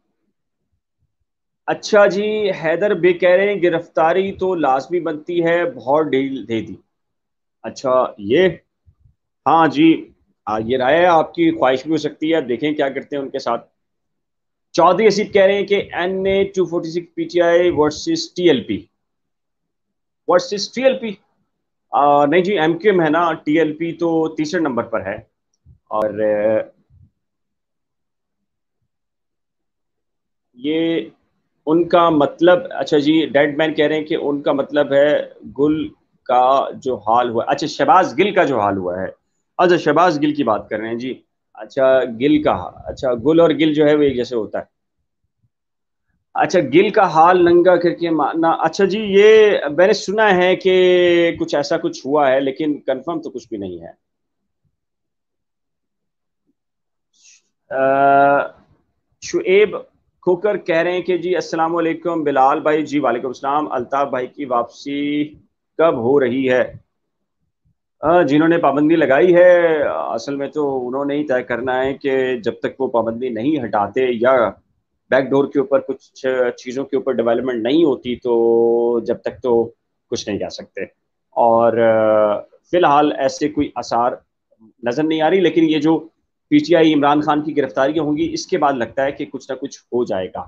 A: अच्छा जी, हैदर बे कह रहे हैं गिरफ्तारी तो लाजमी बनती है, बहुत ढील दे दी। अच्छा ये, हाँ जी, ये राय है आपकी, ख्वाहिश भी हो सकती है, देखें क्या करते हैं उनके साथ। चौधरी असीफ कह रहे हैं कि NA-246 PTI versus TLP, versus TLP. नहीं जी, एमक्यूएम है ना, टीएलपी तो तीसरे नंबर पर है। और ये उनका मतलब, अच्छा जी, डेड मैन कह रहे हैं कि उनका मतलब है गुल का जो हाल हुआ, अच्छा शहबाज गिल का जो हाल हुआ है। अच्छा शहबाज गिल की बात कर रहे हैं जी। अच्छा गिल का, अच्छा गुल और गिल जो है वो एक जैसे होता है। अच्छा गिल का हाल नंगा करके मारना, अच्छा जी ये मैंने सुना है कि कुछ ऐसा कुछ हुआ है, लेकिन कंफर्म तो कुछ भी नहीं है। शुएब खोकर कह रहे हैं कि जी अस्सलाम वालेकुम बिलाल भाई, जी वालेकुम सलाम, अल्ताफ भाई की वापसी कब हो रही है। जिन्होंने पाबंदी लगाई है, असल में तो उन्होंने ही तय करना है कि जब तक वो पाबंदी नहीं हटाते या बैकडोर के ऊपर कुछ चीज़ों के ऊपर डेवलपमेंट नहीं होती, तो जब तक तो कुछ नहीं कह सकते। और फिलहाल ऐसे कोई आसार नजर नहीं आ रही, लेकिन ये जो पीटीआई इमरान खान की गिरफ्तारियां होंगी, इसके बाद लगता है कि कुछ ना कुछ हो जाएगा।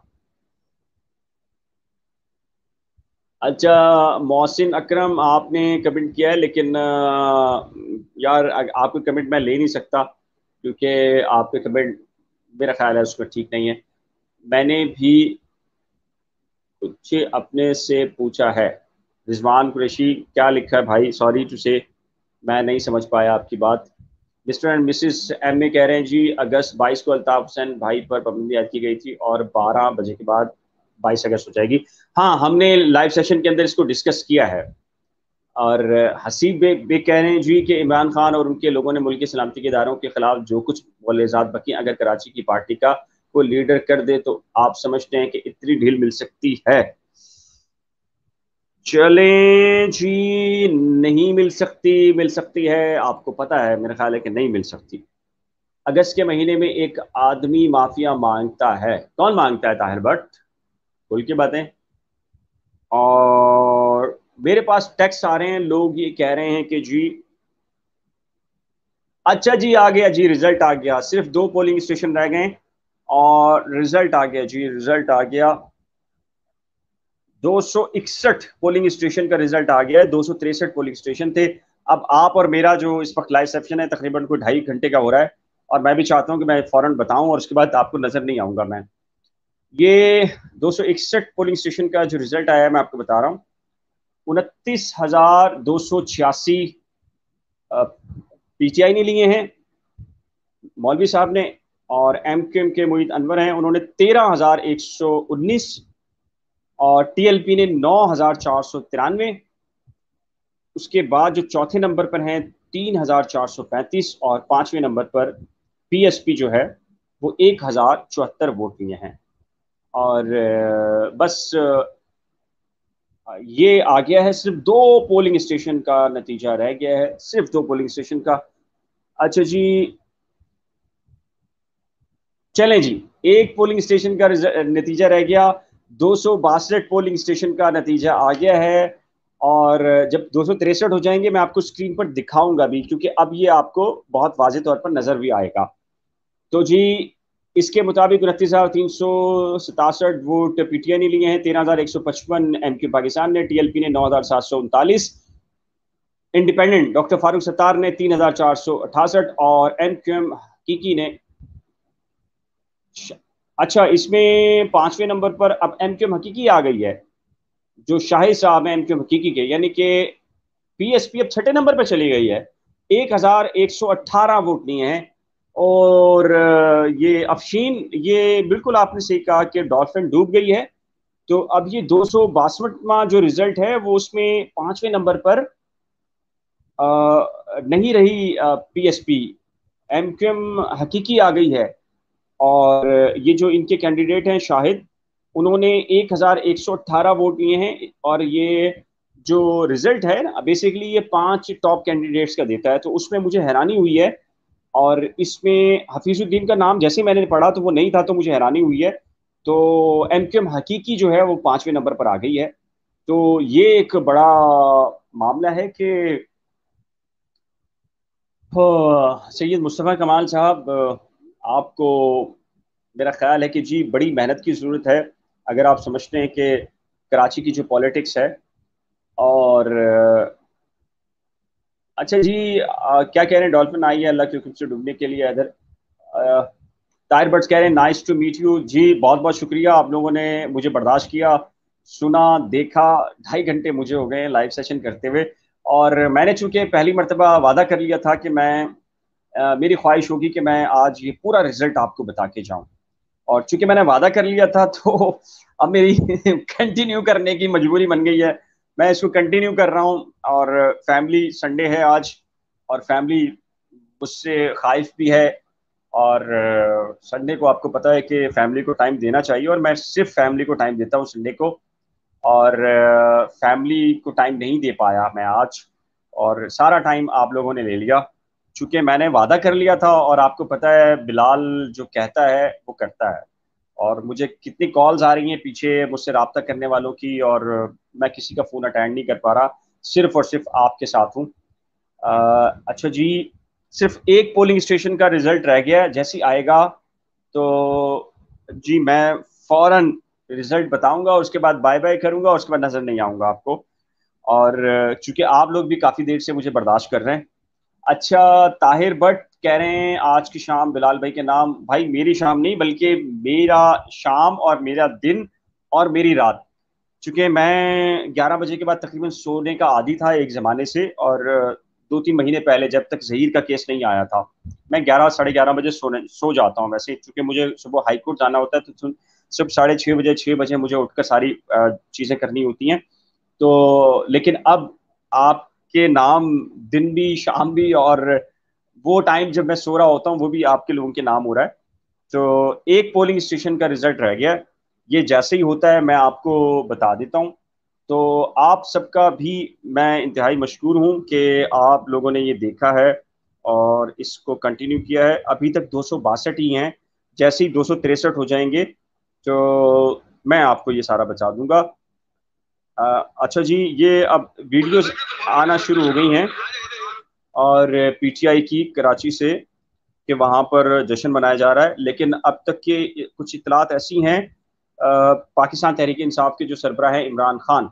A: अच्छा मोहसिन अकरम आपने कमेंट किया है, लेकिन यार आपके कमेंट मैं ले नहीं सकता, क्योंकि आपके कमेंट मेरा ख्याल है उसमें ठीक नहीं है। मैंने भी कुछ अपने से पूछा है। रिजवान कुरैशी क्या लिखा है भाई, सॉरी टू से मैं नहीं समझ पाया आपकी बात। Mister and missus M A कह रहे हैं जी अगस्त 22 को अल्ताफ हुसैन भाई पर पाबंदी आयद की गई थी और 12 बजे के बाद 22 अगस्त हो जाएगी। हाँ, हमने लाइव सेशन के अंदर इसको डिस्कस किया है। और हसीब बे कह रहे हैं जी कि इमरान खान और उनके लोगों ने मुल्क की सलामती के इदारों के खिलाफ जो कुछ मुगलजात बकी, अगर कराची की पार्टी का को लीडर कर दे तो आप समझते हैं कि इतनी ढील मिल सकती है। चलें जी, नहीं मिल सकती, मिल सकती है, आपको पता है मेरा ख्याल है कि नहीं मिल सकती। अगस्त के महीने में एक आदमी माफिया मांगता है, कौन मांगता है ताहिर भट्ट, खुल की बातें। और मेरे पास टेक्स्ट आ रहे हैं, लोग ये कह रहे हैं कि जी, अच्छा जी आ गया जी, रिजल्ट आ गया, सिर्फ 2 पोलिंग स्टेशन रह गए और रिजल्ट आ गया जी, रिजल्ट आ गया। 261 पोलिंग स्टेशन का रिजल्ट आ गया है, 263 पोलिंग स्टेशन थे। अब आप और मेरा जो इस वक्त लाइव सेशन है तकरीबन कोई 2.5 घंटे का हो रहा है, और मैं भी चाहता हूं कि मैं फौरन बताऊं और उसके बाद आपको नजर नहीं आऊंगा मैं। ये 261 पोलिंग स्टेशन का जो रिजल्ट आया है मैं आपको बता रहा हूँ। 29,286 पीटीआई ने लिए हैं, मौलवी साहब ने, और एमक्यूएम के मुईद अनवर हैं, उन्होंने 13,119, और टीएलपी ने 9,493। उसके बाद जो चौथे नंबर पर हैं 3,435, और पांचवें नंबर पर पीएसपी जो है वो 1,074 वोट लिए हैं। और बस ये आ गया है, सिर्फ 2 पोलिंग स्टेशन का नतीजा रह गया है, सिर्फ 2 पोलिंग स्टेशन का। अच्छा जी, चलें जी, एक पोलिंग स्टेशन का नतीजा रह गया, 262 पोलिंग स्टेशन का नतीजा आ गया है। और जब 263 हो जाएंगे मैं आपको स्क्रीन पर दिखाऊंगा भी, क्योंकि अब ये आपको बहुत वाज़ेह तौर पर नजर भी आएगा। तो जी, इसके मुताबिक 29,367 वोट पीटीआई ने लिए हैं, 13,155 एमक्यू पाकिस्तान ने, टीएलपी ने 9,739, इंडिपेंडेंट डॉक्टर फारूक सत्तार ने 3,468 और एमक्यूएम हकीकी ने, अच्छा इसमें पांचवें नंबर पर अब एमक्यूएम हकीकी आ गई है, जो शाहिद साहब हैं एमक्यूएम हकीकी के, यानी कि पीएसपी अब छठे नंबर पर चली गई है, 1,118 वोट लिए हैं। और ये अफशीन, ये बिल्कुल आपने सही कहा कि डॉल्फिन डूब गई है। तो अब ये 262वां जो रिजल्ट है वो उसमें पांचवें नंबर पर नहीं रही पीएसपी, एमक्यूएम हकीकी आ गई है। और ये जो इनके कैंडिडेट हैं शाहिद, उन्होंने 1,118 वोट लिए हैं। और ये जो रिजल्ट है ना, बेसिकली ये 5 टॉप कैंडिडेट्स का देता है, तो उसमें मुझे हैरानी हुई है। और इसमें हफीजुद्दीन का नाम जैसे मैंने पढ़ा तो वो नहीं था, तो मुझे हैरानी हुई है। तो एमक्यूएम हकीकी जो है वो पांचवें नंबर पर आ गई है। तो ये एक बड़ा मामला है कि सैयद मुस्तफ़ा कमाल साहब, आपको, मेरा ख्याल है कि जी बड़ी मेहनत की ज़रूरत है, अगर आप समझते हैं कि कराची की जो पॉलिटिक्स है। और अच्छा जी, क्या कह रहे हैं, डॉल्फिन आई है अल्लाह के हुक्म से डूबने के लिए इधर। ताहिर बट्स कह रहे हैं नाइस टू मीट यू। जी बहुत बहुत शुक्रिया, आप लोगों ने मुझे बर्दाश्त किया, सुना, देखा। 2.5 घंटे मुझे हो गए लाइव सेशन करते हुए। और मैंने चूंकि पहली मरतबा वादा कर लिया था कि मैं, मेरी ख्वाहिश होगी कि मैं आज ये पूरा रिजल्ट आपको बता के जाऊं। और चूंकि मैंने वादा कर लिया था तो अब मेरी कंटिन्यू करने की मजबूरी बन गई है। मैं इसको कंटिन्यू कर रहा हूँ। और फैमिली, संडे है आज, और फैमिली मुझसे खाइफ भी है। और संडे को आपको पता है कि फैमिली को टाइम देना चाहिए, और मैं सिर्फ फैमिली को टाइम देता हूँ संडे को। और फैमिली को टाइम नहीं दे पाया मैं आज, और सारा टाइम आप लोगों ने ले लिया। चूंकि मैंने वादा कर लिया था, और आपको पता है बिलाल जो कहता है वो करता है। और मुझे कितनी कॉल्स आ रही हैं पीछे मुझसे रब्ता करने वालों की, और मैं किसी का फ़ोन अटेंड नहीं कर पा रहा, सिर्फ और सिर्फ आपके साथ हूँ। अच्छा जी, सिर्फ एक पोलिंग स्टेशन का रिजल्ट रह गया है, जैसे ही आएगा तो जी मैं फौरन रिजल्ट बताऊंगा, और उसके बाद बाय बाय करूंगा, और उसके बाद नजर नहीं आऊंगा आपको। और चूंकि आप लोग भी काफी देर से मुझे बर्दाश्त कर रहे हैं। अच्छा, ताहिर भट्ट कह रहे हैं आज की शाम बिलाल भाई के नाम। भाई मेरी शाम नहीं, बल्कि मेरा शाम और मेरा दिन और मेरी रात। चूंकि मैं 11 बजे के बाद तकरीबन सोने का आदी था एक ज़माने से, और 2-3 महीने पहले जब तक जहीर का केस नहीं आया था, मैं 11 साढ़े 11 बजे सो जाता हूँ वैसे, क्योंकि मुझे सुबह हाई कोर्ट जाना होता है, तो सुबह 6:30 बजे 6 बजे मुझे उठकर सारी चीज़ें करनी होती हैं। तो लेकिन अब आपके नाम दिन भी शाम भी, और वो टाइम जब मैं सो रहा होता हूँ वो भी आपके लोगों के नाम हो रहा है। तो एक पोलिंग स्टेशन का रिजल्ट रह गया, ये जैसे ही होता है मैं आपको बता देता हूँ। तो आप सबका भी मैं इंतहाई मशकूर हूँ कि आप लोगों ने ये देखा है और इसको कंटिन्यू किया है। अभी तक 262 ही हैं, जैसे ही 263 हो जाएंगे तो मैं आपको ये सारा बता दूंगा। अच्छा जी, ये अब वीडियोस आना शुरू हो गई हैं, और पीटीआई की कराची से, कि वहाँ पर जश्न मनाया जा रहा है। लेकिन अब तक के कुछ इतलात ऐसी हैं, पाकिस्तान तहरीक इंसाफ के जो सरबराह हैं इमरान खान,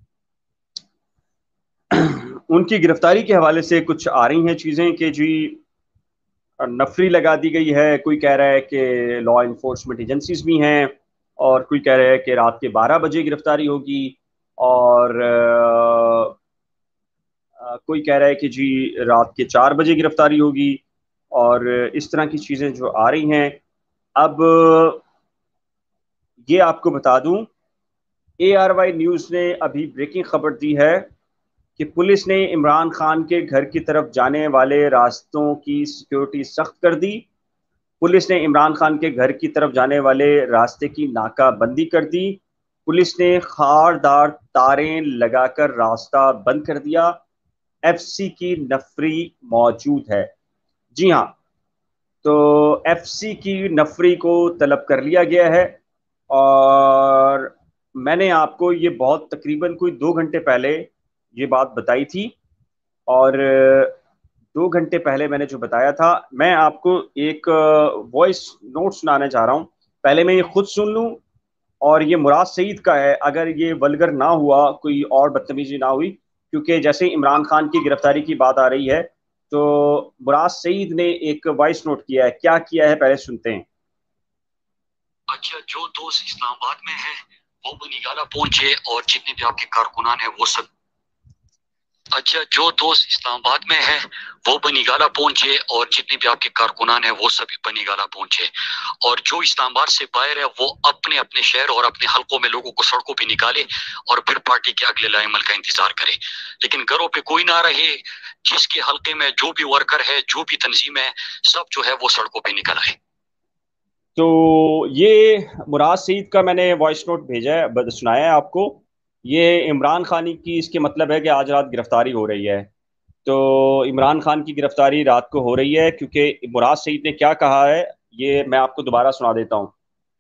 A: उनकी गिरफ्तारी के हवाले से कुछ आ रही हैं चीज़ें कि जी नफरी लगा दी गई है। कोई कह रहा है कि लॉ इन्फोर्समेंट एजेंसीज भी हैं, और कोई कह रहा है कि रात के 12 बजे गिरफ्तारी होगी, और कोई कह रहा है कि जी रात के 4 बजे गिरफ्तारी होगी। और इस तरह की चीज़ें जो आ रही हैं। अब ये आपको बता दूं, ARY न्यूज़ ने अभी ब्रेकिंग खबर दी है कि पुलिस ने इमरान खान के घर की तरफ जाने वाले रास्तों की सिक्योरिटी सख्त कर दी। पुलिस ने इमरान खान के घर की तरफ जाने वाले रास्ते की नाकाबंदी कर दी। पुलिस ने खारदार तारें लगाकर रास्ता बंद कर दिया। FC की नफरी मौजूद है। जी हाँ, तो FC की नफरी को तलब कर लिया गया है। और मैंने आपको ये बहुत तकरीबन कोई 2 घंटे पहले ये बात बताई थी, और 2 घंटे पहले मैंने जो बताया था, मैं आपको एक वॉइस नोट सुनाने जा रहा हूँ। पहले मैं ये खुद सुन लूँ, और ये मुराद सईद का है, अगर ये वल्गर ना हुआ, कोई और बदतमीजी ना हुई, क्योंकि जैसे इमरान खान की गिरफ्तारी की बात आ रही है, तो मुराद सईद ने एक वॉइस नोट किया है। क्या किया है, पहले सुनते हैं।
D: अच्छा, जो दोस्त इस्लामाबाद में है वो बनीगाला पहुंचे और जितने भी आपके कारकुनान है वो सब। अच्छा, जो दोस्त इस्लामाबाद में है वो बनीगाला पहुंचे और जितने भी आपके कारकुनान है वो सभी बनीगाला पहुंचे, और जो इस्लामाबाद से बाहर है वो अपने अपने शहर और अपने हलकों में लोगों को सड़कों पे निकाले और फिर पार्टी के अगले लाएमल का इंतजार करे। लेकिन घरों पे कोई ना रहे, जिसके हलके में जो भी वर्कर है, जो भी तंजीम है, सब जो है वो सड़कों पे निकल आए।
A: तो ये मुराद सईद का मैंने वॉइस नोट भेजा है, सुनाया है आपको। ये इमरान खान की, इसके मतलब है कि आज रात गिरफ्तारी हो रही है। तो इमरान खान की गिरफ्तारी रात को हो रही है, क्योंकि मुराद सईद ने क्या कहा है, ये मैं आपको दोबारा सुना देता हूँ।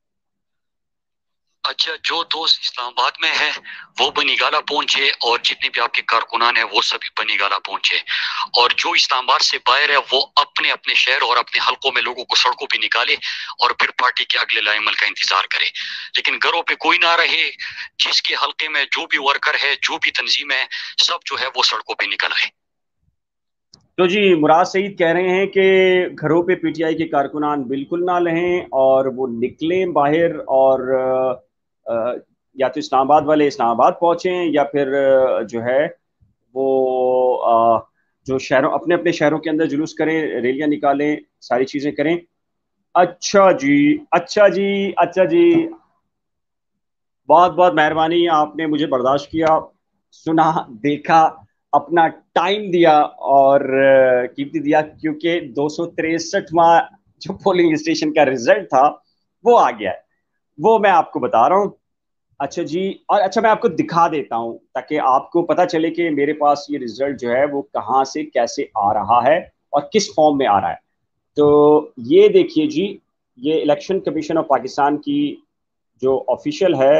D: अच्छा, जो दोस्त इस्लामाबाद में है वो बनीगाला पहुंचे और जितने भी आपके कारकुनान है वो सभी बनीगाला पहुंचे, और जो इस्लामाबाद से बाहर है वो अपने अपने शहर और अपने हलकों में लोगों को सड़कों पे निकाले और फिर पार्टी के अगले लाएमल का इंतजार करे। लेकिन घरों पे कोई ना रहे, जिसके हलके में जो भी वर्कर है, जो भी तंजीम है, सब जो है वो सड़कों पे निकल आए।
A: तो जी, मुराद सईद कह रहे हैं कि घरों पे पीटीआई के कारकुनान बिल्कुल ना रहें, और वो निकलें बाहर, और या तो इस्लामाबाद वाले इस्लामाबाद पहुंचें, या फिर जो है वो जो शहरों, अपने अपने शहरों के अंदर जुलूस करें, रैलियां निकालें, सारी चीजें करें। अच्छा जी, अच्छा जी, अच्छा जी, बहुत बहुत मेहरबानी, आपने मुझे बर्दाश्त किया, सुना, देखा, अपना टाइम दिया, और कीमती दिया, क्योंकि 263वां जो पोलिंग स्टेशन का रिजल्ट था वो आ गया है, वो मैं आपको बता रहा हूँ। अच्छा जी, और अच्छा, मैं आपको दिखा देता हूँ ताकि आपको पता चले कि मेरे पास ये रिजल्ट जो है वो कहाँ से कैसे आ रहा है और किस फॉर्म में आ रहा है। तो ये देखिए जी, ये इलेक्शन कमीशन ऑफ पाकिस्तान की जो ऑफिशियल है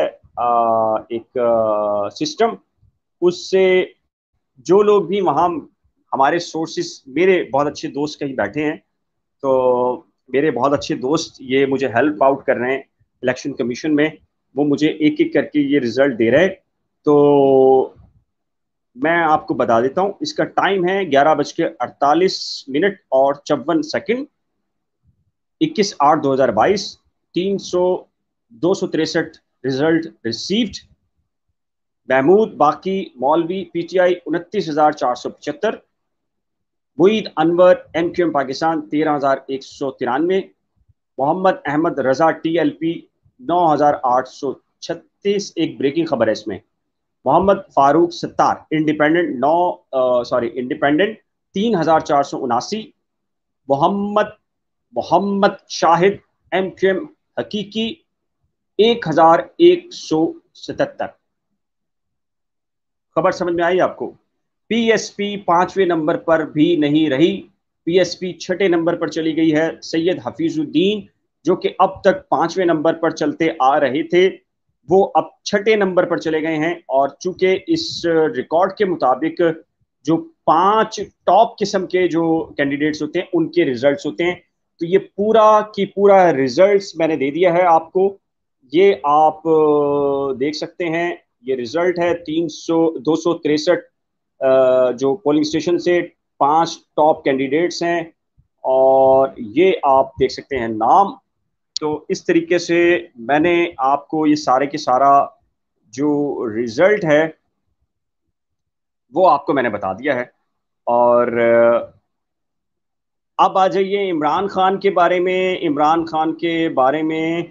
A: एक सिस्टम, उससे जो लोग भी वहाँ, हमारे सोर्सेस, मेरे बहुत अच्छे दोस्त कहीं बैठे हैं, तो मेरे बहुत अच्छे दोस्त ये मुझे हेल्प आउट कर रहे हैं इलेक्शन कमीशन में, वो मुझे एक एक करके ये रिजल्ट दे रहे हैं। तो मैं आपको बता देता हूँ, इसका टाइम है 11:48 और 54 second, 21/8/2022, 263 result received. Mehmood Baqi Maulvi PTI 29,475, Moeed Anwar MQM Pakistan 13,193, Mohammad Ahmed Raza TLP 9,836। एक ब्रेकिंग खबर है इसमें, मोहम्मद फारूक सत्तार इंडिपेंडेंट 3,479, मोहम्मद मोहम्मद शाहिद एमक्यूएम हकीकी 1,177। खबर समझ में आई आपको? पीएसपी 5वें नंबर पर भी नहीं रही, पीएसपी 6ठे नंबर पर चली गई है। सैयद हफीजुद्दीन, जो कि अब तक 5वें नंबर पर चलते आ रहे थे, वो अब 6ठे नंबर पर चले गए हैं। और चूंकि इस रिकॉर्ड के मुताबिक जो 5 टॉप किस्म के जो कैंडिडेट्स होते हैं उनके रिजल्ट्स होते हैं, तो ये पूरा की पूरा रिजल्ट्स मैंने दे दिया है आपको। ये आप देख सकते हैं, ये रिजल्ट है 263 जो पोलिंग स्टेशन से 5 टॉप कैंडिडेट्स हैं, और ये आप देख सकते हैं नाम। तो इस तरीके से मैंने आपको ये सारे के सारा जो रिजल्ट है वो आपको मैंने बता दिया है। और अब आ जाइए इमरान खान के बारे में। इमरान खान के बारे में,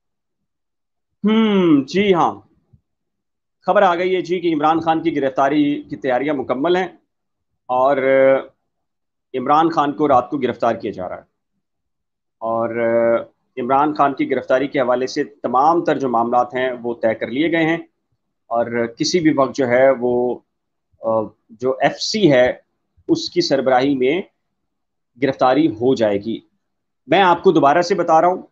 A: जी हाँ, खबर आ गई है जी कि इमरान खान की गिरफ्तारी की तैयारियां मुकम्मल हैं, और इमरान खान को रात को गिरफ्तार किया जा रहा है। और इमरान खान की गिरफ्तारी के हवाले से तमाम तर जो मामलात हैं वो तय कर लिए गए हैं, और किसी भी वक्त जो है वो जो एफसी है उसकी सरबराही में गिरफ्तारी हो जाएगी। मैं आपको दोबारा से बता रहा हूँ,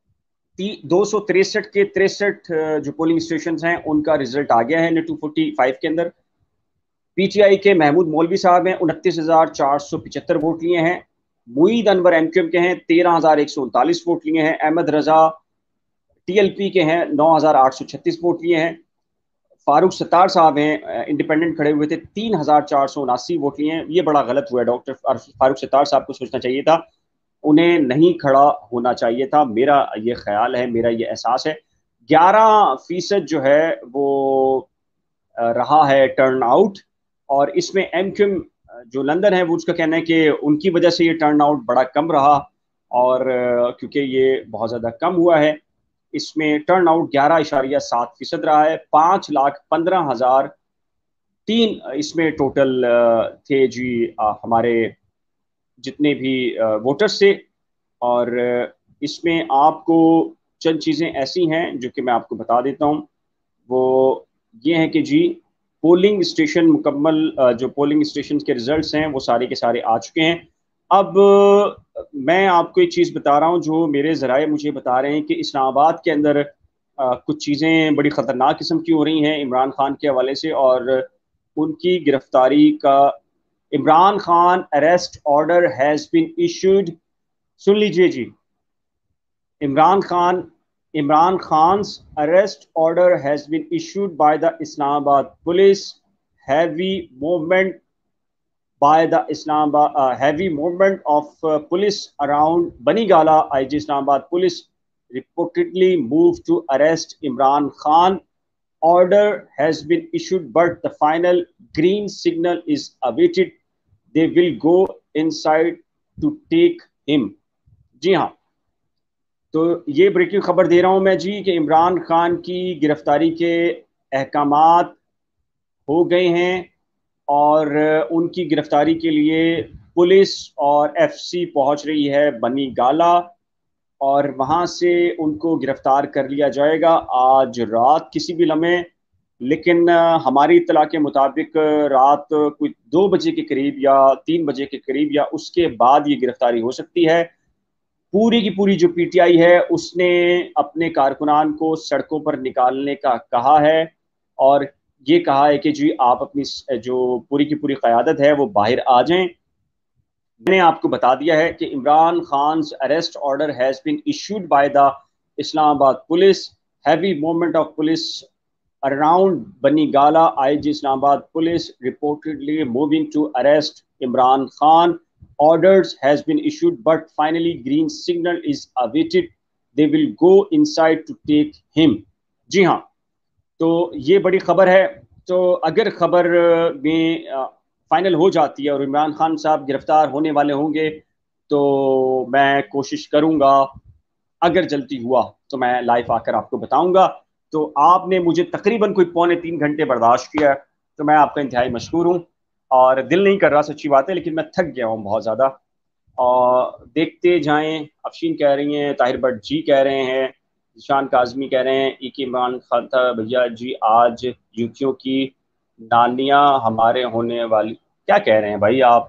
A: 263 के 63 जो पोलिंग स्टेशन हैं उनका रिजल्ट आ गया है 245 के अंदर। पीटीआई के महमूद मौलवी साहब हैं, 29,475 वोट लिए हैं। मुईद अनवर एमक्यूएम के हैं, 13,139 वोट लिए हैं। अहमद रजा टीएलपी के हैं, 9,836 वोट लिए हैं। फारूक सत्तार साहब हैं, इंडिपेंडेंट खड़े हुए थे, 3,479 वोट लिए हैं। ये बड़ा गलत हुआ है, डॉक्टर फारूक सत्तार साहब को सोचना चाहिए था, उन्हें नहीं खड़ा होना चाहिए था, मेरा ये ख्याल है, मेरा ये एहसास है। 11% जो है वो रहा है टर्न आउट, और इसमें एमक्यूएम जो लंदन है वो उसका कहना है कि उनकी वजह से ये टर्न आउट बड़ा कम रहा, और क्योंकि ये बहुत ज़्यादा कम हुआ है, इसमें टर्न आउट 11.7% रहा है। 5,15,003 इसमें टोटल थे जी हमारे जितने भी वोटर्स थे। और इसमें आपको चंद चीज़ें ऐसी हैं जो कि मैं आपको बता देता हूँ। वो ये है कि जी पोलिंग स्टेशन मुकम्मल, जो पोलिंग स्टेशन के रिजल्ट्स हैं वो सारे के सारे आ चुके हैं। अब मैं आपको एक चीज़ बता रहा हूँ जो मेरे ज़राए मुझे बता रहे हैं कि इस्लामाबाद के अंदर कुछ चीज़ें बड़ी ख़तरनाक किस्म की हो रही हैं इमरान खान के हवाले से, और उनकी गिरफ्तारी का Imran Khan arrest order has been issued. सुन लीजिए जी, Imran Khan's arrest order has been issued by the Islamabad police. Heavy movement heavy movement of police around Banigala IG Islamabad police reportedly moved to arrest Imran Khan. Order has been issued, but the final green signal is awaited. They will go inside to take him. जी हाँ, तो ये breaking खबर दे रहा हूं मैं जी कि इमरान खान की गिरफ्तारी के अहकामात हो गए हैं, और उनकी गिरफ्तारी के लिए पुलिस और एफसी पहुंच रही है बनी गाला, और वहां से उनको गिरफ्तार कर लिया जाएगा आज रात किसी भी लम्हे। लेकिन हमारी इत्तला के मुताबिक रात कोई 2 बजे के करीब या 3 बजे के करीब या उसके बाद ये गिरफ्तारी हो सकती है। पूरी की पूरी जो पीटीआई है उसने अपने कारकुनान को सड़कों पर निकालने का कहा है, और ये कहा है कि जी आप अपनी जो पूरी की पूरी क़यादत है वो बाहर आ जाएं। मैंने आपको बता दिया है कि Imran Khan arrest order has been issued by the Islamabad police. Heavy movement of police around Banigala IG Islamabad police reportedly moving to arrest Imran Khan. Orders has been issued, but finally green signal is awaited. They will go inside to take him. जी हाँ, तो ये बड़ी खबर है। तो अगर खबर में फाइनल हो जाती है और इमरान खान साहब गिरफ्तार होने वाले होंगे तो मैं कोशिश करूंगा, अगर जल्दी हुआ तो मैं लाइव आकर आपको बताऊंगा। तो आपने मुझे तकरीबन कोई 2.25 घंटे बर्दाश्त किया, तो मैं आपका इंतहाई मशकूर हूँ। और दिल नहीं कर रहा, सच्ची बात है, लेकिन मैं थक गया हूँ बहुत ज़्यादा। और देखते जाएं, अफशीन कह रही हैं, ताहिर भट्ट जी कह रहे हैं, निशान काजमी कह रहे हैं, एक इमरान खान था भैया जी, आज यूथियों की नानियाँ हमारे होने वाली। क्या कह रहे हैं भाई आप?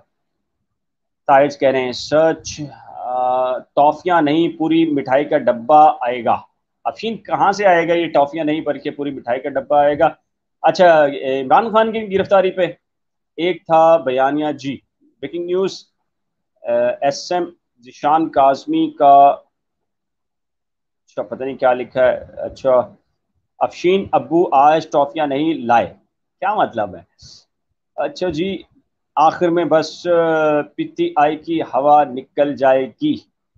A: ताइज कह रहे हैं सच, टॉफियाँ नहीं पूरी मिठाई का डब्बा आएगा। अफीन कहाँ से आएगा ये टॉफियाँ नहीं बल्कि पूरी मिठाई का डब्बा आएगा। अच्छा, इमरान खान की गिरफ्तारी पे एक था बयानिया जी, breaking news. SM Zeeshan Kazmi का, अच्छा पता नहीं क्या लिखा है। अच्छा, अफशीन अब्बू आज टॉफियाँ नहीं लाए, क्या मतलब है? अच्छा जी, आखिर में बस पीटीआई की हवा निकल जाएगी।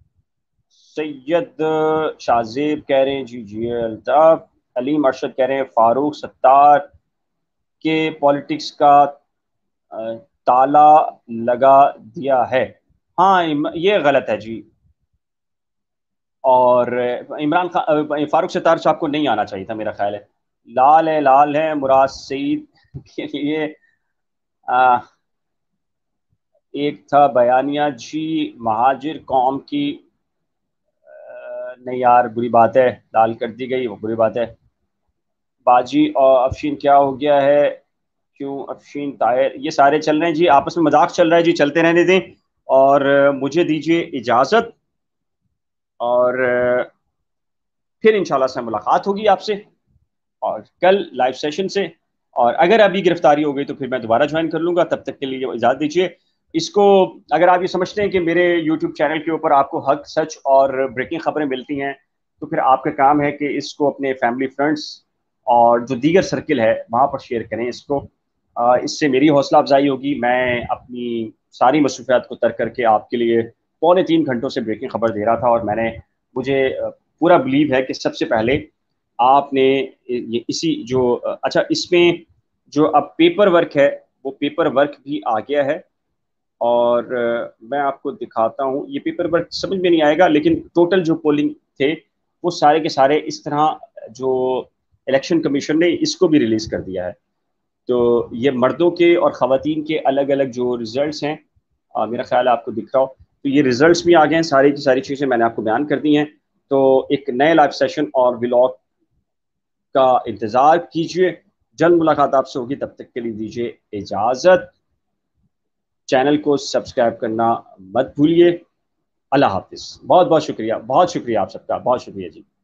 A: सैयद शाहजेब कह रहे हैं जी जी अल्ताफ। अलीम अरशद कह रहे हैं फारूक सत्तार के पॉलिटिक्स का ताला लगा दिया है। हाँ, ये गलत है जी। और इमरान खान, फारूक सत्तार साहब को नहीं आना चाहिए था, मेरा ख्याल है। लाल है मुराद सईद के लिए। एक था बयानिया जी, महाजिर कौम की, नहीं यार बुरी बात है, लाल कर दी गई, वो बुरी बात है। बाजी और अफशीन क्या हो गया है? क्यों अफशीन ताहिर, ये सारे चल रहे हैं जी, आपस में मजाक चल रहा है जी, चलते रहने दें और मुझे दीजिए इजाज़त। और फिर इंशाल्लाह से मुलाकात होगी आपसे और कल लाइव सेशन से। और अगर अभी गिरफ्तारी हो गई तो फिर मैं दोबारा ज्वाइन कर लूंगा। तब तक के लिए इजाज़त दीजिए। इसको अगर आप ये समझते हैं कि मेरे यूट्यूब चैनल के ऊपर आपको हक, सच और ब्रेकिंग खबरें मिलती हैं, तो फिर आपका काम है कि इसको अपने फैमिली, फ्रेंड्स और जो दीगर सर्किल है वहाँ पर शेयर करें इसको। इससे मेरी हौसला अफजाई होगी। मैं अपनी सारी मसरूफियात को तर्क करके आपके लिए 2.25 घंटों से ब्रेकिंग खबर दे रहा था, और मुझे पूरा बिलीव है कि सबसे पहले आपने ये इसी जो अच्छा, इसमें जो अब पेपर वर्क है वो पेपर वर्क भी आ गया है। और मैं आपको दिखाता हूँ। ये पेपर वर्क समझ में नहीं आएगा, लेकिन टोटल जो पोलिंग थे वो सारे के सारे इस तरह, जो इलेक्शन कमीशन ने इसको भी रिलीज कर दिया है। तो ये मर्दों के और ख़वातीन के अलग अलग जो रिजल्ट्स हैं, मेरा ख्याल है आपको दिख रहा हो। तो ये रिजल्ट्स भी आ गए हैं, सारी की सारी चीज़ें मैंने आपको बयान कर दी हैं। तो एक नए लाइव सेशन और व्लॉग का इंतज़ार कीजिए। जल्द मुलाकात आपसे होगी, तब तक के लिए दीजिए इजाज़त। चैनल को सब्सक्राइब करना मत भूलिए। अल्लाह हाफिज़। बहुत बहुत शुक्रिया, बहुत शुक्रिया आप सबका, बहुत शुक्रिया जी।